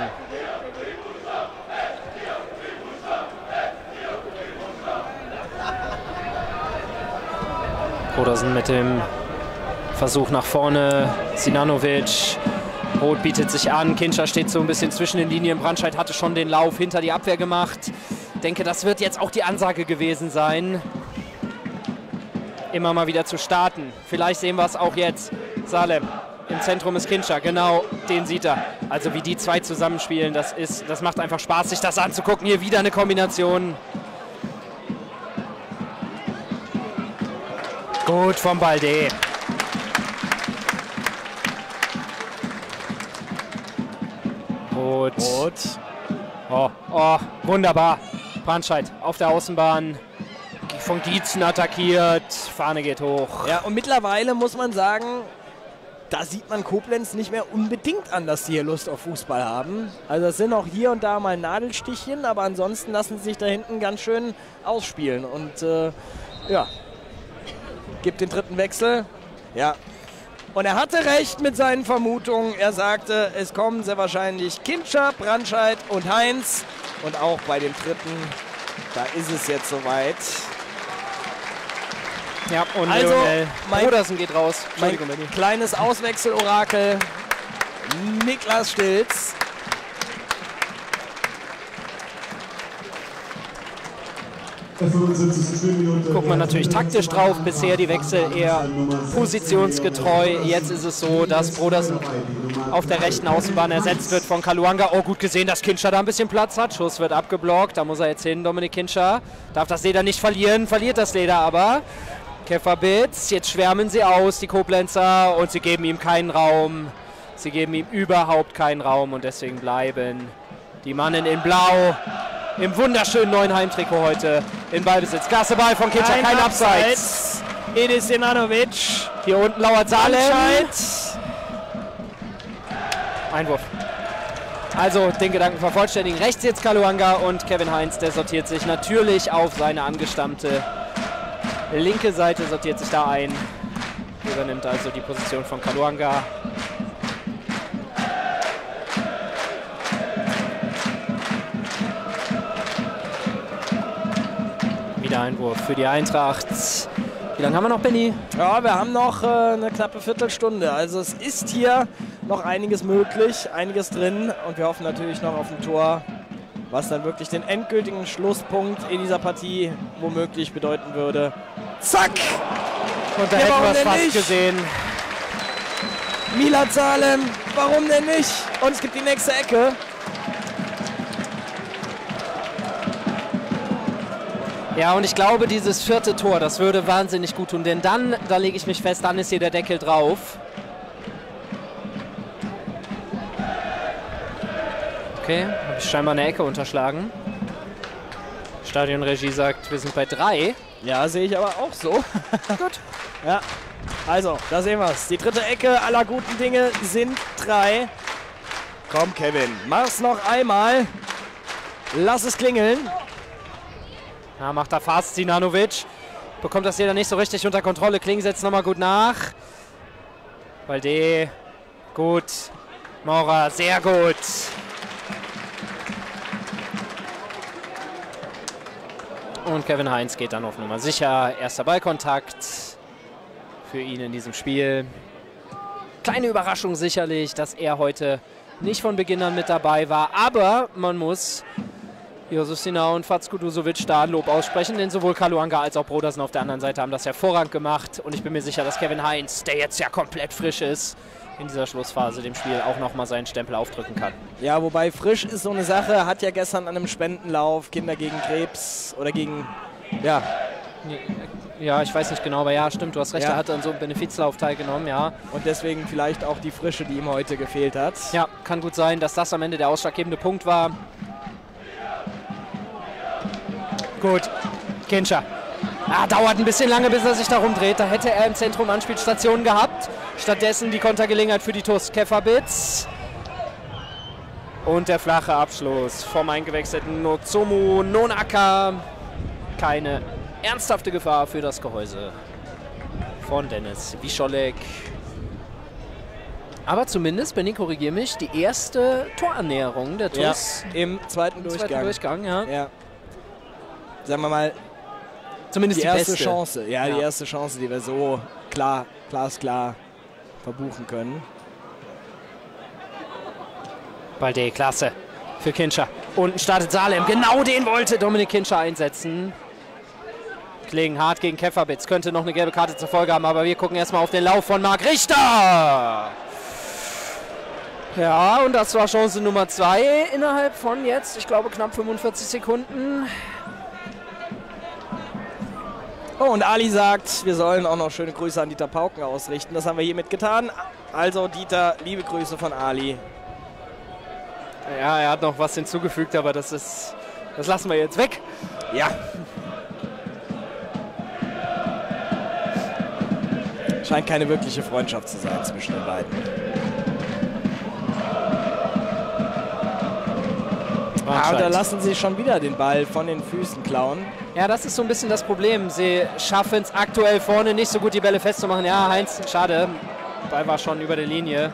Brodersen mit dem Versuch nach vorne. Sinanovic. Roth bietet sich an. Kincher steht so ein bisschen zwischen den Linien. Brandscheid hatte schon den Lauf hinter die Abwehr gemacht. Ich denke, das wird jetzt auch die Ansage gewesen sein, immer mal wieder zu starten. Vielleicht sehen wir es auch jetzt. Salem, im Zentrum ist Kincher, genau, den sieht er. Also wie die zwei zusammenspielen, das, ist, das macht einfach Spaß, sich das anzugucken. Hier wieder eine Kombination. Gut vom Balde. Gut. Rot. Oh, oh, wunderbar. Brandscheid auf der Außenbahn. Von Gietzen attackiert. Fahne geht hoch. Ja, und mittlerweile muss man sagen, da sieht man Koblenz nicht mehr unbedingt an, dass sie hier Lust auf Fußball haben. Also es sind auch hier und da mal Nadelstichchen, aber ansonsten lassen sie sich da hinten ganz schön ausspielen. Und äh, ja, gibt den dritten Wechsel. Ja. Und er hatte recht mit seinen Vermutungen. Er sagte, es kommen sehr wahrscheinlich Kincher, Brandscheid und Heinz. Und auch bei dem dritten, da ist es jetzt soweit. Ja, und Also, Leonel mein- Brodersen geht raus. Mein Entschuldigung, Benni. kleines Auswechselorakel, Niklas Stilz. Guckt man natürlich taktisch drauf. Bisher die Wechsel eher positionsgetreu. Jetzt ist es so, dass Brodersen auf der rechten Außenbahn ersetzt wird von Kaluanga. Oh, gut gesehen, dass Kincher da ein bisschen Platz hat. Schuss wird abgeblockt. Da muss er jetzt hin, Dominik Kincher. Darf das Leder nicht verlieren, verliert das Leder aber. Käferbitz, jetzt schwärmen sie aus, die Koblenzer, und sie geben ihm keinen Raum. Sie geben ihm überhaupt keinen Raum und deswegen bleiben die Mannen in Blau im wunderschönen neuen Heimtrikot heute in Ballbesitz. Klasse Ball von Kincher, kein, kein Abseits. Edis Sinanovic. Hier unten lauert Salem. Einwurf. Also den Gedanken vervollständigen. Rechts jetzt Kaluanga und Kevin Heinz, der sortiert sich natürlich auf seine angestammte linke Seite, sortiert sich da ein. Übernimmt also die Position von Kaluanga. Wieder Einwurf für die Eintracht. Wie lange haben wir noch, Benni? Ja, wir haben noch äh, eine knappe Viertelstunde. Also es ist hier noch einiges möglich, einiges drin. Und wir hoffen natürlich noch auf ein Tor, was dann wirklich den endgültigen Schlusspunkt in dieser Partie womöglich bedeuten würde. Zack! Und da Ja, hätten warum wir es denn fast nicht? gesehen. Milad Salem, warum denn nicht? Und es gibt die nächste Ecke. Ja, und ich glaube, dieses vierte Tor, das würde wahnsinnig gut tun. Denn dann, da lege ich mich fest, dann ist hier der Deckel drauf. Okay, habe ich scheinbar eine Ecke unterschlagen. Stadionregie sagt, wir sind bei drei. Ja, sehe ich aber auch so. Gut. Ja, also, da sehen wir es. Die dritte Ecke aller guten Dinge sind drei. Komm, Kevin, mach's noch einmal. Lass es klingeln. Ja, macht da fast Sinanovic. Bekommt das jeder nicht so richtig unter Kontrolle. Kling setzt nochmal gut nach. Balde, gut. Maurer, sehr gut. Und Kevin Heinz geht dann auf Nummer sicher. Erster Ballkontakt für ihn in diesem Spiel. Kleine Überraschung sicherlich, dass er heute nicht von Beginn an mit dabei war. Aber man muss Josef Sina und Fatsko Dusovic da Lob aussprechen, denn sowohl Kaluanga als auch Brodersen auf der anderen Seite haben das hervorragend gemacht. Und ich bin mir sicher, dass Kevin Heinz, der jetzt ja komplett frisch ist, in dieser Schlussphase dem Spiel auch nochmal seinen Stempel aufdrücken kann. Ja, wobei frisch ist so eine Sache, hat ja gestern an einem Spendenlauf Kinder gegen Krebs oder gegen, ja. Ja, ich weiß nicht genau, aber ja, stimmt, du hast recht, Ja. er hat an so einem Benefizlauf teilgenommen, ja. Und deswegen vielleicht auch die Frische, die ihm heute gefehlt hat. Ja, kann gut sein, dass das am Ende der ausschlaggebende Punkt war. Gut, Kinscher. Ah, dauert ein bisschen lange, bis er sich da rumdreht. Da hätte er im Zentrum Anspielstationen gehabt. Stattdessen die Kontergelegenheit für die T U S Kefabitz. Und der flache Abschluss vom eingewechselten Nozomu Nonaka. Keine ernsthafte Gefahr für das Gehäuse von Dennis Wischolek. Aber zumindest, Benny, korrigier mich, die erste Torannäherung der T U S Ja, im zweiten Durchgang. Zweiten Durchgang, ja. Ja. Sagen wir mal, Zumindest die, die, erste beste Chance. Ja, Ja. die erste Chance, die wir so klar, glasklar verbuchen können. Balde, klasse für Kinscher. Unten startet Salem. Genau den wollte Dominik Kinscher einsetzen. Klingen hart gegen Kefabitz. Könnte noch eine gelbe Karte zur Folge haben, aber wir gucken erstmal auf den Lauf von Marc Richter. Ja, und das war Chance Nummer zwei innerhalb von jetzt, ich glaube, knapp fünfundvierzig Sekunden. Oh, und Ali sagt, wir sollen auch noch schöne Grüße an Dieter Pauken ausrichten. Das haben wir hiermit getan. Also Dieter, liebe Grüße von Ali. Ja, er hat noch was hinzugefügt, aber das ist, das lassen wir jetzt weg. Ja. Scheint keine wirkliche Freundschaft zu sein zwischen den beiden. Ah, und da lassen sie schon wieder den Ball von den Füßen klauen. Ja, das ist so ein bisschen das Problem. Sie schaffen es aktuell vorne nicht so gut, die Bälle festzumachen. Ja, Heinz, schade. Der Ball war schon über der Linie.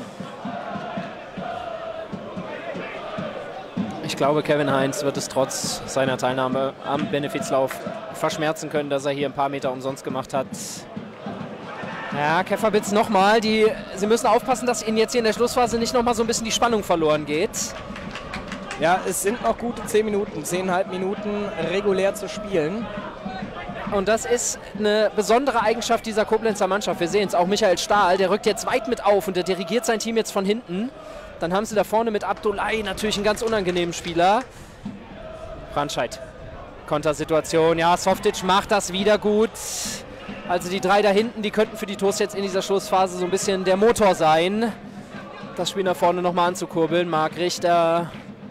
Ich glaube, Kevin Heinz wird es trotz seiner Teilnahme am Benefizlauf verschmerzen können, dass er hier ein paar Meter umsonst gemacht hat. Ja, Kefabitz nochmal. Die, sie müssen aufpassen, dass ihnen jetzt hier in der Schlussphase nicht nochmal so ein bisschen die Spannung verloren geht. Ja, es sind noch gute zehn Minuten, zehneinhalb Minuten regulär zu spielen. Und das ist eine besondere Eigenschaft dieser Koblenzer Mannschaft. Wir sehen es, auch Michael Stahl, der rückt jetzt weit mit auf und der dirigiert sein Team jetzt von hinten. Dann haben sie da vorne mit Abdullahi natürlich einen ganz unangenehmen Spieler. Brandscheid. Kontersituation, ja, Softic macht das wieder gut. Also die drei da hinten, die könnten für die T U S jetzt in dieser Schlussphase so ein bisschen der Motor sein. Das Spiel nach vorne nochmal anzukurbeln. Marc Richter,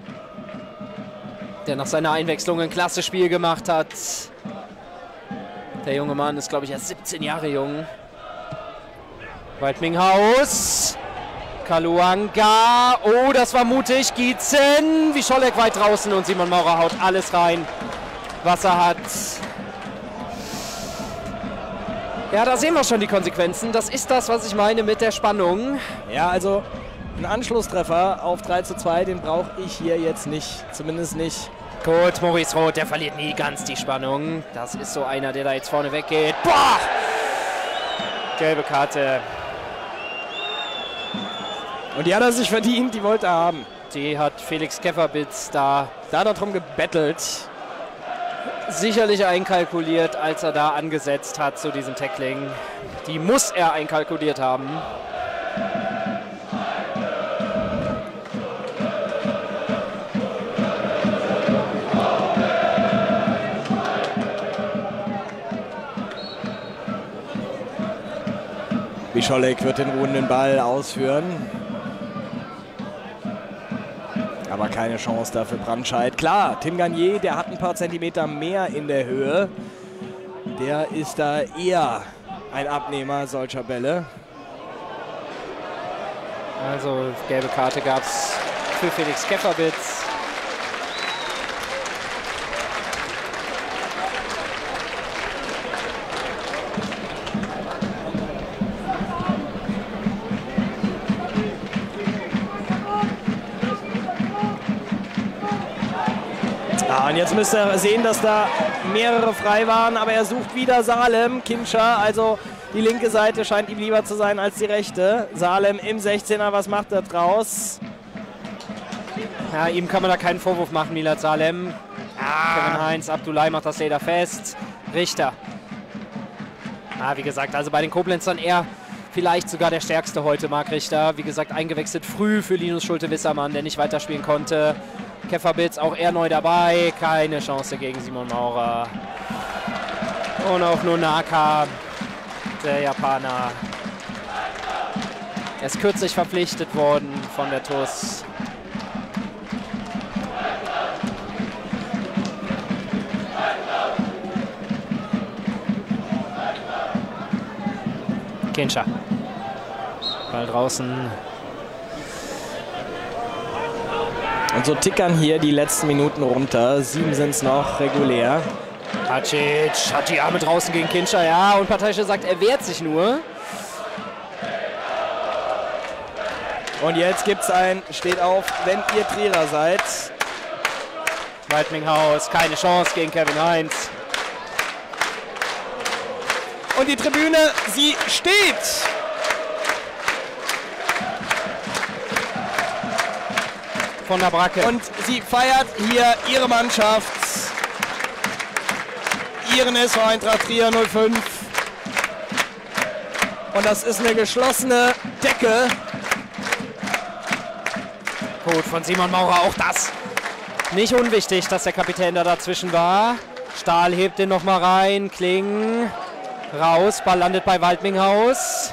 der nach seiner Einwechslung ein klasse Spiel gemacht hat. Der junge Mann ist, glaube ich, erst siebzehn Jahre jung. Weidminghaus. Kaluanga. Oh, das war mutig. Gietzen. Wischolek weit draußen und Simon Maurer haut alles rein, was er hat. Ja, da sehen wir schon die Konsequenzen. Das ist das, was ich meine mit der Spannung. Ja, also ein Anschlusstreffer auf drei zu zwei, den brauche ich hier jetzt nicht. Zumindest nicht. Gut, Maurice Roth, der verliert nie ganz die Spannung. Das ist so einer, der da jetzt vorne weggeht. Boah! Gelbe Karte. Und die hat er sich verdient, die wollte er haben. Die hat Felix Kefabitz da Da hat er drum gebettelt. sicherlich einkalkuliert, als er da angesetzt hat zu diesem Tackling. Die muss er einkalkuliert haben. Wischolek wird den ruhenden Ball ausführen. Aber keine Chance da für Brandscheid. Klar, Tim Garnier, der hat ein paar Zentimeter mehr in der Höhe. Der ist da eher ein Abnehmer solcher Bälle. Also gelbe Karte gab es für Felix Kefabitz. Ja, und jetzt müsste er sehen, dass da mehrere frei waren, aber er sucht wieder Salem, Kincher, also die linke Seite scheint ihm lieber zu sein als die rechte. Salem im sechzehner, was macht er draus? Ja, ihm kann man da keinen Vorwurf machen, Milad Salem. Ah. Kevin Heinz, Abdullahi macht das Leder fest. Richter. Ah, wie gesagt, also bei den Koblenzern eher vielleicht sogar der stärkste heute, Marc Richter. Wie gesagt, eingewechselt früh für Linus Schulte-Wissermann, der nicht weiterspielen konnte. Kefabitz auch eher neu dabei. Keine Chance gegen Simon Maurer. Und auch Nonaka, der Japaner. Er ist kürzlich verpflichtet worden von der T U S. Kincher. Ball draußen. Und so tickern hier die letzten Minuten runter. Sieben sind es noch regulär. Hacic hat die Arme draußen gegen Kincher, ja. Und Parteiische sagt, er wehrt sich nur. Und jetzt gibt es ein Steht auf, wenn ihr Trierer seid. Weidminghaus, keine Chance gegen Kevin Heinz. Und die Tribüne, sie steht. Von der Bracke. Und sie feiert hier ihre Mannschaft. Ihren S V Eintracht Trier null fünf. Und das ist eine geschlossene Decke. Gut, von Simon Maurer auch das. Nicht unwichtig, dass der Kapitän da dazwischen war. Stahl hebt den nochmal rein. Kling raus. Ball landet bei Weidminghaus.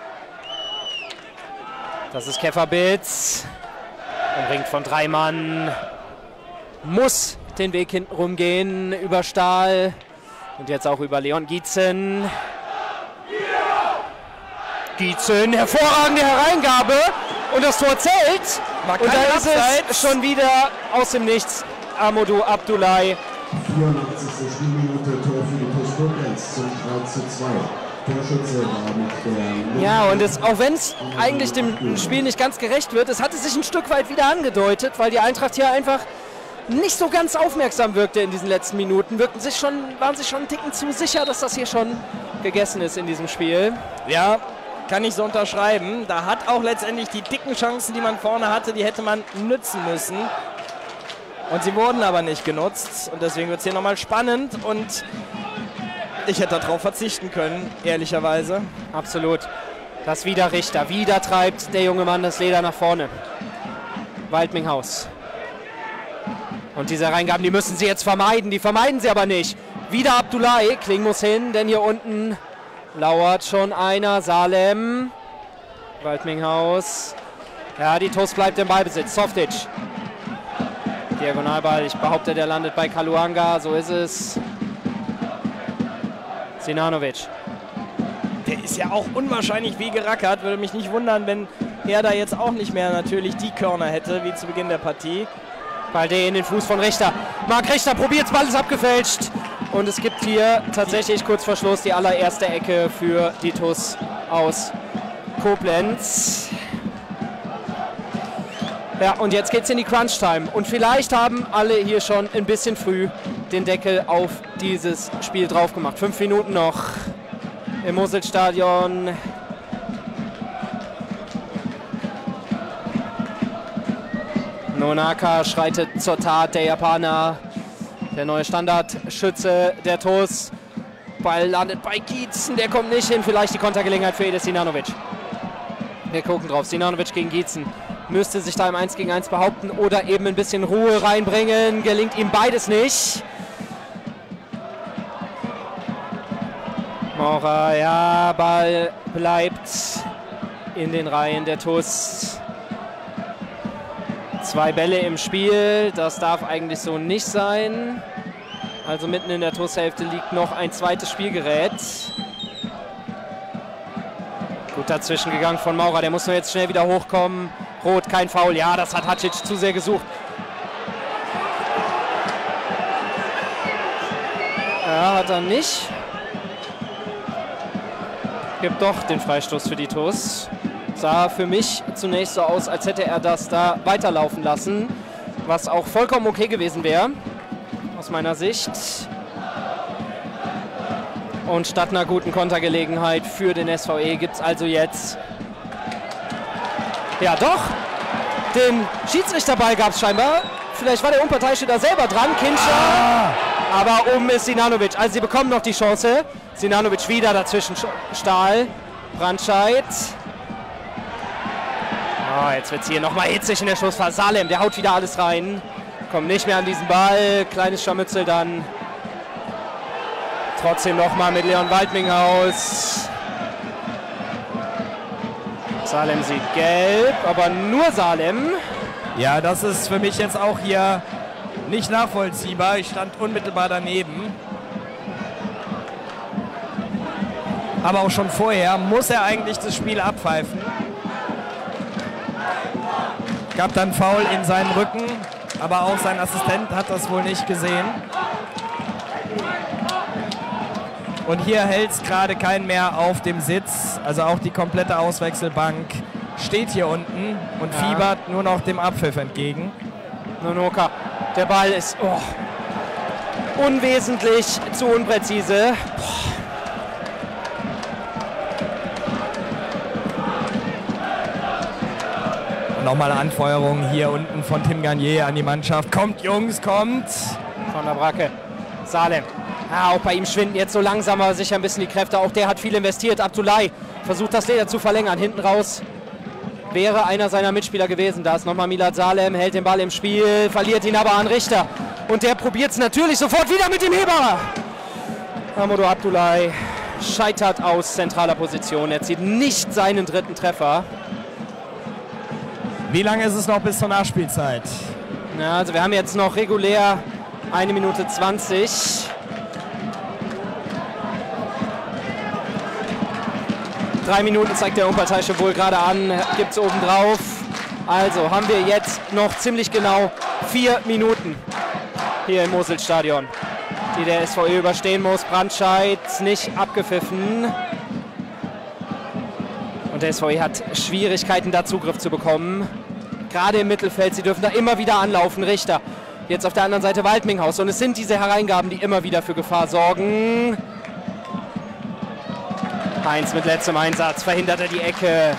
Das ist Kefabitz. Umringt von drei Mann. Muss den Weg hinten rumgehen über Stahl. Und jetzt auch über Leon Gietzen. Gietzen, hervorragende Hereingabe. Und das Tor zählt. Und da ist es schon wieder aus dem Nichts. Amadou Abdullahi. vierundachtzigste Spielminute, Tor für die T U S Koblenz zum drei zu zwei. Torschütze war mit der... Ja, und es, auch wenn es eigentlich dem Spiel nicht ganz gerecht wird, es hatte sich ein Stück weit wieder angedeutet, weil die Eintracht hier einfach nicht so ganz aufmerksam wirkte in diesen letzten Minuten. Wirkten sich schon, waren sich schon einen Ticken zu sicher, dass das hier schon gegessen ist in diesem Spiel. Ja, kann ich so unterschreiben. Da hat auch letztendlich die dicken Chancen, die man vorne hatte, die hätte man nützen müssen. Und sie wurden aber nicht genutzt. Und deswegen wird es hier nochmal spannend. Und ich hätte darauf verzichten können, ehrlicherweise. Absolut. Das wieder Richter. Wieder treibt der junge Mann das Leder nach vorne. Weidminghaus. Und diese Reingaben, die müssen sie jetzt vermeiden. Die vermeiden sie aber nicht. Wieder Abdullahi. Kling muss hin, denn hier unten lauert schon einer. Salem. Weidminghaus. Ja, die T U S bleibt im Ballbesitz. Softic. Diagonalball. Ich behaupte, der landet bei Kaluanga. So ist es. Sinanovic. Der ist ja auch unwahrscheinlich wie gerackert. Würde mich nicht wundern, wenn er da jetzt auch nicht mehr natürlich die Körner hätte, wie zu Beginn der Partie. Balde in den Fuß von Richter. Marc Richter probiert, Ball ist abgefälscht. Und es gibt hier tatsächlich kurz vor Schluss die allererste Ecke für die T U S aus Koblenz. Ja, und jetzt geht's in die Crunch-Time. Und vielleicht haben alle hier schon ein bisschen früh den Deckel auf dieses Spiel drauf gemacht. Fünf Minuten noch im Moselstadion. Nonaka schreitet zur Tat, der Japaner, der neue Standardschütze der T U S. Ball landet bei Gietzen, der kommt nicht hin. Vielleicht die Kontergelegenheit für Edis Sinanovic. Wir gucken drauf, Sinanovic gegen Gietzen. Müsste sich da im eins gegen eins behaupten oder eben ein bisschen Ruhe reinbringen. Gelingt ihm beides nicht. Maurer, ja, Ball bleibt in den Reihen der T U S. Zwei Bälle im Spiel, das darf eigentlich so nicht sein. Also mitten in der T U S-Hälfte liegt noch ein zweites Spielgerät. Gut dazwischen gegangen von Maurer, der muss nur jetzt schnell wieder hochkommen. Rot, kein Foul. Ja, das hat Hacic zu sehr gesucht. Ja, hat er nicht. Gibt doch den Freistoß für die T U S. Sah für mich zunächst so aus, als hätte er das da weiterlaufen lassen, was auch vollkommen okay gewesen wäre. aus meiner Sicht. Und statt einer guten Kontergelegenheit für den S V E gibt es also jetzt, ja doch, den Schiedsrichterball gab es scheinbar. Vielleicht war der Unparteiische da selber dran, Kincher. Ah. Aber oben ist Sinanovic. Also sie bekommen noch die Chance. Sinanovic wieder dazwischen, Stahl, Brandscheid. Oh, jetzt wird es hier nochmal hitzig in der Schussphase. Salem, der haut wieder alles rein. Kommt nicht mehr an diesen Ball. Kleines Scharmützel dann. Trotzdem nochmal mit Leon Waldminghaus. Salem sieht gelb, aber nur Salem. Ja, das ist für mich jetzt auch hier nicht nachvollziehbar. Ich stand unmittelbar daneben. Aber auch schon vorher muss er eigentlich das Spiel abpfeifen. Gab dann Foul in seinen Rücken, aber auch sein Assistent hat das wohl nicht gesehen. Und hier hält es gerade keinen mehr auf dem Sitz. Also auch die komplette Auswechselbank steht hier unten und ja. fiebert nur noch dem Abpfiff entgegen. Nonoka, der Ball ist oh, unwesentlich zu unpräzise. Nochmal Anfeuerung hier unten von Tim Garnier an die Mannschaft. Kommt, Jungs, kommt! Von der Bracke. Salem. Ja, auch bei ihm schwinden jetzt so langsam aber sicher ein bisschen die Kräfte. Auch der hat viel investiert. Abdullahi versucht das Leder zu verlängern. Hinten raus wäre einer seiner Mitspieler gewesen. Da ist nochmal Milad Salem, hält den Ball im Spiel, verliert ihn aber an Richter. Und der probiert es natürlich sofort wieder mit dem Heber. Amadou Abdullahi scheitert aus zentraler Position. Er zieht nicht seinen dritten Treffer. Wie lange ist es noch bis zur Nachspielzeit? Ja, also wir haben jetzt noch regulär eine Minute zwanzig. Drei Minuten zeigt der Unparteiische wohl gerade an, gibt es oben drauf. Also haben wir jetzt noch ziemlich genau vier Minuten hier im Moselstadion, die der S V E überstehen muss. Brandscheid nicht abgepfiffen. Und der S V E hat Schwierigkeiten, da Zugriff zu bekommen. Gerade im Mittelfeld, sie dürfen da immer wieder anlaufen. Richter, jetzt auf der anderen Seite Waldminghaus. Und es sind diese Hereingaben, die immer wieder für Gefahr sorgen. Heinz mit letztem Einsatz, verhindert er die Ecke.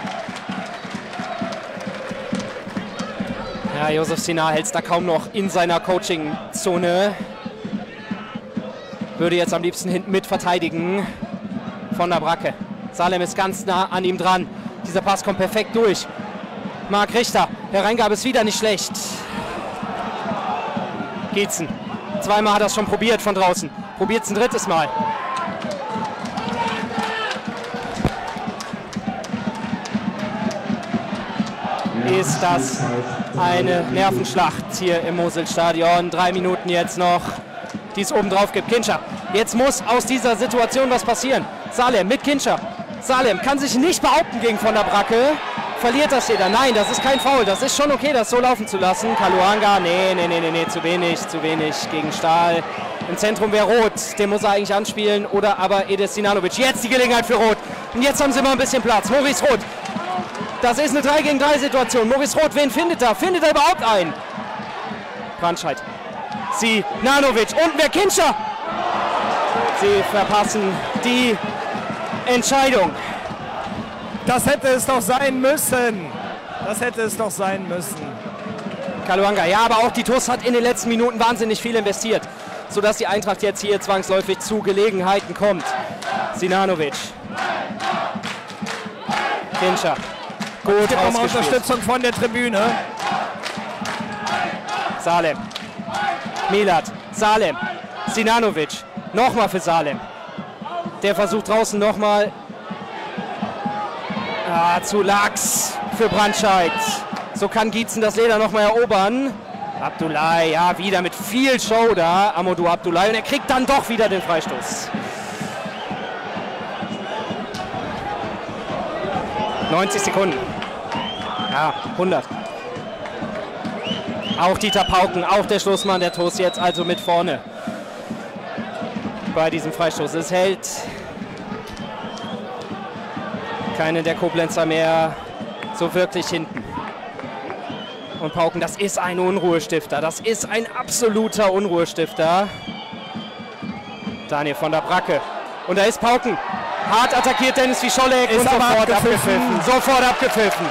Ja, Josef Sinar hält es da kaum noch in seiner Coaching-Zone. Würde jetzt am liebsten hinten mit verteidigen. Von der Bracke. Salem ist ganz nah an ihm dran. Dieser Pass kommt perfekt durch. Marc Richter, der Reingabe ist wieder nicht schlecht. Gietzen. Zweimal hat er es schon probiert von draußen. Probiert es ein drittes Mal. Ist das eine Nervenschlacht hier im Moselstadion. Drei Minuten jetzt noch, die es oben drauf gibt. Kincher, jetzt muss aus dieser Situation was passieren. Salem mit Kincher. Salem kann sich nicht behaupten gegen von der Bracke. Verliert das jeder. Nein, das ist kein Foul. Das ist schon okay, das so laufen zu lassen. Kaluanga, nee, nee, nee, nee, nee, zu wenig, zu wenig gegen Stahl. Im Zentrum wäre Rot, den muss er eigentlich anspielen. Oder aber Edis Sinanovic. Jetzt die Gelegenheit für Rot. Und jetzt haben sie mal ein bisschen Platz. Maurice Rot. Das ist eine drei gegen drei Situation. Maurice Rot, wen findet er? Findet er überhaupt einen? Brandscheid. Sinanovic. Unten wer Kincher. Sie verpassen die Entscheidung. Das hätte es doch sein müssen. Das hätte es doch sein müssen. Kaluanga, ja, aber auch die T U S hat in den letzten Minuten wahnsinnig viel investiert, sodass die Eintracht jetzt hier zwangsläufig zu Gelegenheiten kommt. Sinanovic. Kincher. Gut ausgespielt. Unterstützung von der Tribüne. Salem. Milad. Salem. Sinanovic. Nochmal für Salem. Der versucht draußen nochmal. Ah, zu lax für Brandscheid. So kann Gietzen das Leder nochmal erobern. Abdullahi, ja, wieder mit viel Show da. Amadou Abdullahi. Und er kriegt dann doch wieder den Freistoß. neunzig Sekunden. Ja, hundert. Auch Dieter Pauken, auch der Schlussmann der T U S jetzt also mit vorne bei diesem Freistoß. Es hält keine der Koblenzer mehr so wirklich hinten. Und Pauken, das ist ein Unruhestifter. Das ist ein absoluter Unruhestifter. Daniel von der Bracke. Und da ist Pauken. Hart attackiert Dennis Wischolek und sofort abgepfiffen. abgepfiffen. Sofort abgepfiffen.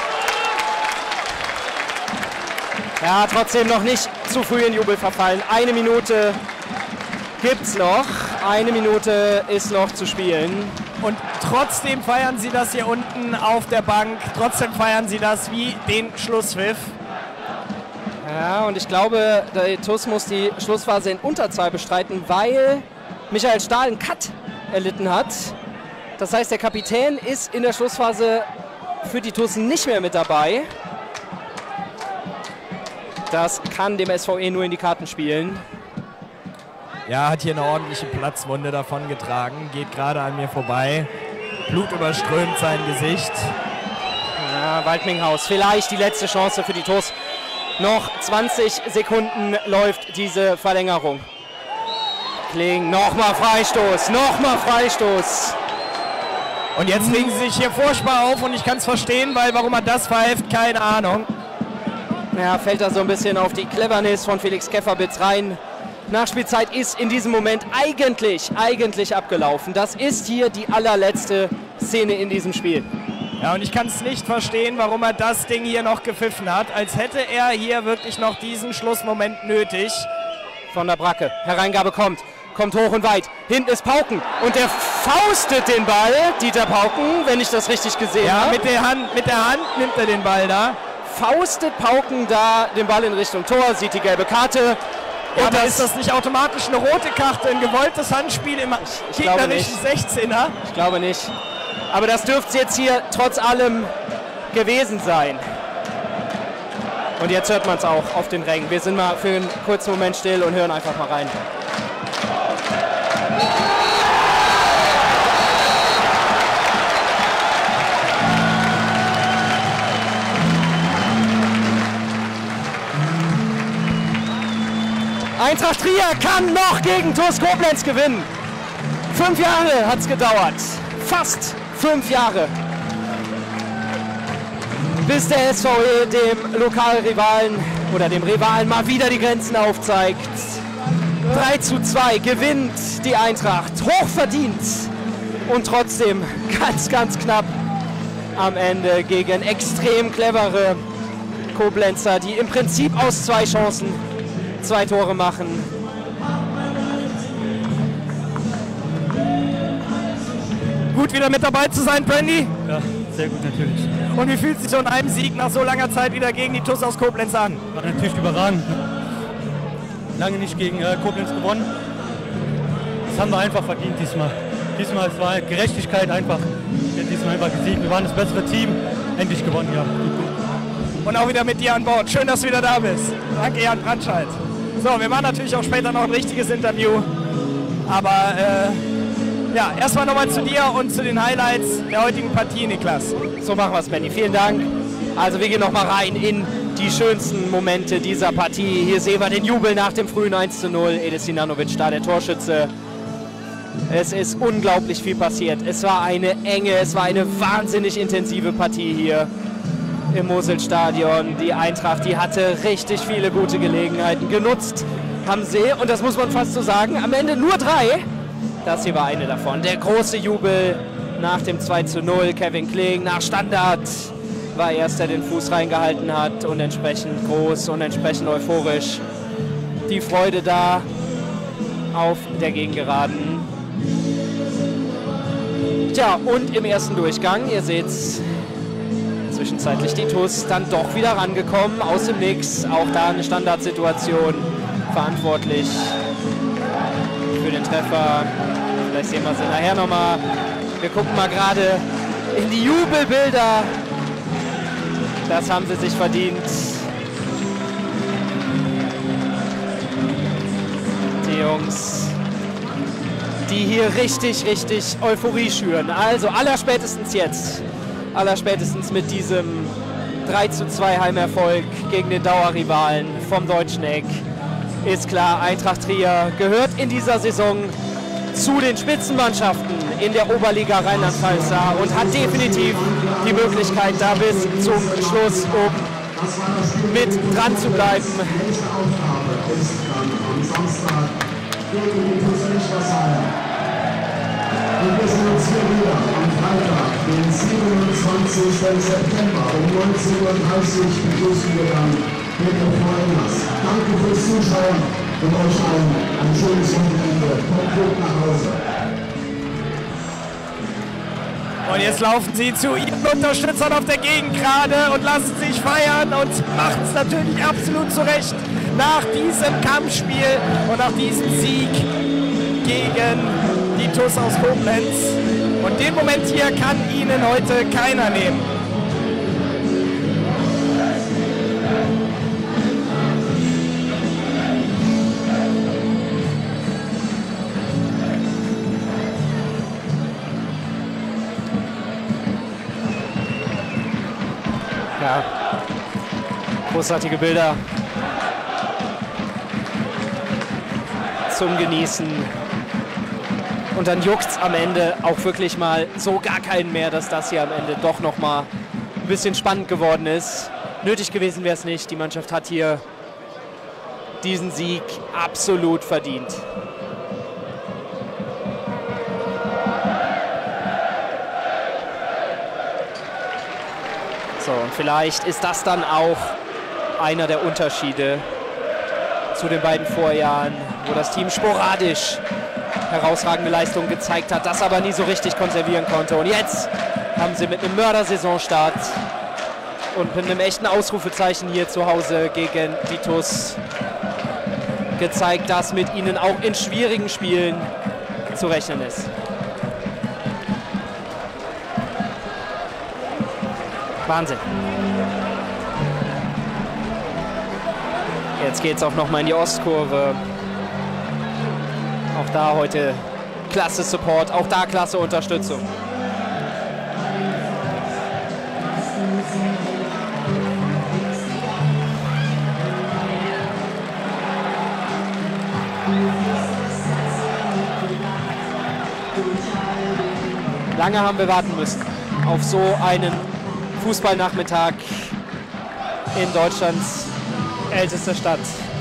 Ja, trotzdem noch nicht zu früh in Jubel verfallen. Eine Minute gibt's noch. Eine Minute ist noch zu spielen. Und trotzdem feiern sie das hier unten auf der Bank. Trotzdem feiern sie das wie den Schlusspfiff. Ja, und ich glaube, der T U S muss die Schlussphase in Unterzahl bestreiten, weil Michael Stahl einen Cut erlitten hat. Das heißt, der Kapitän ist in der Schlussphase für die T U S nicht mehr mit dabei. Das kann dem S V E nur in die Karten spielen. Ja, hat hier eine ordentliche Platzwunde davon getragen. Geht gerade an mir vorbei. Blut überströmt sein Gesicht. Ja, Waldminghaus, vielleicht die letzte Chance für die T U S. Noch zwanzig Sekunden läuft diese Verlängerung. Kling, nochmal Freistoß, nochmal Freistoß. Und jetzt regen sie sich hier furchtbar auf und ich kann es verstehen, weil warum er das pfeift, keine Ahnung. Ja, fällt da so ein bisschen auf die Cleverness von Felix Kefferbitz rein. Nachspielzeit ist in diesem Moment eigentlich, eigentlich abgelaufen. Das ist hier die allerletzte Szene in diesem Spiel. Ja, und ich kann es nicht verstehen, warum er das Ding hier noch gepfiffen hat, als hätte er hier wirklich noch diesen Schlussmoment nötig. Von der Bracke, Hereingabe kommt, kommt hoch und weit. Hinten ist Pauken und der faustet den Ball, Dieter Pauken, wenn ich das richtig gesehen ja, habe. Mit der Hand, mit der Hand nimmt er den Ball da. Faustet Pauken da den Ball in Richtung Tor, sieht die gelbe Karte. Ja, aber ist das nicht automatisch eine rote Karte, ein gewolltes Handspiel im gegnerischen sechzehner? Ich glaube nicht. Aber das dürfte es jetzt hier trotz allem gewesen sein. Und jetzt hört man es auch auf den Rängen. Wir sind mal für einen kurzen Moment still und hören einfach mal rein. Eintracht Trier kann noch gegen T U S Koblenz gewinnen. Fünf Jahre hat es gedauert. Fast fünf Jahre. Bis der S V E dem Lokalrivalen oder dem Rivalen mal wieder die Grenzen aufzeigt. drei zu zwei gewinnt die Eintracht. Hochverdient. Und trotzdem ganz, ganz knapp am Ende gegen extrem clevere Koblenzer, die im Prinzip aus zwei Chancen zwei Tore machen. Gut wieder mit dabei zu sein, Brandy? Ja, sehr gut natürlich. Und wie fühlt sich so in einem Sieg nach so langer Zeit wieder gegen die T U S aus Koblenz an? War natürlich überragend. Lange nicht gegen äh, Koblenz gewonnen. Das haben wir einfach verdient diesmal. Diesmal es war Gerechtigkeit einfach. Wir haben diesmal einfach gesiegt. Wir waren das bessere Team. Endlich gewonnen, ja. Gut, gut. Und auch wieder mit dir an Bord. Schön, dass du wieder da bist. Danke, Jan Brandscheid. So, wir machen natürlich auch später noch ein richtiges Interview. Aber äh, ja, erstmal nochmal zu dir und zu den Highlights der heutigen Partie, Niklas. So machen wir es, Benny. Vielen Dank. Also wir gehen nochmal rein in die schönsten Momente dieser Partie. Hier sehen wir den Jubel nach dem frühen eins zu null. Edis Sinanovic da, der Torschütze. Es ist unglaublich viel passiert. Es war eine enge, es war eine wahnsinnig intensive Partie hier im Moselstadion. Die Eintracht, die hatte richtig viele gute Gelegenheiten genutzt. Haben sie, und das muss man fast so sagen, am Ende nur drei. Das hier war eine davon. Der große Jubel nach dem zwei zu null. Kevin Kling nach Standard war erst, der den Fuß reingehalten hat, und entsprechend groß und entsprechend euphorisch. Die Freude da auf der Gegengeraden. Tja, und im ersten Durchgang, ihr seht's, zwischenzeitlich die T U S dann doch wieder rangekommen, aus dem Nix. Auch da eine Standardsituation, verantwortlich für den Treffer. Vielleicht sehen wir sie nachher nochmal. Wir gucken mal gerade in die Jubelbilder. Das haben sie sich verdient. Die Jungs, die hier richtig, richtig Euphorie schüren. Also allerspätestens jetzt, allerspätestens mit diesem drei zu zwei Heimerfolg gegen den Dauerrivalen vom Deutschen Eck, ist klar, Eintracht Trier gehört in dieser Saison zu den Spitzenmannschaften in der Oberliga Rheinland-Pfalz und hat definitiv die Möglichkeit, da bis zum Schluss um mit dran zu bleiben. Die nächste Aufgabe ist dann am Samstag gegen die TuS Liechtenstein. Und wir sehen uns hier wieder am Freitag, den siebenundzwanzigsten September um neunzehn Uhr dreißig begrüßen wir dann Peter Vollers. Danke fürs Zuschauen und euch allen ein schönes Wochenende. Kommt gut nach Hause. Und jetzt laufen sie zu ihren Unterstützern auf der Gegengrade und lassen sich feiern und machen es natürlich absolut zurecht nach diesem Kampfspiel und nach diesem Sieg gegen die TuS aus Koblenz. Und den Moment hier kann ihnen heute keiner nehmen. Ja, großartige Bilder zum Genießen. Und dann juckt es am Ende auch wirklich mal so gar keinen mehr, dass das hier am Ende doch noch mal ein bisschen spannend geworden ist. Nötig gewesen wäre es nicht. Die Mannschaft hat hier diesen Sieg absolut verdient. So, und vielleicht ist das dann auch einer der Unterschiede zu den beiden Vorjahren, wo das Team sporadisch herausragende Leistungen gezeigt hat, das aber nie so richtig konservieren konnte. Und jetzt haben sie mit einem Mördersaisonstart und mit einem echten Ausrufezeichen hier zu Hause gegen die TuS gezeigt, dass mit ihnen auch in schwierigen Spielen zu rechnen ist. Wahnsinn. Jetzt geht es auch noch mal in die Ostkurve. Auch da heute klasse Support, auch da klasse Unterstützung. Lange haben wir warten müssen auf so einen Fußballnachmittag in Deutschlands ältester Stadt.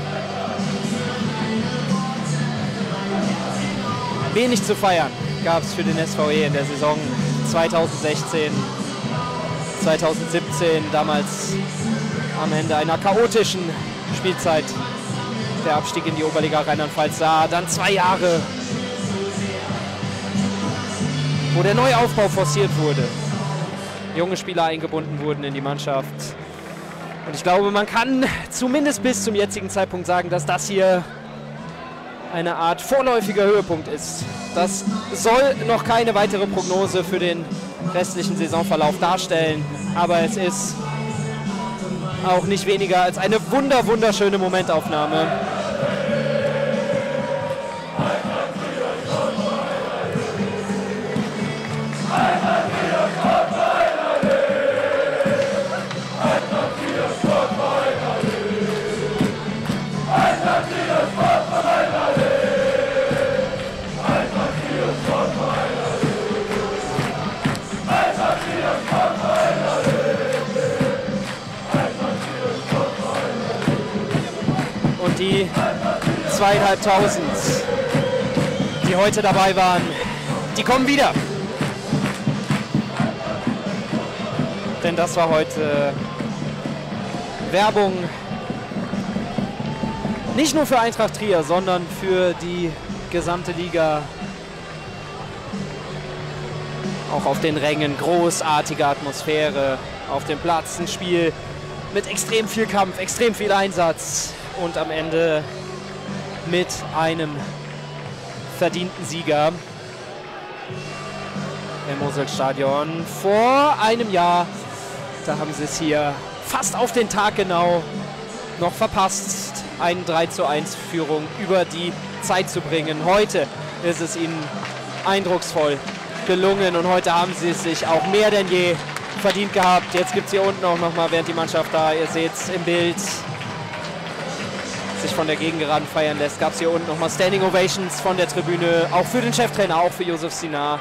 Wenig zu feiern gab es für den S V E in der Saison zweitausendsechzehn, zweitausendsiebzehn, damals am Ende einer chaotischen Spielzeit. Der Abstieg in die Oberliga Rheinland-Pfalz sah dann zwei Jahre, wo der Neuaufbau forciert wurde. Junge Spieler eingebunden wurden in die Mannschaft. Und ich glaube, man kann zumindest bis zum jetzigen Zeitpunkt sagen, dass das hier eine Art vorläufiger Höhepunkt ist. Das soll noch keine weitere Prognose für den restlichen Saisonverlauf darstellen, aber es ist auch nicht weniger als eine wunder wunderschöne Momentaufnahme. Und die zweieinhalbtausend, die heute dabei waren, die kommen wieder. Denn das war heute Werbung nicht nur für Eintracht Trier, sondern für die gesamte Liga. Auch auf den Rängen großartige Atmosphäre, auf dem Platz ein Spiel mit extrem viel Kampf, extrem viel Einsatz und am Ende mit einem verdienten Sieger im Moselstadion. Vor einem Jahr, da haben sie es hier fast auf den Tag genau noch verpasst, eine drei zu eins Führung über die Zeit zu bringen. Heute ist es ihnen eindrucksvoll gelungen und heute haben sie es sich auch mehr denn je verdient gehabt. Jetzt gibt es hier unten auch noch mal, während die Mannschaft da, ihr seht es im Bild, sich von der Gegengeraden feiern lässt, gab es hier unten noch mal Standing Ovations von der Tribüne, auch für den Cheftrainer, auch für Josef Sinar.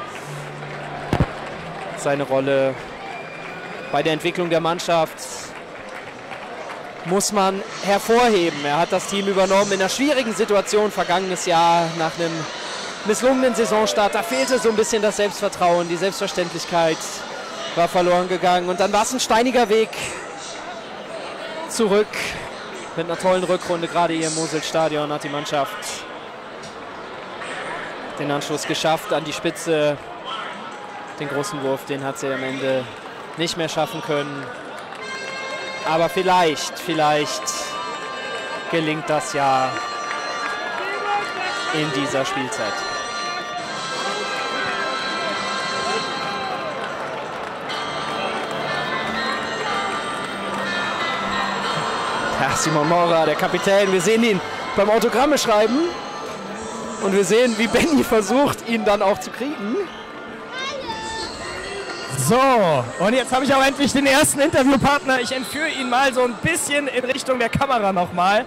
Seine Rolle bei der Entwicklung der Mannschaft muss man hervorheben. Er hat das Team übernommen in einer schwierigen Situation vergangenes Jahr nach einem misslungenen Saisonstart. Da fehlte so ein bisschen das Selbstvertrauen, die Selbstverständlichkeit war verloren gegangen. Und dann war es ein steiniger Weg zurück. Mit einer tollen Rückrunde, gerade hier im Moselstadion hat die Mannschaft den Anschluss geschafft an die Spitze. Den großen Wurf, den hat sie am Ende nicht mehr schaffen können. Aber vielleicht, vielleicht gelingt das ja in dieser Spielzeit. Ja, Simon Maurer, der Kapitän, wir sehen ihn beim Autogramme schreiben und wir sehen, wie Benny versucht, ihn dann auch zu kriegen. So, und jetzt habe ich auch endlich den ersten Interviewpartner. Ich entführe ihn mal so ein bisschen in Richtung der Kamera nochmal.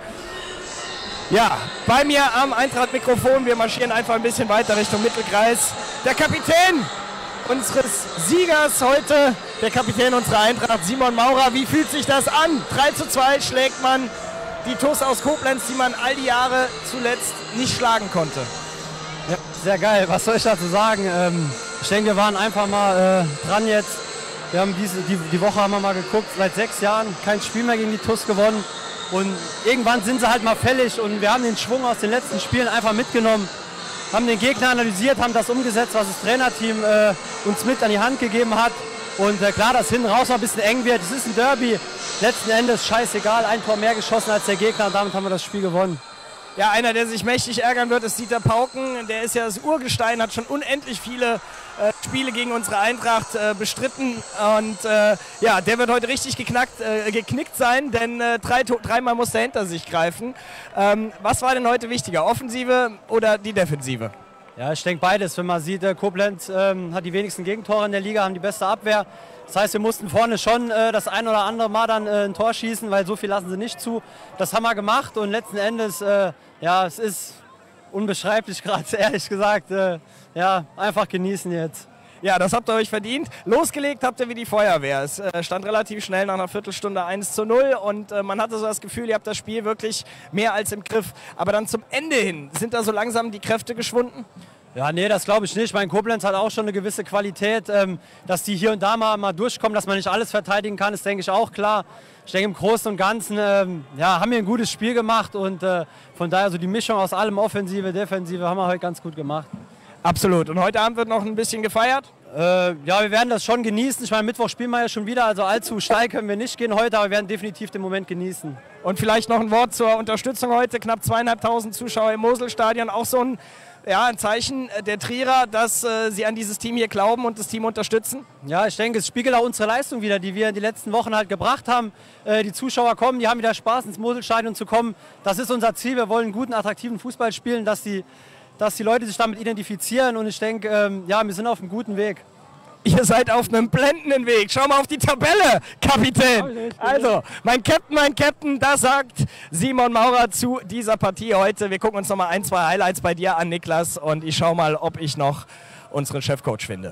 Ja, bei mir am Eintracht-Mikrofon, wir marschieren einfach ein bisschen weiter Richtung Mittelkreis. Der Kapitän unseres Siegers heute, der Kapitän unserer Eintracht, Simon Maurer. Wie fühlt sich das an? drei zu zwei schlägt man die T U S aus Koblenz, die man all die Jahre zuletzt nicht schlagen konnte. Ja, sehr geil, was soll ich dazu sagen? Ähm, ich denke, wir waren einfach mal äh, dran jetzt. Wir haben diese, die, die Woche haben wir mal geguckt, seit sechs Jahren kein Spiel mehr gegen die T U S gewonnen. Und irgendwann sind sie halt mal fällig und wir haben den Schwung aus den letzten Spielen einfach mitgenommen. Haben den Gegner analysiert, haben das umgesetzt, was das Trainerteam äh, uns mit an die Hand gegeben hat. Und äh, klar, dass hinten raus noch ein bisschen eng wird. Es ist ein Derby. Letzten Endes scheißegal, ein Tor mehr geschossen als der Gegner und damit haben wir das Spiel gewonnen. Ja, einer, der sich mächtig ärgern wird, ist Dieter Pauken. Der ist ja das Urgestein, hat schon unendlich viele äh, Spiele gegen unsere Eintracht äh, bestritten. Und äh, ja, der wird heute richtig geknackt, äh, geknickt sein, denn äh, drei, dreimal muss er hinter sich greifen. Ähm, was war denn heute wichtiger, Offensive oder die Defensive? Ja, ich denke beides. Wenn man sieht, äh, Koblenz ähm, hat die wenigsten Gegentore in der Liga, haben die beste Abwehr. Das heißt, wir mussten vorne schon äh, das ein oder andere Mal dann äh, ein Tor schießen, weil so viel lassen sie nicht zu. Das haben wir gemacht und letzten Endes, äh, ja, es ist unbeschreiblich gerade, ehrlich gesagt. Äh, ja, einfach genießen jetzt. Ja, das habt ihr euch verdient. Losgelegt habt ihr wie die Feuerwehr. Es äh, stand relativ schnell nach einer Viertelstunde eins zu null und äh, man hatte so das Gefühl, ihr habt das Spiel wirklich mehr als im Griff. Aber dann zum Ende hin, sind da so langsam die Kräfte geschwunden? Ja, nee, das glaube ich nicht. Mein Koblenz hat auch schon eine gewisse Qualität. Ähm, dass die hier und da mal, mal durchkommen, dass man nicht alles verteidigen kann, ist, denke ich, auch klar. Ich denke, im Großen und Ganzen ähm, ja, haben wir ein gutes Spiel gemacht und äh, von daher so die Mischung aus allem, Offensive, Defensive, haben wir heute ganz gut gemacht. Absolut. Und heute Abend wird noch ein bisschen gefeiert? Äh, ja, wir werden das schon genießen. Ich meine, Mittwoch spielen wir ja schon wieder, also allzu steil können wir nicht gehen heute, aber wir werden definitiv den Moment genießen. Und vielleicht noch ein Wort zur Unterstützung heute. Knapp zweieinhalbtausend Zuschauer im Moselstadion. Auch so ein, ja, ein Zeichen der Trierer, dass äh, sie an dieses Team hier glauben und das Team unterstützen. Ja, ich denke, es spiegelt auch unsere Leistung wieder, die wir in den letzten Wochen halt gebracht haben. Äh, die Zuschauer kommen, die haben wieder Spaß, ins Moselstadion zu kommen. Das ist unser Ziel. Wir wollen guten, attraktiven Fußball spielen, dass die, dass die Leute sich damit identifizieren. Und ich denke, ähm, ja, wir sind auf einem guten Weg. Ihr seid auf einem blendenden Weg. Schau mal auf die Tabelle, Kapitän. Also, mein Captain, mein Captain, das sagt Simon Maurer zu dieser Partie heute. Wir gucken uns noch mal ein, zwei Highlights bei dir an, Niklas. Und ich schaue mal, ob ich noch unseren Chefcoach finde.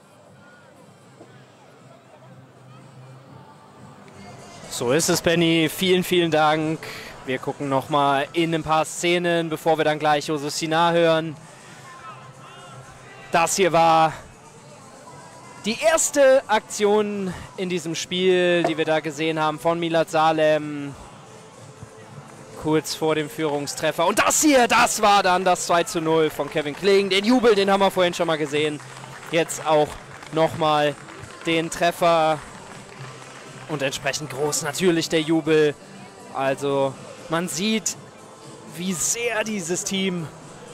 So ist es, Benny. Vielen, vielen Dank. Wir gucken noch mal in ein paar Szenen, bevor wir dann gleich Josef Sinar hören. Das hier war die erste Aktion in diesem Spiel, die wir da gesehen haben von Milad Salem, kurz vor dem Führungstreffer. Und das hier, das war dann das zwei zu null von Kevin Kling. Den Jubel, den haben wir vorhin schon mal gesehen. Jetzt auch nochmal den Treffer. Und entsprechend groß natürlich der Jubel. Also man sieht, wie sehr dieses Team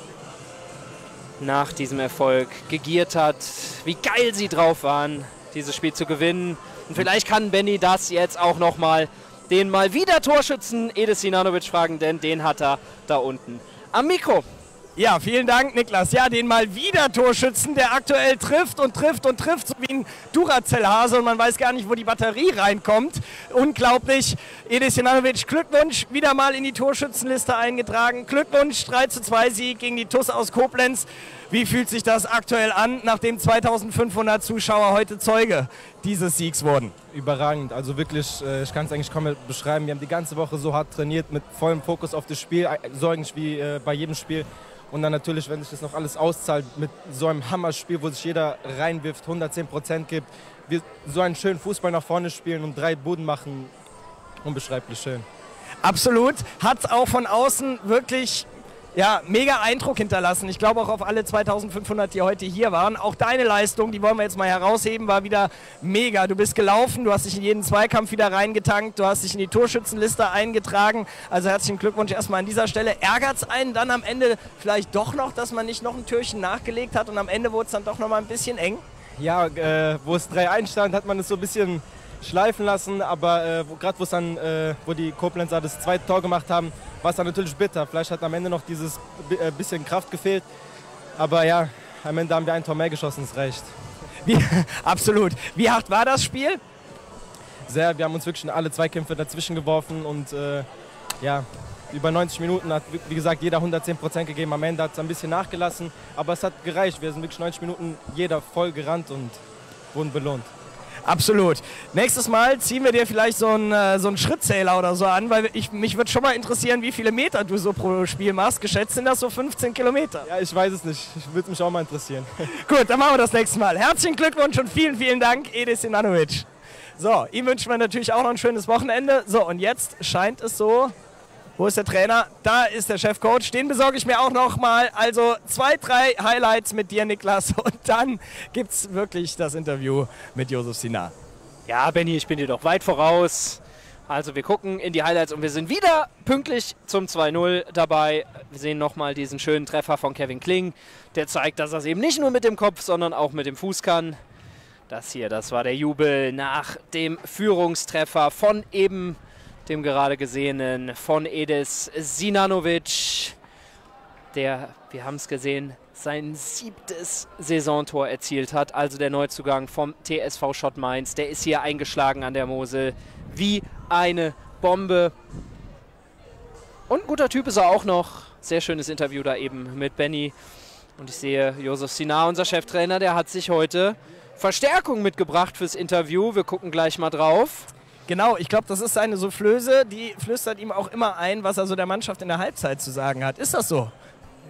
nach diesem Erfolg gegiert hat, wie geil sie drauf waren, dieses Spiel zu gewinnen. Und vielleicht kann Benny das jetzt auch nochmal den mal wieder Torschützen Edis Sinanovic fragen, denn den hat er da unten am Mikro. Ja, vielen Dank, Niklas. Ja, den mal wieder Torschützen, der aktuell trifft und trifft und trifft, so wie ein Duracell-Hase und man weiß gar nicht, wo die Batterie reinkommt. Unglaublich. Edis Sinanovic, Glückwunsch, wieder mal in die Torschützenliste eingetragen. Glückwunsch, drei zu zwei Sieg gegen die T U S aus Koblenz. Wie fühlt sich das aktuell an, nachdem zweitausendfünfhundert Zuschauer heute Zeuge dieses Siegs wurden? Überragend, also wirklich, ich kann es eigentlich kaum beschreiben. Wir haben die ganze Woche so hart trainiert, mit vollem Fokus auf das Spiel, so eigentlich wie bei jedem Spiel. Und dann natürlich, wenn sich das noch alles auszahlt, mit so einem Hammerspiel, wo sich jeder reinwirft, hundertzehn Prozent gibt, wir so einen schönen Fußball nach vorne spielen und drei Buden machen, unbeschreiblich schön. Absolut, hat auch von außen wirklich... Ja, mega Eindruck hinterlassen. Ich glaube auch auf alle zweitausendfünfhundert, die heute hier waren. Auch deine Leistung, die wollen wir jetzt mal herausheben, war wieder mega. Du bist gelaufen, du hast dich in jeden Zweikampf wieder reingetankt, du hast dich in die Torschützenliste eingetragen. Also herzlichen Glückwunsch erstmal an dieser Stelle. Ärgert es einen dann am Ende vielleicht doch noch, dass man nicht noch ein Türchen nachgelegt hat und am Ende wurde es dann doch noch mal ein bisschen eng? Ja, äh, wo es drei eins stand, hat man es so ein bisschen schleifen lassen, aber äh, gerade wo es dann, äh, wo die Koblenzer das zweite Tor gemacht haben, war es dann natürlich bitter. Vielleicht hat am Ende noch dieses äh, bisschen Kraft gefehlt, aber ja, am Ende haben wir ein Tor mehr geschossen, es reicht. Wie, absolut. Wie hart war das Spiel? Sehr, wir haben uns wirklich in alle Zweikämpfe dazwischen geworfen und äh, ja, über neunzig Minuten hat, wie gesagt, jeder hundertzehn Prozent gegeben. Am Ende hat es ein bisschen nachgelassen, aber es hat gereicht. Wir sind wirklich neunzig Minuten jeder voll gerannt und wurden belohnt. Absolut. Nächstes Mal ziehen wir dir vielleicht so einen, äh, so einen Schrittzähler oder so an, weil ich, mich würde schon mal interessieren, wie viele Meter du so pro Spiel machst. Geschätzt sind das so fünfzehn Kilometer. Ja, ich weiß es nicht. Ich würde mich auch mal interessieren. Gut, dann machen wir das nächste Mal. Herzlichen Glückwunsch und vielen, vielen Dank, Edis Sinanovic. So, ihm wünschen wir natürlich auch noch ein schönes Wochenende. So, und jetzt scheint es so... Wo ist der Trainer? Da ist der Chefcoach. Den besorge ich mir auch noch mal. Also zwei, drei Highlights mit dir, Niklas. Und dann gibt es wirklich das Interview mit Josef Sinar. Ja, Benni, ich bin dir doch weit voraus. Also wir gucken in die Highlights und wir sind wieder pünktlich zum zwei null dabei. Wir sehen nochmal diesen schönen Treffer von Kevin Kling. Der zeigt, dass er es eben nicht nur mit dem Kopf, sondern auch mit dem Fuß kann. Das hier, das war der Jubel nach dem Führungstreffer von eben... dem gerade gesehenen von Edis Sinanovic, der, wir haben es gesehen, sein siebtes Saisontor erzielt hat. Also der Neuzugang vom T S V Schott Mainz. Der ist hier eingeschlagen an der Mosel wie eine Bombe. Und ein guter Typ ist er auch noch. Sehr schönes Interview da eben mit Benni. Und ich sehe, Josef Sinar, unser Cheftrainer, der hat sich heute Verstärkung mitgebracht fürs Interview. Wir gucken gleich mal drauf. Genau, ich glaube, das ist seine Soufflöse, die flüstert ihm auch immer ein, was er so der Mannschaft in der Halbzeit zu sagen hat. Ist das so?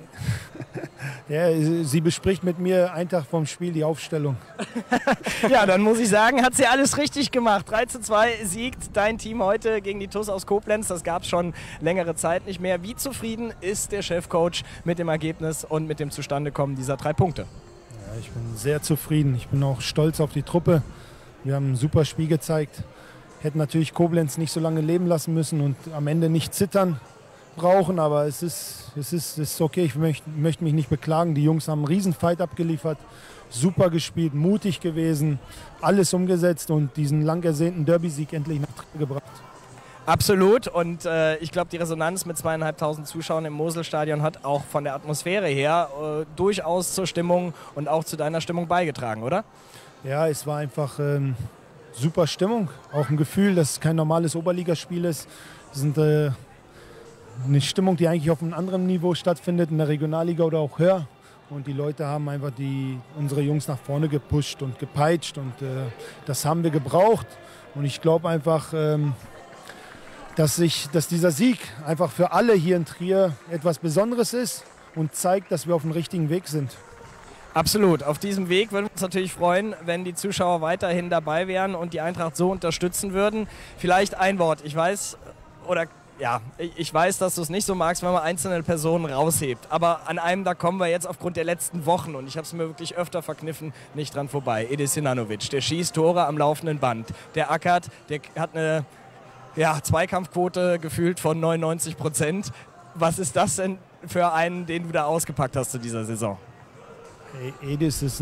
Ja, sie bespricht mit mir einen Tag vom Spiel die Aufstellung. Ja, dann muss ich sagen, hat sie alles richtig gemacht. drei zu zwei siegt dein Team heute gegen die T U S aus Koblenz. Das gab es schon längere Zeit nicht mehr. Wie zufrieden ist der Chefcoach mit dem Ergebnis und mit dem Zustandekommen dieser drei Punkte? Ja, ich bin sehr zufrieden. Ich bin auch stolz auf die Truppe. Wir haben ein super Spiel gezeigt. Hätten natürlich Koblenz nicht so lange leben lassen müssen und am Ende nicht zittern brauchen, aber es ist, es ist, es ist okay, ich möchte, möchte mich nicht beklagen. Die Jungs haben einen Riesenfight abgeliefert, super gespielt, mutig gewesen, alles umgesetzt und diesen lang ersehnten Derby-Sieg endlich nach Trier gebracht. Absolut und äh, ich glaube, die Resonanz mit zweieinhalbtausend Zuschauern im Moselstadion hat auch von der Atmosphäre her äh, durchaus zur Stimmung und auch zu deiner Stimmung beigetragen, oder? Ja, es war einfach... Ähm, super Stimmung, auch ein Gefühl, dass es kein normales Oberligaspiel ist. Es ist äh, eine Stimmung, die eigentlich auf einem anderen Niveau stattfindet, in der Regionalliga oder auch höher. Und die Leute haben einfach die, unsere Jungs nach vorne gepusht und gepeitscht und äh, das haben wir gebraucht. Und ich glaube einfach, ähm, dass, sich, dass dieser Sieg einfach für alle hier in Trier etwas Besonderes ist und zeigt, dass wir auf dem richtigen Weg sind. Absolut. Auf diesem Weg würden wir uns natürlich freuen, wenn die Zuschauer weiterhin dabei wären und die Eintracht so unterstützen würden. Vielleicht ein Wort. Ich weiß, oder ja, ich weiß, dass du es nicht so magst, wenn man einzelne Personen raushebt. Aber an einem, da kommen wir jetzt aufgrund der letzten Wochen, und ich habe es mir wirklich öfter verkniffen, nicht dran vorbei. Edis Sinanovic, der schießt Tore am laufenden Band. Der ackert, der hat eine ja, Zweikampfquote gefühlt von neunundneunzig Prozent. Was ist das denn für einen, den du da ausgepackt hast zu dieser Saison? Edis ist ein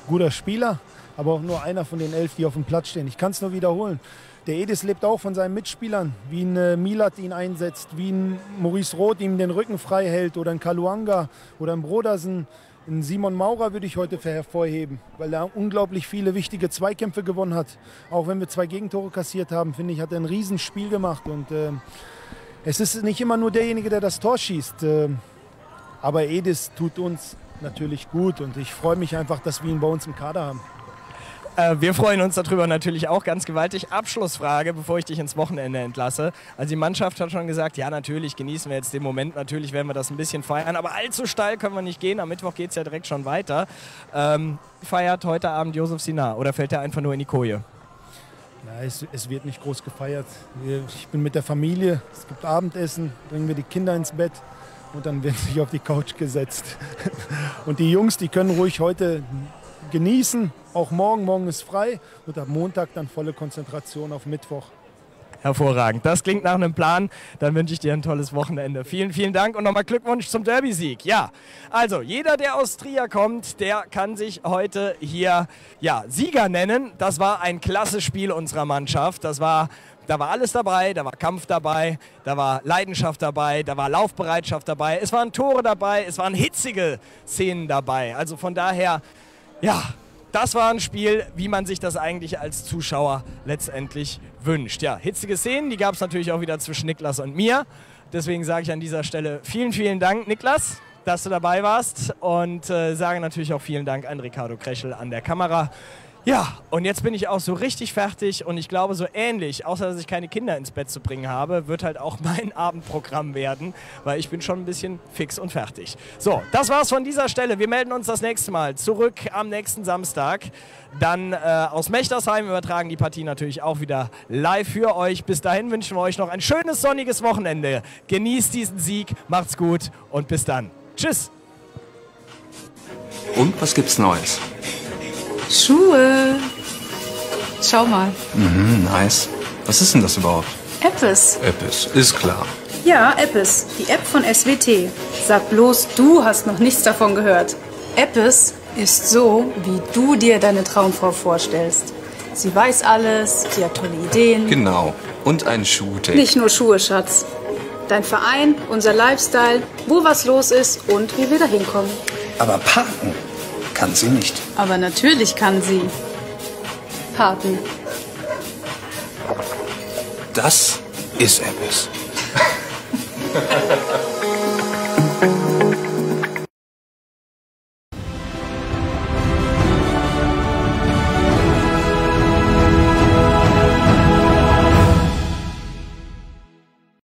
guter Spieler, aber auch nur einer von den elf, die auf dem Platz stehen. Ich kann es nur wiederholen. Der Edis lebt auch von seinen Mitspielern, wie ein äh, Milat ihn einsetzt, wie ein Maurice Roth ihm den Rücken frei hält oder ein Kaluanga oder ein Brodersen. Ein Simon Maurer würde ich heute hervorheben, weil er unglaublich viele wichtige Zweikämpfe gewonnen hat. Auch wenn wir zwei Gegentore kassiert haben, finde ich, hat er ein Riesenspiel gemacht. Und äh, es ist nicht immer nur derjenige, der das Tor schießt. Äh, aber Edis tut uns natürlich gut und ich freue mich einfach, dass wir ihn bei uns im Kader haben. Wir freuen uns darüber natürlich auch ganz gewaltig. Abschlussfrage, bevor ich dich ins Wochenende entlasse. Also die Mannschaft hat schon gesagt, ja natürlich genießen wir jetzt den Moment, natürlich werden wir das ein bisschen feiern, aber allzu steil können wir nicht gehen. Am Mittwoch geht es ja direkt schon weiter. Ähm, feiert heute Abend Josef Sinar oder fällt er einfach nur in die Koje? Ja, es, es wird nicht groß gefeiert. Ich bin mit der Familie, es gibt Abendessen, bringen wir die Kinder ins Bett und dann werden sie auf die Couch gesetzt. Und die Jungs, die können ruhig heute genießen, auch morgen, morgen ist frei und ab Montag dann volle Konzentration auf Mittwoch. Hervorragend, das klingt nach einem Plan, dann wünsche ich dir ein tolles Wochenende. Vielen, vielen Dank und nochmal Glückwunsch zum Derby-Sieg. Ja, also jeder, der aus Trier kommt, der kann sich heute hier ja, Sieger nennen. Das war ein klasse Spiel unserer Mannschaft, das war... Da war alles dabei, da war Kampf dabei, da war Leidenschaft dabei, da war Laufbereitschaft dabei, es waren Tore dabei, es waren hitzige Szenen dabei. Also von daher, ja, das war ein Spiel, wie man sich das eigentlich als Zuschauer letztendlich wünscht. Ja, hitzige Szenen, die gab es natürlich auch wieder zwischen Niklas und mir. Deswegen sage ich an dieser Stelle vielen, vielen Dank, Niklas, dass du dabei warst und äh, sage natürlich auch vielen Dank an Ricardo Krechel an der Kamera. Ja, und jetzt bin ich auch so richtig fertig und ich glaube so ähnlich, außer dass ich keine Kinder ins Bett zu bringen habe, wird halt auch mein Abendprogramm werden, weil ich bin schon ein bisschen fix und fertig. So, das war's von dieser Stelle. Wir melden uns das nächste Mal zurück am nächsten Samstag. Dann äh, aus Mechtersheim übertragen die Partie natürlich auch wieder live für euch. Bis dahin wünschen wir euch noch ein schönes sonniges Wochenende. Genießt diesen Sieg, macht's gut und bis dann. Tschüss. Und was gibt's Neues? Schuhe. Schau mal. Mhm, nice. Was ist denn das überhaupt? Eppes. Eppes, ist klar. Ja, Eppes, die App von S W T. Sag bloß, du hast noch nichts davon gehört. Eppes ist so, wie du dir deine Traumfrau vorstellst. Sie weiß alles, sie hat tolle Ideen. Genau. Und ein Shooting. Nicht nur Schuhe, Schatz. Dein Verein, unser Lifestyle, wo was los ist und wie wir da hinkommen. Aber parken kann sie nicht. Aber natürlich kann sie parken. Das ist Eppes.